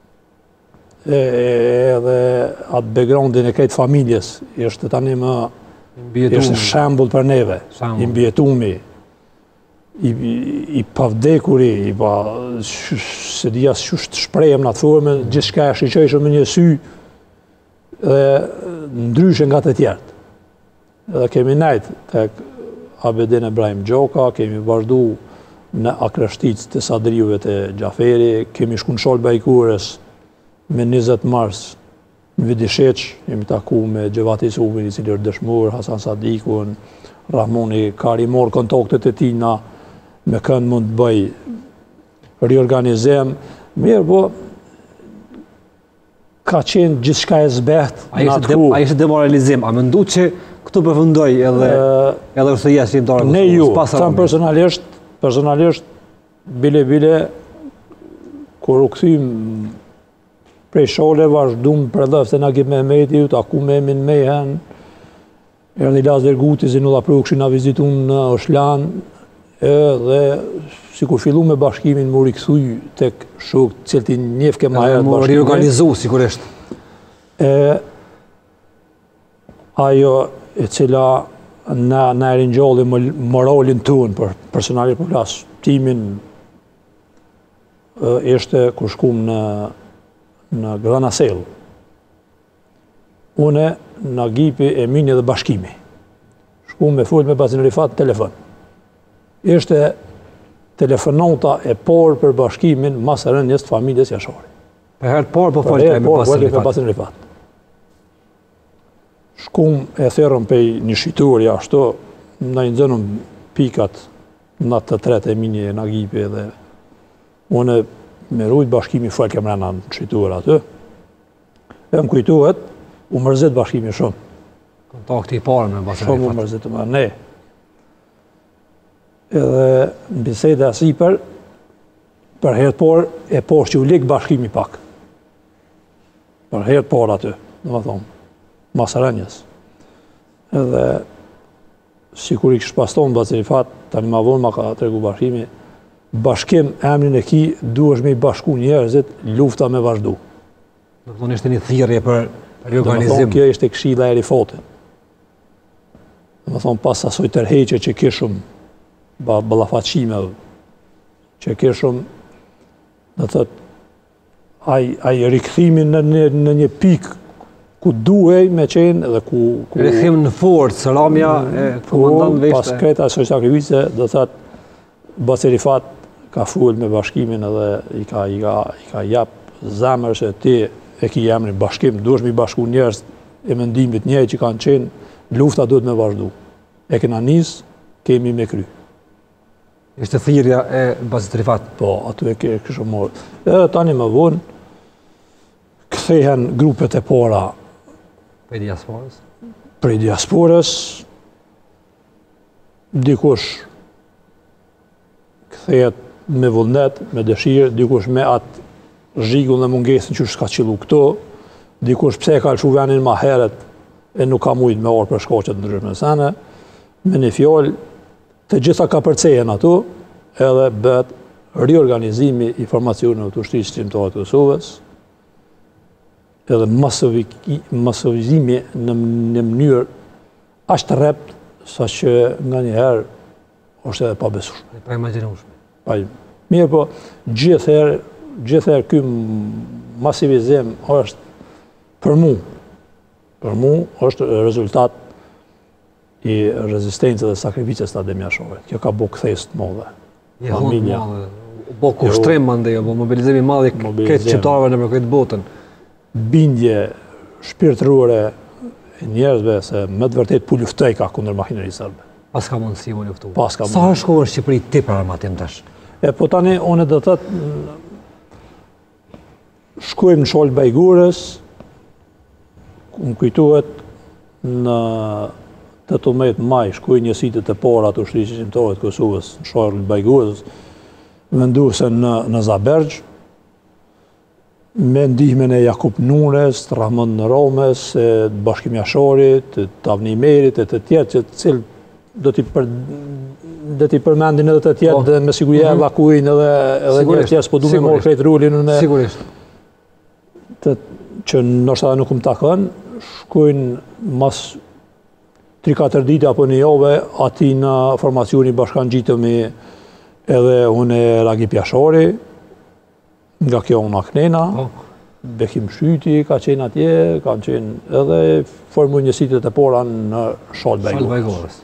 edhe atë backgroundin e këtë familjes, ishte tani më ishte shembull për neve, i mbjetumi, i, i pavdekuri, i pa, se dhja së shprejem në atë forme, gjithë shka e shqyqojshë me një sy, dhe ndryshe nga të tjertë. Edhe kemi nejtë tek Abedin Ebrahim Gjoka, kemi vazhdu në akreshtic të sadriuve të Gjaferi, kemi shku në Sholë Bajkurës me njëzet mars në Vidisheq, jemi taku me Gjevati Suvin, i cili është dëshmur, Hasan Sadikun, Rahmoni, kari morë kontaktet e tina, me kënd mund të bëj riorganizem, mirë, po ka qenë gjithë shka e zbeht në atë ku. A ishte demoralizim, a më ndu që këtu përfundoj edhe edhe ose jashtë shqiptare Kosovës? Ne ju, thëmë personalisht, personalisht, bile bile, kur u këthym prej shole, vazhdum për dhe fëte Nagib Mehmeti, u taku me Emin Mehen, erdi Lazder Guti, Zinulla Prukshi na vizitun në Oshlan, edhe si kur fillu me bashkimin më rikëthuj tek shok cilë ti njef ke ma herë bashkimin. Më riorganizu, sigurisht. E, ajo e cila na, na e rinjolli moralin tunë për personalit për plas timin ishte kur shkum në, në Gdhana Sel. Une në Gipi e Mini dhe bashkimi. Shkum me full me Bazin Rifat në telefon. Ishte telefonata e parë për bashkimin mas rënjes të familjes Jashari. Për herë parë po folë me Bazin Rifat. Shkum e therëm për një shqyturja, ashtu në i nëzënëm pikat në të tretë e Mini e Nagipi dhe une me rujt bashkimi folë kem rena në shqyturja atë. E më kujtuhet, u mërzit bashkimi shumë. Kontakti i parë me Bazin Rifat. Shumë u mërzit të më ne. edhe në biseda sipër, për herë por, e poshtë që u ligë bashkimi pak. Për herë por aty, në më thonë, masarënjës. Edhe, si kur i kështë pastonë Bacerifat, tani ma vonë ma ka tregu bashkimi, bashkim emrin e ki, duhesh me i bashku njerëzit, lufta me vazhdu. Do të thonë ishte një thirrje për riorganizim. Do të thonë, kjo ishte këshilla e rifotit. Do të thonë, pas asoj tërheqje që kishëm, ballafaqimeve, që kishëm, do të thotë, ai rikthimin në, në një pikë ku duhej me qenë dhe ku... ku Rikthim në forcë, ramja e komandantëve ishte... Pas kreta asoj sakrifice, do të thotë, Bacerifat ka full me bashkimin edhe i ka, i ka, i ka jap zemër se ti e ki emrin bashkim, duhesh me i bashku njerëz e mendimit njëjtë që kanë qenë, lufta duhet me vazhdu. E kena nis, kemi me kry. Ishte thirrja e Bacerifat. Po, aty e kishëm morë. Edhe tani më vonë, kthehen grupet e para Prej diasporës? Prej diasporës, dikush kthehet me vullnet, me dëshirë, dikush me atë zhigull dhe mungesën që s'ka qillu këto, dikush pse ka lëshu venin ma heret e nuk ka mujt me orë për shkoqet në ndryshme sene, me një fjallë, të gjitha ka përcejen ato, edhe bet riorganizimi i formacionit të ushtrisë shqiptare të Kosovës, edhe masovizimi në, në mënyrë ashtë rrept, sa që nga njëherë është edhe pa besushme. Pa imagjinueshme. Pa, mirë po, gjithëherë, gjithëherë ky masivizim është për mu, për mu është rezultat i rezistencës dhe sakrificës të Adem Jashovit. Kjo ka bo kthesë të modhe. Je hund modhe, bo kushtrim mande, bo mobilizimi madhe këtë qytetarëve në këtë botën. Bindje shpirtërore e njerëzve se me të vërtet pu luftoj ka kundër makinerisë serbe. Pas ka mundësi u luftu. Pas ka Sa është shkova në Shqipëri ti për armatim tash? E po tani, one dhe thët, shkojmë në Sholë Bajgurës, më kujtuhet në tetëmbëdhjetë maj, shkoj njësitë e para të ushtrisë shqiptare të Kosovës në Sholë Bajgurës, vendusen në, në Zabergj, me ndihmën e Jakub Nures, Rahman Romes, Bashkim Jashorit, Tavni Merit, e të tjerë që cilë do t'i për, do t'i përmendin edhe të tjerë dhe me siguri e evakuin edhe, edhe një tjerë s'po du me morë krejt rullin në... Sigurisht. Të, që nështë edhe nuk më takën, shkojnë mas tri katër dite apo një jove ati në formacioni bashkan gjitëmi edhe unë e Ragip Jashori, nga kjo unë aknena, Bekim Shyti ka qenë atje, kanë qenë edhe formu njësitet e pora në Sholë Bajgorës.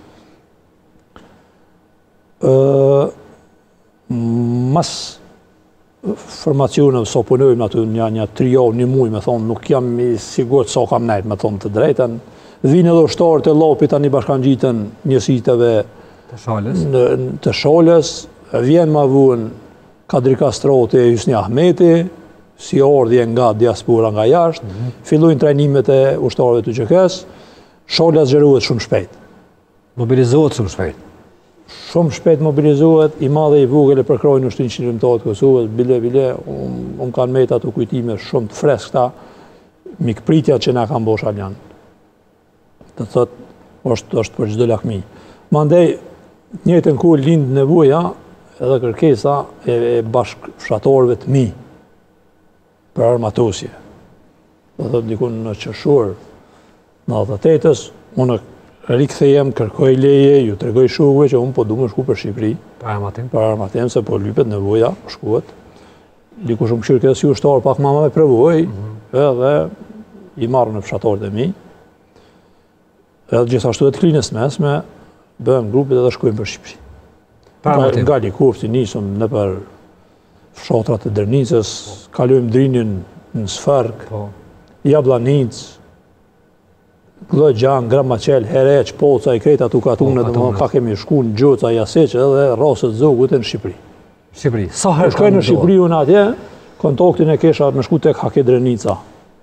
Mas formacionëve sa punojmë aty një, një tri javë, një muj, me thonë, nuk jam i sigurt sa kam nejtë, me thonë të drejten. Vinë edhe ushtarët e Llapit tani bashkan gjitën njësiteve të Sholës, të Sholës, vjen ma vuën Kadri Kastroti e Hysni Ahmeti, si ordhje nga diaspora nga jashtë, mm -hmm. fillojnë trajnimet e ushtarëve të G K S, Shola zgjerohet shumë shpejt. Mobilizohet shumë shpejt. Shumë shpejt mobilizohet, i madhe i vogël e përkrojnë ushtrinë shqiptare të Kosovës, bile bile, unë um, kanë met ato kujtime shumë të freskëta, mikpritja që na kanë bosh aljan. Të thotë, është, është për çdo lakmi. Mandej, njëjtën kohë lind nevoja edhe kërkesa e, e bashkëfshatorëve të mi për armatosje. Do thotë dikun në qershor, në dhjetë unë rikthejem, kërkoj leje, ju tregoj shokëve që unë po du më shku për Shqipëri. Për armatim? Për armatim, se po lypet nevoja, shkuet. Dikush më këshirë këtë si ushtarë, pak ma me prevoj, mm -hmm. edhe i marrë në fshatorët e mi. Edhe gjithashtu edhe të klinës mesme, bëhem grupit edhe shkojmë për Shqipëri. Nga, nga Likofti nisëm në për fshatrat e Dernicës, kalojmë drinin në Sfark, po. Jablanicë, Glëgjan, Gramacel, Hereq, Poca, i krejta tu katune, dhe më ka kemi shku në Gjoca, Jaseq, edhe Rasët Zogut e në Shqipëri. Shqipëri, sa herë ka në Shqipëri unë atje, kontaktin e kesha me shku tek Hake Drenica.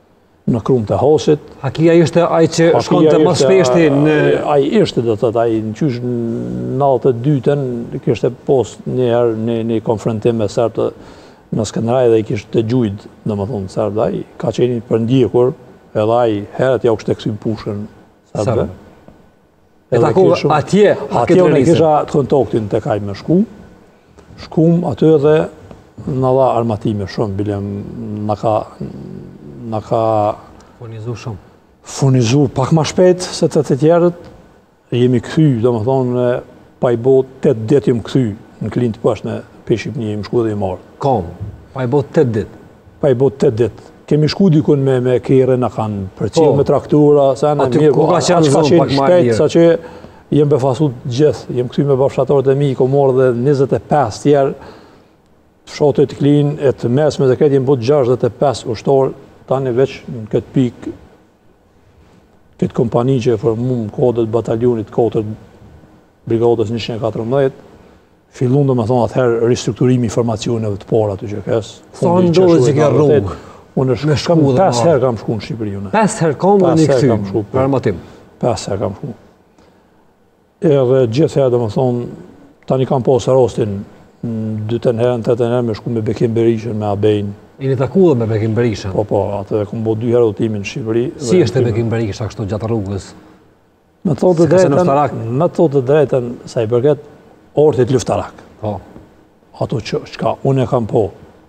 në krum të Hosit. Hakia ishte ai që shkonte më shpeshti në... Ai ishte, do të thotë, ai në qysh natë të dytën, kishte post njëherë një, një konfrontim me serbët në Skënderaj dhe i kishte të gjujt, do më thonë, serbët, ai ka qenë për ndjekur, edhe ai herët ja u kishte kthyer pushën serbëve. E takova atje, atje unë kisha të kontaktin tek ai me shku, shkum aty dhe në dha armatime shumë, bilem në ka, në ka furnizu shumë. Furnizu pak ma shpejt se të të tjerët, jemi kthy, do më thonë, pa i bot tetë ditë jemi kthy në klin të pashtë në Peshqipni, jemi shku dhe i marë. Kom, pa i bot tetë ditë? Pa i bot tetë ditë. Kemi shku dikun me, me kere, në kanë përcil me traktura, sa në mirë, ku ka qenë zonë pak ma mirë? Sa që jem befasut gjithë, jem kthy me bafshatorët e mi, ko morë dhe njëzet e pesë tjerë, fshatët të klin, e të mesme dhe këtë jem bot gjashtëdhjetë e pesë ushtarë, tani veç në këtë pikë, këtë kompani që e formum kodët batalionit katër brigadës njëqind e katërmbëdhjetë, fillun do me thonë atëherë ristrukturimi informacioneve të para të që kes. Sa ndodhë që ke rrugë? Unë shkam pesë herë kam shku në Shqipëri. pesë herë kam dhe një këthy, për armatim? pesë herë kam shku. Edhe gjithë herë do me thonë, tani kam posë rastin, dytën herë, në tetën herë me shku me Bekim Berishën, me Abejnë. I një taku dhe me Bekim Berishën? Po, po, atë e kom bo dy herë udhëtimin në Shqipëri. Si është e Bekim Berisha kështu gjatë rrugës? Me të thotë drejtën, me të thotë drejtën, sa i përket ortit luftarak. Po. Ato që, qka unë e kam po.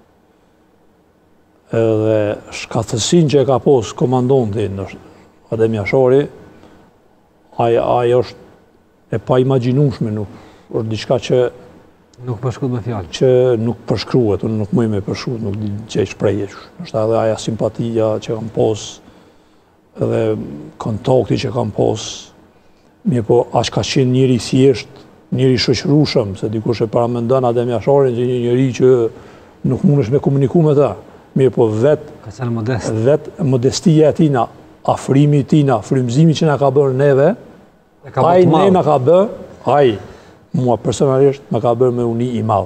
Edhe shkathësin që e ka pos komandonti në Adem Jashari, ajo është e pa imaginumshme, nuk është diçka që nuk përshkruhet me fjalë. Që nuk përshkruhet, unë nuk mëj me përshkruhet, nuk di që e shprejhe. është edhe aja simpatia që kam pos, edhe kontakti që kam pos, mirë po, ashtë ka qenë njëri thjesht, njëri shoqërushëm, se dikush e paramendon Adem Jasharin që një njëri që nuk mundesh me komuniku me ta. Mirë po, vetë modest. vet modestia e tina, afrimi tina, frymëzimi që na ka bërë neve, ai ne na ka bërë, ai, mua personalisht, me ka bërë me uni i madh.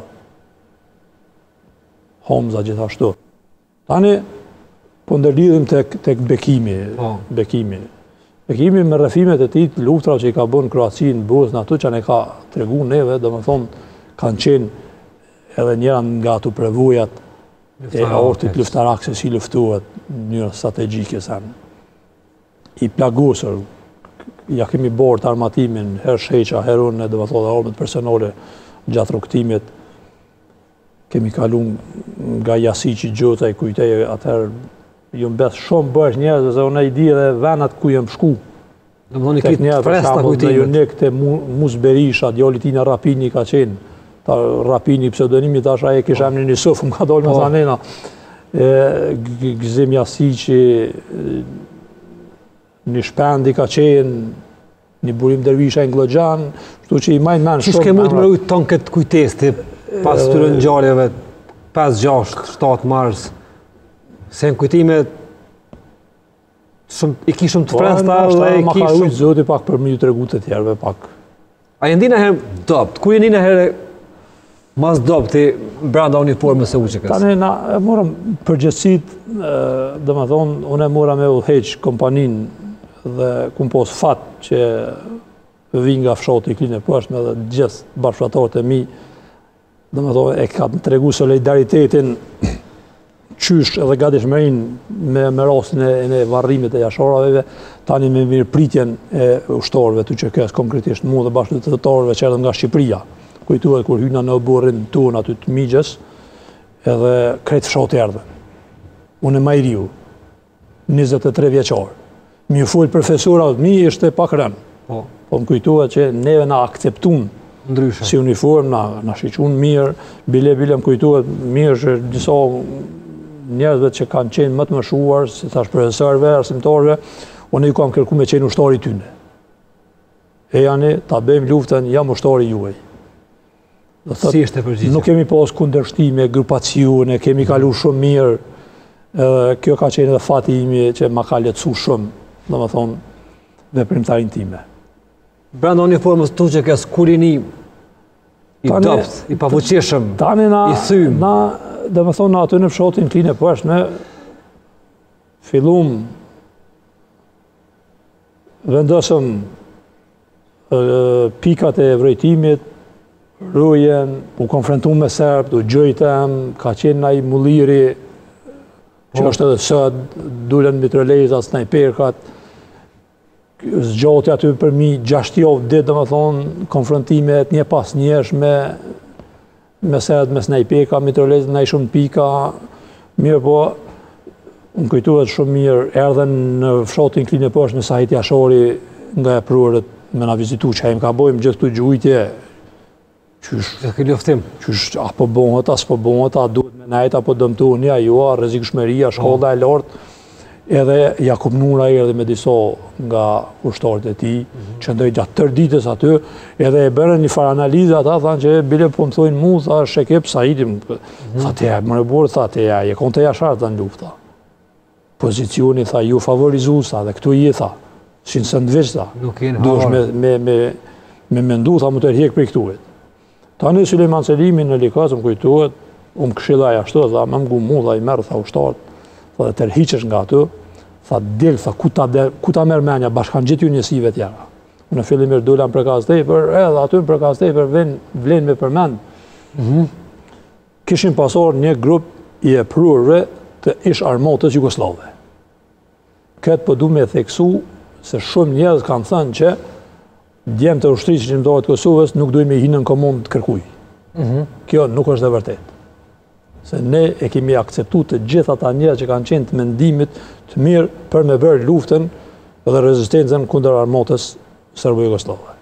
Homza gjithashtu. Tani, po ndërlidhim tek, tek Bekimi, oh. Bekimi. Bekimi me rrefimet e tij, luftra që i ka bërë në Kroaci, në Bosnë, ato që ne ka tregu neve, do të thonë, kanë qenë edhe njëra nga ato prevojat e ortit luftarak se si luftuhet në mënyrë strategjike sen. I plagosur, ja kemi bërë të armatimin, her sheqa, her unë, dhe më thotë, armët personale gjatë rukëtimit, kemi kalun nga jasi që gjota i kujtej, atëherë, ju mbeth shumë bësh njerëz, dhe unë e i di edhe venat ku jem shku. Dhe më thonë i kitë fresta kujtimit. Ju nek të Mus Berisha, djali tina Rapini ka qenë, ta Rapini pseudonimi tash aje kisha emrin një sëfë, më ka dollë me thanena. Gëzim Jasi që një shpendi ka qenë, një Burim Dervisha Ingloxhan, shtu që i majnë menë shumë. Që shke mund të më rujtë tonë këtë kujtesti, pas të ngjarjeve pesë, gjashtë, shtatë mars, se në kujtimet i ki shumë të fresta dhe i ki shumë... Ma ka zoti pak për mjë të regu të tjerve pak. A jendi në herë dopt? Ku jendi në herë mas dopti branda uniformës e uqekës? Tane, na e morëm përgjësit, dhe më thonë, unë e mora me udheq kompanin dhe kum pos fat që vinë nga fshati i klinë e pëshme dhe gjithë bashkëfratarët e mi, dhe më thonë, e ka të regu solidaritetin qysh edhe gatishmërin me, me rastin e, e varrimit e jasharave, tani me mirë pritjen e ushtarëve të që kësë konkretisht mu dhe bashkëfratarëve që edhe nga Shqipëria. Kujtuhet kur hyna në burin tonë aty të Migjës, edhe kretë fshati erdhe. Unë e Majriu, njëzet e tre vjeqarë. Mi u full profesorat mi ishte pak rënë. Po. Po më kujtuhet që neve na akceptun ndryshe si uniform, na, na shiqun mirë, bile bile më kujtuhet mirë që disa njerëzve që kanë qenë më të mëshuar, si thash profesorëve, arsimtarëve, unë ju kam kërku me qenë ushtari tyne. E janë, ta bëjmë luftën, jam ushtari juaj. Si ishte përgjigje? Nuk kemi pas kundërshtime, grupacione, kemi kalu shumë mirë, kjo ka qenë edhe fati imi që ma ka letësu shumë, dhe më thonë, veprimtarin time. Brenda uniformës të që kësë kurini i dopt, i pafuqishëm, i thymë. Na, dhe më thonë, aty në fshatin klinë e pëshme, fillum vendosëm pikat e vrejtimit, rrujen, u konfrontu me Serbt, u gjojtem, ka qenë ai mulliri, që është edhe sot, dulen mitralezat, snajperkat, zgjoti aty për mi gjashtë javë ditë, dhe më thonë, konfrontimet një pas njesh me me Serbt, me snajperka, mitralezat, na i shumë pika, mirë po, unë kujtuhet shumë mirë, erdhen në fshatin Klinë e Poshtë me Sahit Jashari nga e prurët me na vizitu që hajmë ka bojmë gjithë të gjujtje. Qysh, qysh, apo bonët, as po bonët, a duhet me najt, apo dëmtoni, a jo, a rrezikshmëria, shkolla e lartë. Edhe Jakub Nura erdhi me disa nga ushtarët e tij, që ndoj gjatë tërë ditës aty, edhe e bërën një farë analizë ata, thanë që bile po më thojnë mu, tha, Shekep Saidim, tha të ja, më rëborë, tha të ja, je konë të jasharë të në lufta. Pozicioni, tha, ju favorizu, tha, dhe këtu je, tha, si në sëndveç, tha, duesh me, me, me, me mendu, tha, më të rjek për këtuet. Tani Suleiman Selimi në Likas, më kujtuhet, u më këshilla jashtu, tha, më mgu mu, tha, i merë, tha, ushtarët, tha, dhe tërhiqesh nga aty, tha, del, tha, ku ta, ku ta merë menja, bashkan gjithë ju njësive tjera. Unë fillimir dullam për kas tepër, edhe aty për kas tepër vlen me përmend. Kishin pasor një grup i e prurve të ish armatës Jugoslave. Këtë po du me theksu se shumë njerëz kanë thënë që djemë të ushtrisë që mëdohet Kosovës nuk duhet me hinë në komund të kërkuj. Kjo nuk është dhe vërtet. Se ne e kemi akceptu të gjitha ata njerëz që kanë qenë të mendimit të mirë për me bërë luftën dhe rezistencën kundër armatës Serbo-Jugoslave.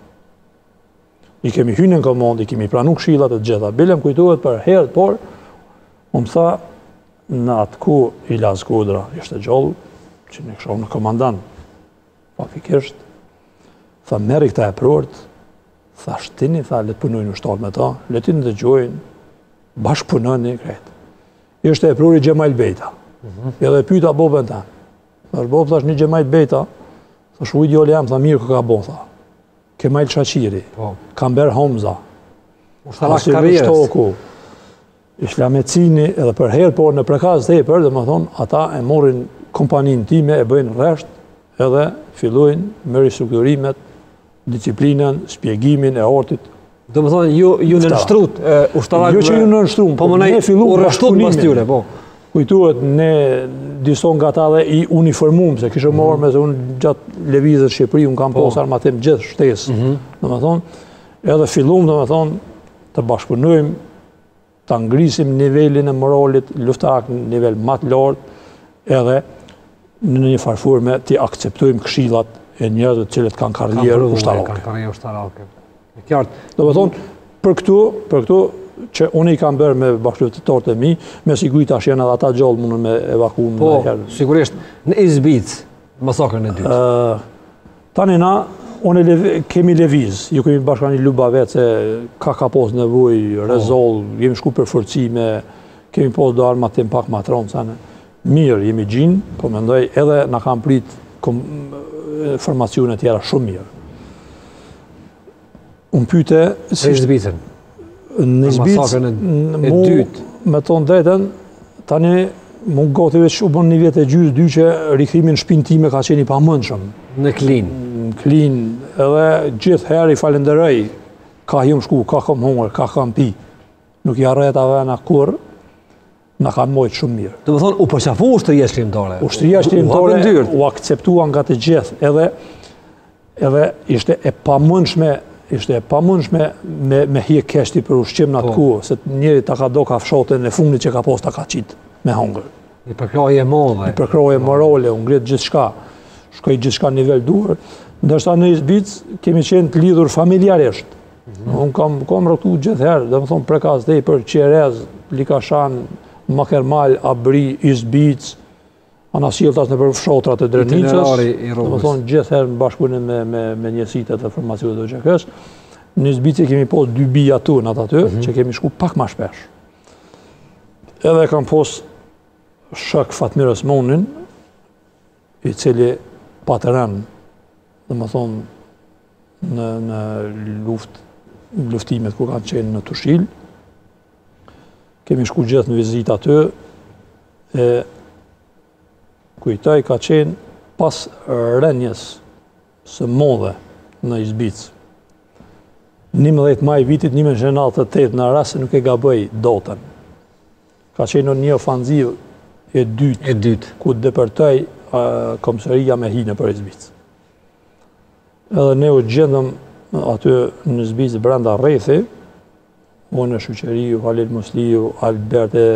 I kemi hynë në komund, i kemi pranu këshillat e gjitha. Bilem kujtohet për herët, por më më tha në atë ku Ilaz Kodra ishte gjallu, që në këshon në komandan, faktikisht, tha meri këta e prort, tha shtini, tha letë punojnë ushtarë me ta, letin dhe gjojnë, bashkë punojnë një kretë. Ishte e prori Gjemajl Bejta, edhe pyta bobën ta. Thash bob, thash një Gjemajl Bejta, thash ujtë jole jam, tha mirë kë ka bo, tha. Kemajl Shaqiri, Kamber Homza, Asil Shtoku, Ishlamecini, edhe për herë, por në prekaz të e për, dhe më thonë, ata e morin kompanin time, e bëjnë resht, edhe fillojnë me ristrukturimet, disciplinën, spjegimin e artit. Do më thonë, ju në nështrut, ushtarak... Jo që ju në nështrut, po më ne u rështut më stjule, po. Kujtuhet, ne dison nga ta dhe i uniformum, se kishë morë me se unë gjatë levizët Shqipëri, unë kam posë armatim gjithë shtesë, do më thonë, edhe fillum, do më thonë, të bashkëpunojmë, të ngrisim nivelin e moralit, luftarak në nivel matë lartë, edhe në një farforme të akceptojmë këshillat e njerëzve të cilët kanë karrierë ushtarake. Kanë karrierë ushtarake. E qartë. Do të thonë, për këtu, për këtu që unë i kam bërë me bashkëluftetarët e mi, me siguri tash janë edhe ata gjallë mundën me evakuar më herë. Po, sigurisht, në Izbic, masakrën e dytë. Tani na, unë kemi leviz, ju kemi bashka një luba vetë se ka ka pos nevoj, rezol, jemi shku për forcime, kemi pos do armatim pak ma tronë, sane. Mirë, jemi gjinë, po mendoj edhe na kam prit formacione tjera shumë mirë. Unë pyte... Në Izbicën? Në Izbicën, me tonë drejten, tani më gati veç u bën një vjetë e gjyrë dy që rikrimin shpinë time ka qeni pa mëndshëm. Në Klin? Në Klin, edhe gjithë herë i falenderoj, ka jam shku, ka kam hongër, ka kam pi. Nuk i arret avena kur, na kanë mojtë shumë mirë. Do më thonë, u përqafu ushtëria shkrimtare? Ushtëria shkrimtare u akceptua nga të gjithë, edhe, edhe ishte e pamundshme, ishte e pamundshme me, me hje keshti për ushqim në atë ku, se njeri ta ka do ka fshatën e fundit që ka pos ta ka qitë me hongër. I përkraje morale. I përkraje morale, u ngritë gjithë shka, shkoj gjithë shka nivel duar, ndërsa në Izbic kemi qenë të lidhur familjarisht. Unë kam, kam rëktu gjithë herë, dhe më thonë prekas dhe i për Qerez, Likashan, Makermal, Abri, Izbic, anasiltas në për fshatrat e Drenicës, dhe më thonë gjithë herë në bashkëpunim me, me, me njësitet e formacionit dhe gjekës. Në Izbic kemi pos dy bija tu në atë aty, që kemi shku pak ma shpesh. Edhe kam pos shak Fatmir Osmanin, i cili patëran, dhe më thonë, në, në luft, luftimet ku kanë qenë në Tushil. Kemi shku gjithë në vizit aty, e kujtaj ka qenë pas rënjes së modhe në Izbic. njëmbëdhjetë maj vitit një mijë e nëntëdhjetë e tetë në rast se nuk e gaboj dotën. Ka qenë një ofanziv e dytë, e dytë. ku depërtoj uh, komisaria me hinë për Izbic. Edhe ne u gjendëm aty në Izbic brenda rrethi, unë Shuqeriu, Halil Musliu, Albert e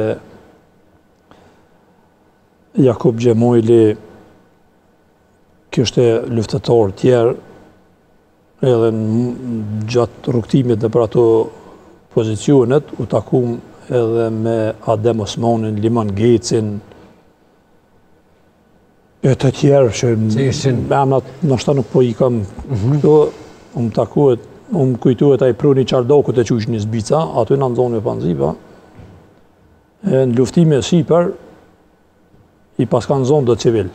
Jakub Gjemojli, kishte luftëtor tjerë, edhe në gjatë rrugtimit në për ato pozicionet, u takum edhe me Adem Osmanin, Liman Gecin, e të tjerë që me emnat nështë nuk po i kam këto, unë takuet, unë kujtuet a i pruni Qardokut e qush një Zbica, aty në zonë e panzipa, e në luftime e sipër, i pas kanë zonë dhe civil.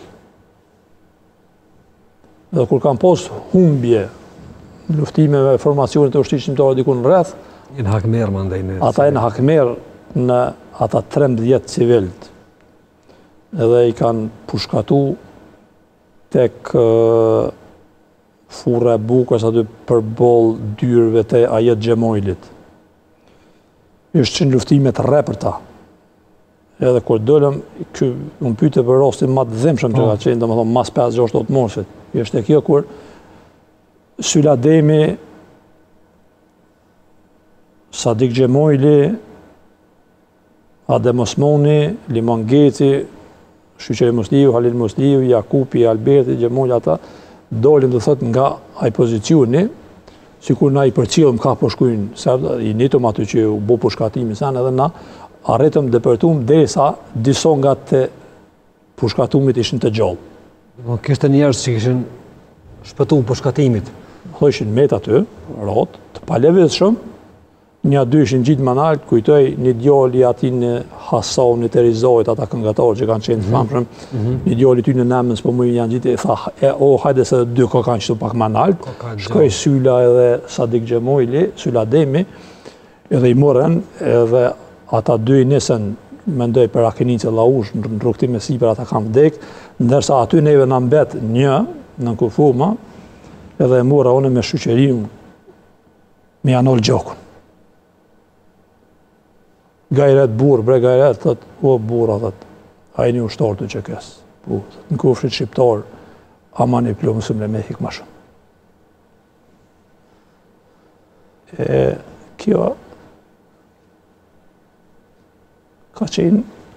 Dhe kur kanë pos humbje, luftimeve, formacionit të ushtrisë shqiptare diku në rreth, në hakmer, më ndaj në... Ata e në hakmer në ata trembëdhjetë civilt. Edhe i kanë pushkatu tek uh, furra e bukës aty për bol dyrëve të ajet Gjemojlit. Ishtë qenë luftimet rrepërta. Edhe kur dollëm, unë pyte për rostin ma të dhimshëm që ka qenë, dhe më thonë, mas pesë gjashtë dhjetë morsit. Ishte e kjo kur Sylademi, Sadik Gjemojli, Adem Osmani, Liman Geci, Shuqeri Musliu, Halil Musliu, Jakupi, Alberti, Gjemojli, ata, dolin dhe thot nga aj pozicioni, si kur na i përcilëm ka përshkujnë, se i nitëm aty që u bo përshkatimi sen, edhe na arretëm depërtum desa diso nga të përshkatumit ishin të gjallë. Kështë njerës që kishin shpëtu përshkatimit? Tho ishin met aty, rot, të palevishëm, një dy ishin gjitë më naltë, kujtoj një djali ati në Hasanit e Rizojt, ata këngatarë që kanë qenë të famshëm, një djali ty në Nemens, po mu janë gjitë, e tha, e, o, hajde se dy ko kanë qëtu pak më naltë, shkoj Syla edhe Sadik Gjemojli, Sylademi, edhe i morën, edhe ata dy i nisën, mendoj për Akinice Laush, në rrugtim e sipër ata kanë vdek, ndërsa aty neve në mbet një, në Kufuma, edhe e mora one me Shuqerim, me Anol Gjokun. Gajret burë, bre gajret, thët, o burë, thët, a i një ushtarë të që kësë. Në kufrit shqiptarë, ama një plomë mësëm le me hikë ma shumë. E, kjo, ka qenë.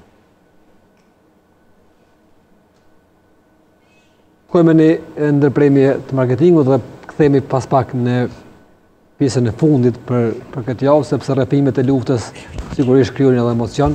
Kojme një ndërpremje të marketingu dhe këthemi pas pak në pjesën e fundit për, për këtë javë, sepse rrëfimet e luftës sigurisht kryojnë edhe emocion.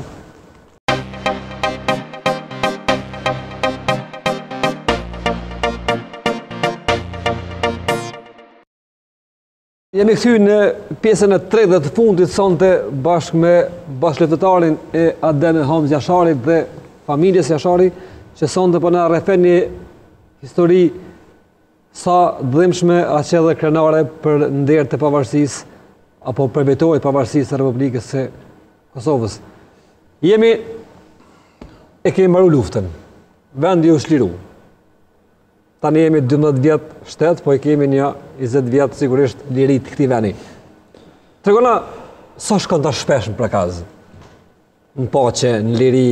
Jemi këthy në pjesën e tretë dhe të fundit sonte bashkë me bashkëleftëtarin e Adem Hamz Jasharit dhe familjes Jashari, që sonte po na rrefen një histori sa dhimshme aqe dhe krenare për nder të pavarësisë apo për betorit pavarësisë të Republikës së Kosovës. Jemi e kemi mbaru luftën, vendi u shliru. Tani jemi dymbëdhjetë vjet shtet, po e kemi një njëzet vjet sigurisht lirit këtij vendi. Tregona sa shkon ta shpesh në prekaz, në paqe, në liri,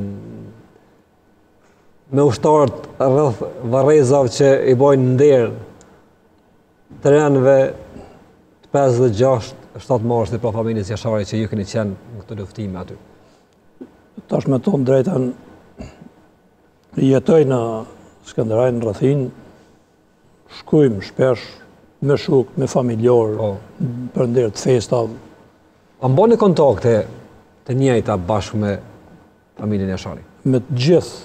me ushtarët rrëth varrezave që i bojnë nder të renëve të pesë dhe gjashtë shtatë marsit për familjes Jashari që ju keni qenë në këtë luftime aty. Tash me tonë drejten, jetoj në Skënderaj në Rrëthin, shkujmë shpesh me shuk, me familjar, oh. për nder të festa. A mbani kontakte të njëjta bashkë me familjen Jashari? Me të gjithë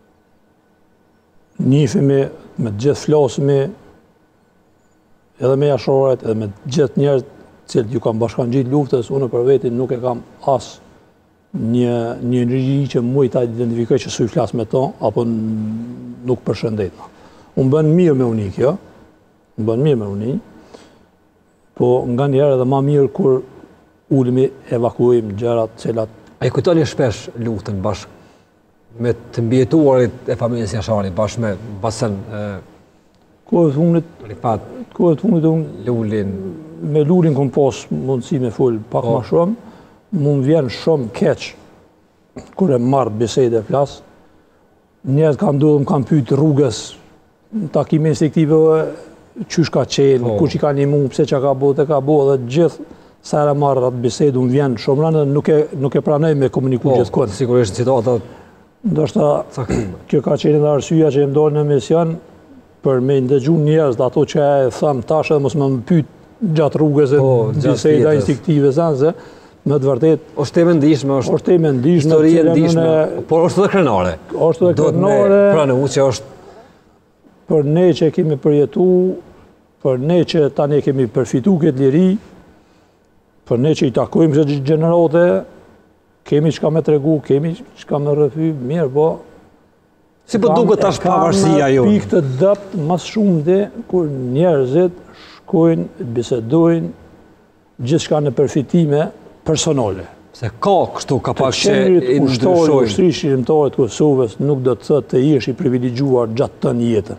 njifimi, me të gjithë flasëmi, edhe me Jasharet, edhe me të gjithë njerët cilët ju kam bashkan gjitë luftës, unë për vetin nuk e kam as një një nërgji që muj ta identifikoj që su i flasë me to, apo nuk përshëndetna. Unë bën mirë me uni kjo, unë bën mirë me uni, po nga njerë edhe ma mirë kur ulimi evakuim gjerat cilat. A i kujtoni shpesh luftën bashkë me të mbjetuarit e familjes Jashari, bashkë me basën Kohë të fundit, Rifat, kohë të fundit unë Lulin. me Lulin kom pas mundësi me fol pak Po. më shumë, mu më vjen shumë keq kur e marr bisede e flas. Njerëz kanë ndodhur, më kanë pyet rrugës në takime instruktive qysh ka qenë, Po. kush i ka ndihmu, pse çka ka bëu, te ka bëu dhe gjithë sa herë marr atë bisedë unë vjen shumë rënë, nuk e nuk e pranoj me komuniku Po, gjithkohë. sigurisht citata Ndoshta caktuar. kjo ka qenë edhe arsyeja që e ndolën në emision për me ndëgju njerëz dhe ato që e tham tash edhe mos më më pyet gjatë rrugës e Po, gjatë biseda jetës. instinktive zanse, me të vërtet Është temë ndihshme, është është temë ndihshme, histori e cilën ndihshme, unë- por është edhe krenare. është edhe Do të me krenare. pranu që është Për ne që kemi përjetu, për ne që tani kemi përfitu këtë liri, për ne që i takojmë që gjenerate, kemi çka me tregu, kemi çka me rrëfy, mirë, po... si po duket tash pavarësia ju. jonë. Pikë të dëpt mas shumë dhe kur njerëzit shkojnë, bisedojnë, gjithçka në përfitime personale. Se ka kështu ka pak që Qeverit i ushtori, ndryshojnë. ushtri shqiptare të Kosovës nuk do të thotë të jesh i privilegjuar gjatë të një jetën.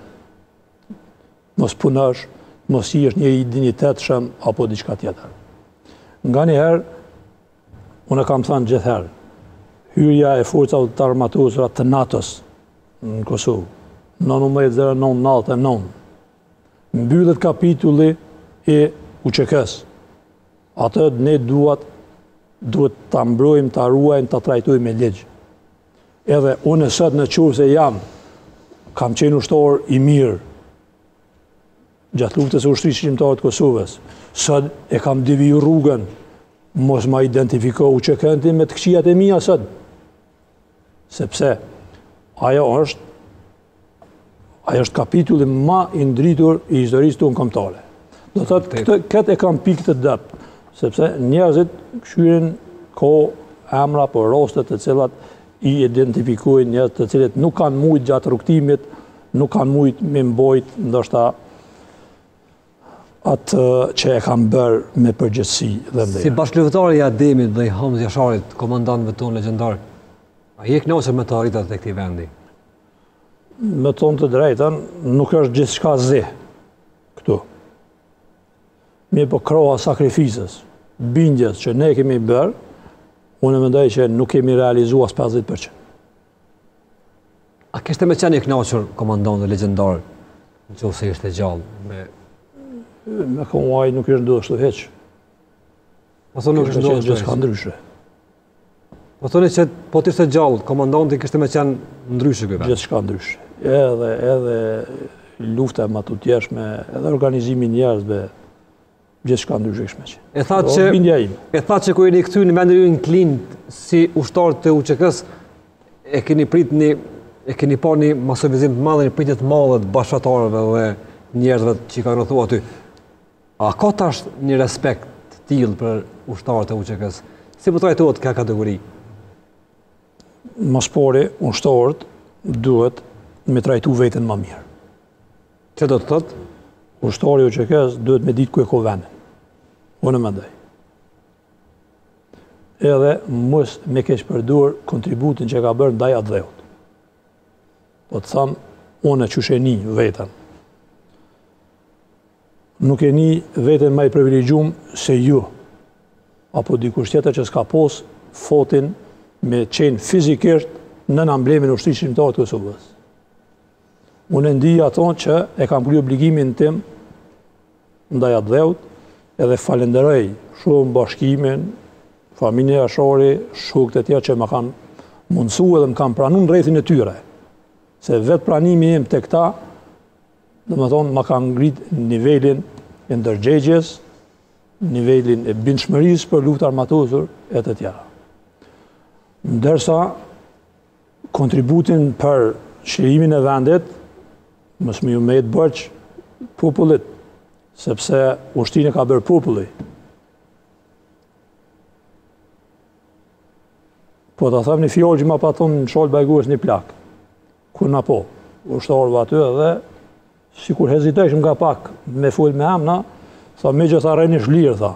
Mos punosh, mos jesh një i dinjitetshëm apo diçka tjetër. Nga një herë, unë kam thënë gjithherë, hyrja e forcave të armatosura të NATO-s në Kosovë, në nëntëmbëdhjetë zero nëntë nëntëdhjetë e nëntë, mbyllet kapitulli i U Q K-s. Atë ne duat duhet ta mbrojmë, ta ruajmë, ta trajtojmë me ligj. Edhe unë sot në qovë se jam, kam qenë ushtar i mirë gjatë luftës e ushtrisë shqiptare të Kosovës. Sot e kam deviju rrugën, mos ma identifiko U Q K-n tim me të këqijat e mia sot. Sepse ajo është ajo është kapitulli ma i ndritur i historisë tonë kombëtare. Do të thotë këtë, këtë e kam pikë të dëpt, sepse njerëzit këshyrin ko emra për raste të cilat i identifikojnë njerëz të cilët nuk kanë mujt gjatë rrugtimit, nuk kanë mujt me mbojt ndoshta atë që e kam bërë me përgjithësi dhe Si vlerë. bashkëluftar i Ademit dhe i Hamz Jasharit, komandantëve tonë legjendar, a je kënaqur me të arritat e këtij vendi? Me tonë të drejtën, nuk është gjithçka zi këtu. Mi po kroha sakrificës, bindjes që ne kemi bërë, unë mendoj që nuk kemi realizuar as pesëdhjetë përqind. A kishte me qenë i kënaqur komandant dhe legjendar, nëse ishte gjallë me Me komuaj nuk është ndodhur kështu hiç. Po thonë nuk është Kishte qenë ndodhur gjithçka gjë. ndryshe. Po thonë që po të ishte gjallë, komandanti kishte me qenë ndryshe ky vend. Gjithçka ndryshe. Edhe edhe lufta e matutjeshme, edhe organizimi i njerëzve, gjithçka ndryshe kishte me qenë. E tha Do që bindja ime. e tha që kur jeni këthy në vendin ju në Klint si ushtar të U Q K-s, e keni prit një e keni pa një masovizim të madh, një pritje të madhe të bashkëtarëve dhe njerëzve që i kanë rrethuar aty. A ka tash një respekt të tillë për ushtarët e U Q K-s? Si po trajtohet kjo kategori? Mas pari, ushtarët duhet me trajtu veten më mirë. Që do të thotë? Ushtari i U Q K-s duhet me ditë ku e ka vendin. Unë mendoj. Edhe mos me keq përdor kontributin që ka bërë ndaj atë dheut. Po të tham, unë që sheni veten. Nuk e ni veten më i privilegjum se ju, apo dikush tjetër që s'ka pos fotin me qenë fizikisht në amblemin e ushtrisë shqiptare të Kosovës. Unë e ndi ato që e kam kryer obligimin tim ndaj atë dheut, edhe falenderoj shumë bashkimin, familjen Jashari, shokët e tjerë që më kanë mundësuar dhe më kanë pranuar rrethin e tyre. Se vetë pranimi im tek ta, domethënë më kanë ngrit nivelin e ndërgjegjes, nivelin e bindshmërisë për luftë armatosur e të tjera. Ndërsa kontributin për çlirimin e vendit mos më ju mbet bërç popullit, sepse ushtrinë ka bërë populli. Po ta them një fjalë që ma pa thonë në shalë bajgurës një plak. Kur na po, ushtarëve aty edhe, si kur heziteshëm nga pak me full me emna, tha me që tha rejni shlirë, tha.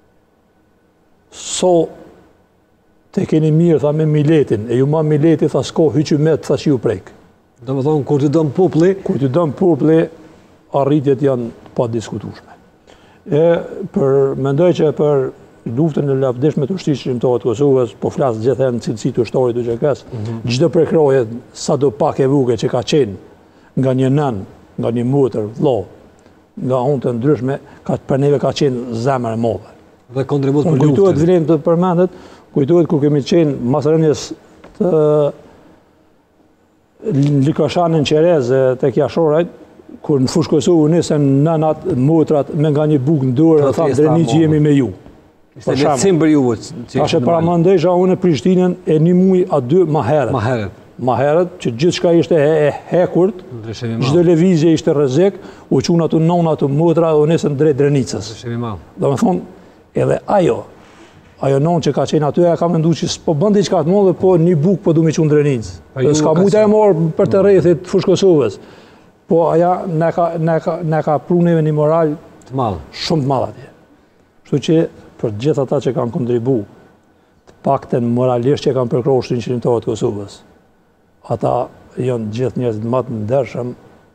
So te keni mirë, tha me miletin, e ju ma mileti, tha s'ko hyqymet, tha që ju prejkë. Do më thonë, kur të dëmë populli, Kur të dëmë populli, arritjet janë pa diskutueshme. E për mendoj që për luftën e lavdishme të ushtrisë shqiptare të Kosovës, po flas gjithë në cilësi të ushtarit të G K S, çdo prekraje sado pak e vogël që ka qenë nga një nën, nga një motër, vëlla, nga anë të ndryshme, ka për neve ka qenë zemër e madhe. Dhe kontribut për luftën. Kujtohet vlen të përmendet, kujtohet kur kemi qenë mas rënies të Likashanin Qerez tek Jashorajt, kur në fushë Kosovë nisën nënat, motrat me nga një bukë në dorë, tha dreni që jemi me ju. Ishte lehtësim për ju. Tash e paramendesha unë Prishtinën e një muaj a dy më herët. Më herët. Më herët që gjithçka ishte e hekurt, çdo lëvizje ishte rrezik, u çun ato nona ato motra u nisën drejt Drenicës. Domethënë edhe ajo Ajo non që ka qenë aty, e ka mendu që s'po bën diçka të madhe, po një bukë po du me qunë Drenicë. S'ka mujta e marë për të rrethit fushë Kosovës. Po aja ne ka, ne ka, ne ka pru neve një moral të madh, shumë të madh atje. Kështu që për gjithë ata që kanë kontribu, të pakten moralisht që kanë përkrahur Ushtrinë Qendrore të Kosovës, ata janë gjithë njerëz më të ndershëm,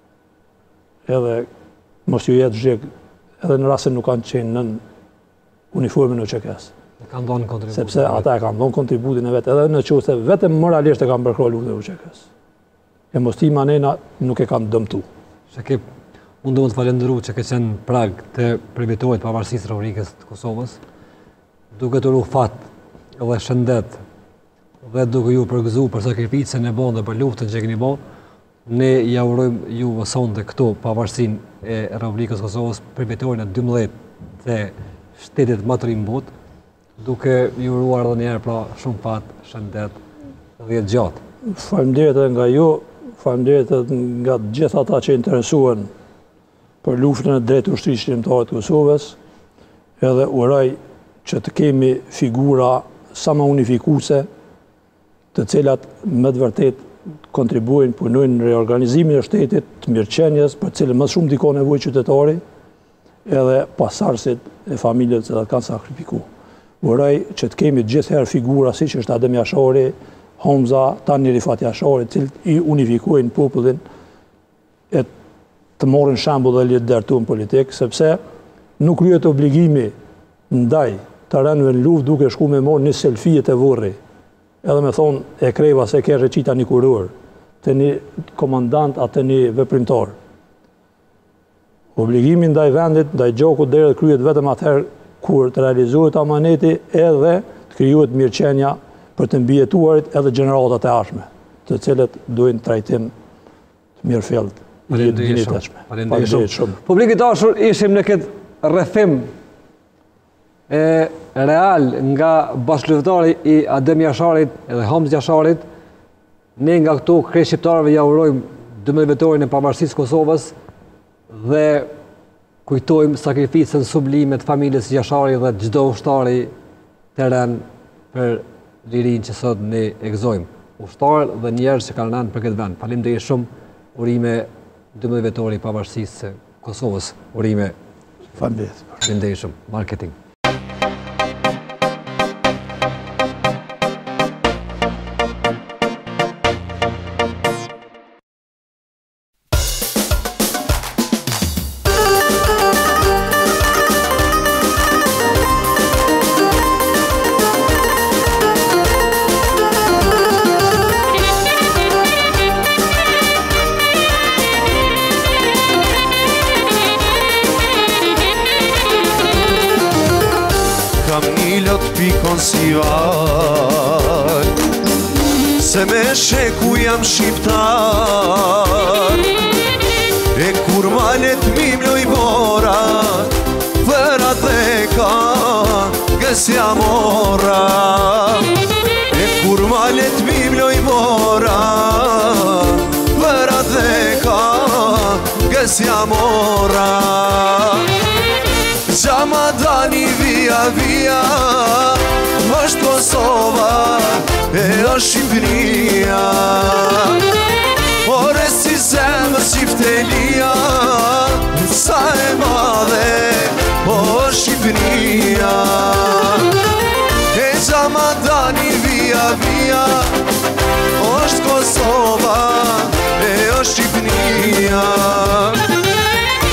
edhe mos ju jetë zhjek, edhe në rast se nuk kanë qenë në uniformin e Q K S. Kanë dhënë kontributin. Sepse ata e kanë dhënë kontributin e vetë, edhe në qoftë se vetëm moralisht e kanë përkrahur luftën e Q K S. E mos ti manena nuk e kanë dëmtu. Shekip, unë do më të falendëru që ke qenë prag të përvitorit pavarësisë Republikës të Kosovës, duke të ru fat dhe shëndet, dhe duke ju përgëzu për sakrificën e bon dhe për luftën që keni bon, ne ja urojmë ju vëson të këto pavarësinë e Republikës të Kosovës, përvitorin e dymbëdhjetë të shtetit më të ri në botë, duke ju uruar dhe njerë pra shumë fat, shëndet dhe gjatë. Faleminderit edhe nga ju, faleminderit edhe nga gjithë ata që interesuan për luftën e drejtë ushtrisë shqiptare të Kosovës, edhe uroj që të kemi figura sa më unifikuese, të cilat me të vërtet kontribuojnë, punojnë në reorganizimin e shtetit, të mirëqenies, për cilën më shumë ka nevojë qytetari, edhe pasardhësit e familjeve që kanë sakrifikuar. Uroj që të kemi gjithëherë figura siç është Adem Jashari, Hamza, tani Rifat Jashari, të cilët i unifikojnë popullin e të marrin shembull dhe lider tonë politik, sepse nuk kryhet obligimi ndaj të rënëve në luftë duke shku me marrë një selfie të vorri, edhe me thonë e kreva se ke rëqita një kuror, të një komandant atë një veprimtar. Obligimi ndaj vendit, ndaj gjakut deri kryhet vetëm atëherë kur të realizohet amaneti edhe të krijohet mirëqenia për të mbijetuarit edhe gjeneratat e ardhshme, të cilët duhen trajtim të mirëfillt. Faleminderit shumë. Publik i dashur, ishim në këtë rrethim e real nga bashkëluftari i Adem Jasharit edhe Hamza Jasharit. Ne nga këtu krejt shqiptarëve ja urojmë dymbëdhjetë vjetorin e pavarësisë Kosovës dhe kujtojmë sakrificën sublime të familjes Jashari dhe çdo ushtari të rënë për lirinë që sot ne e gëzojmë. Ushtarë dhe njerëz që kanë rënë për këtë vend. Faleminderit shumë. Urime dymbëdhjetë vjetori i pavarësisë Kosovës. Urime. Faleminderit. Faleminderit shumë. Marketing. Si vaj, se me sheku jam shqiptar, e kur malet mi mloj bora, vëra dhe ka gësja mora. E kur malet mi mloj bora, vëra dhe ka gësja mora. Gjama dani via via, është Kosova e është Shqipëria. Ore si zemër qiftelia, sa e madhe o Shqipëria. E gjama dani via via, është Kosova e është Shqipëria.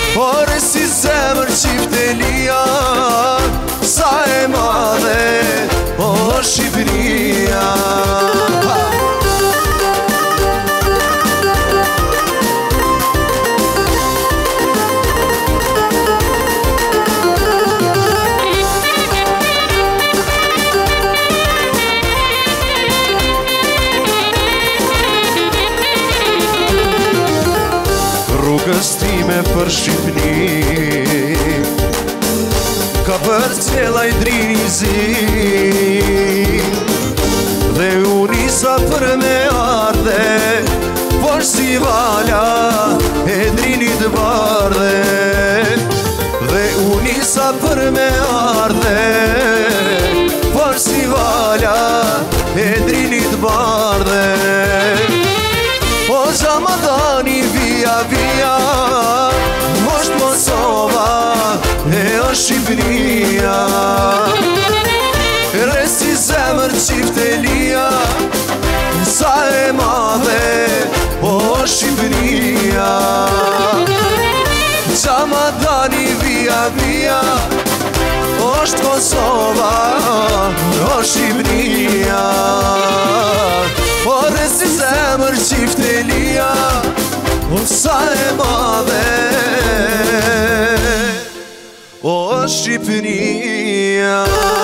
këstime për Shqipni, ka për cjela i drini zi, dhe unisa për me arde, por si vala e drinit bardhe, dhe unisa për me arde, por si vala e drinit bardhe. O Xhamadani via via, është Kosova e është Shqipëria, resi zemër qiftelia, sa e madhe o Shqipëria. Xhamadani via via, është Kosova o Shqipëria, o resi zemër qiftelia, o sa e madhe o Shqipëria.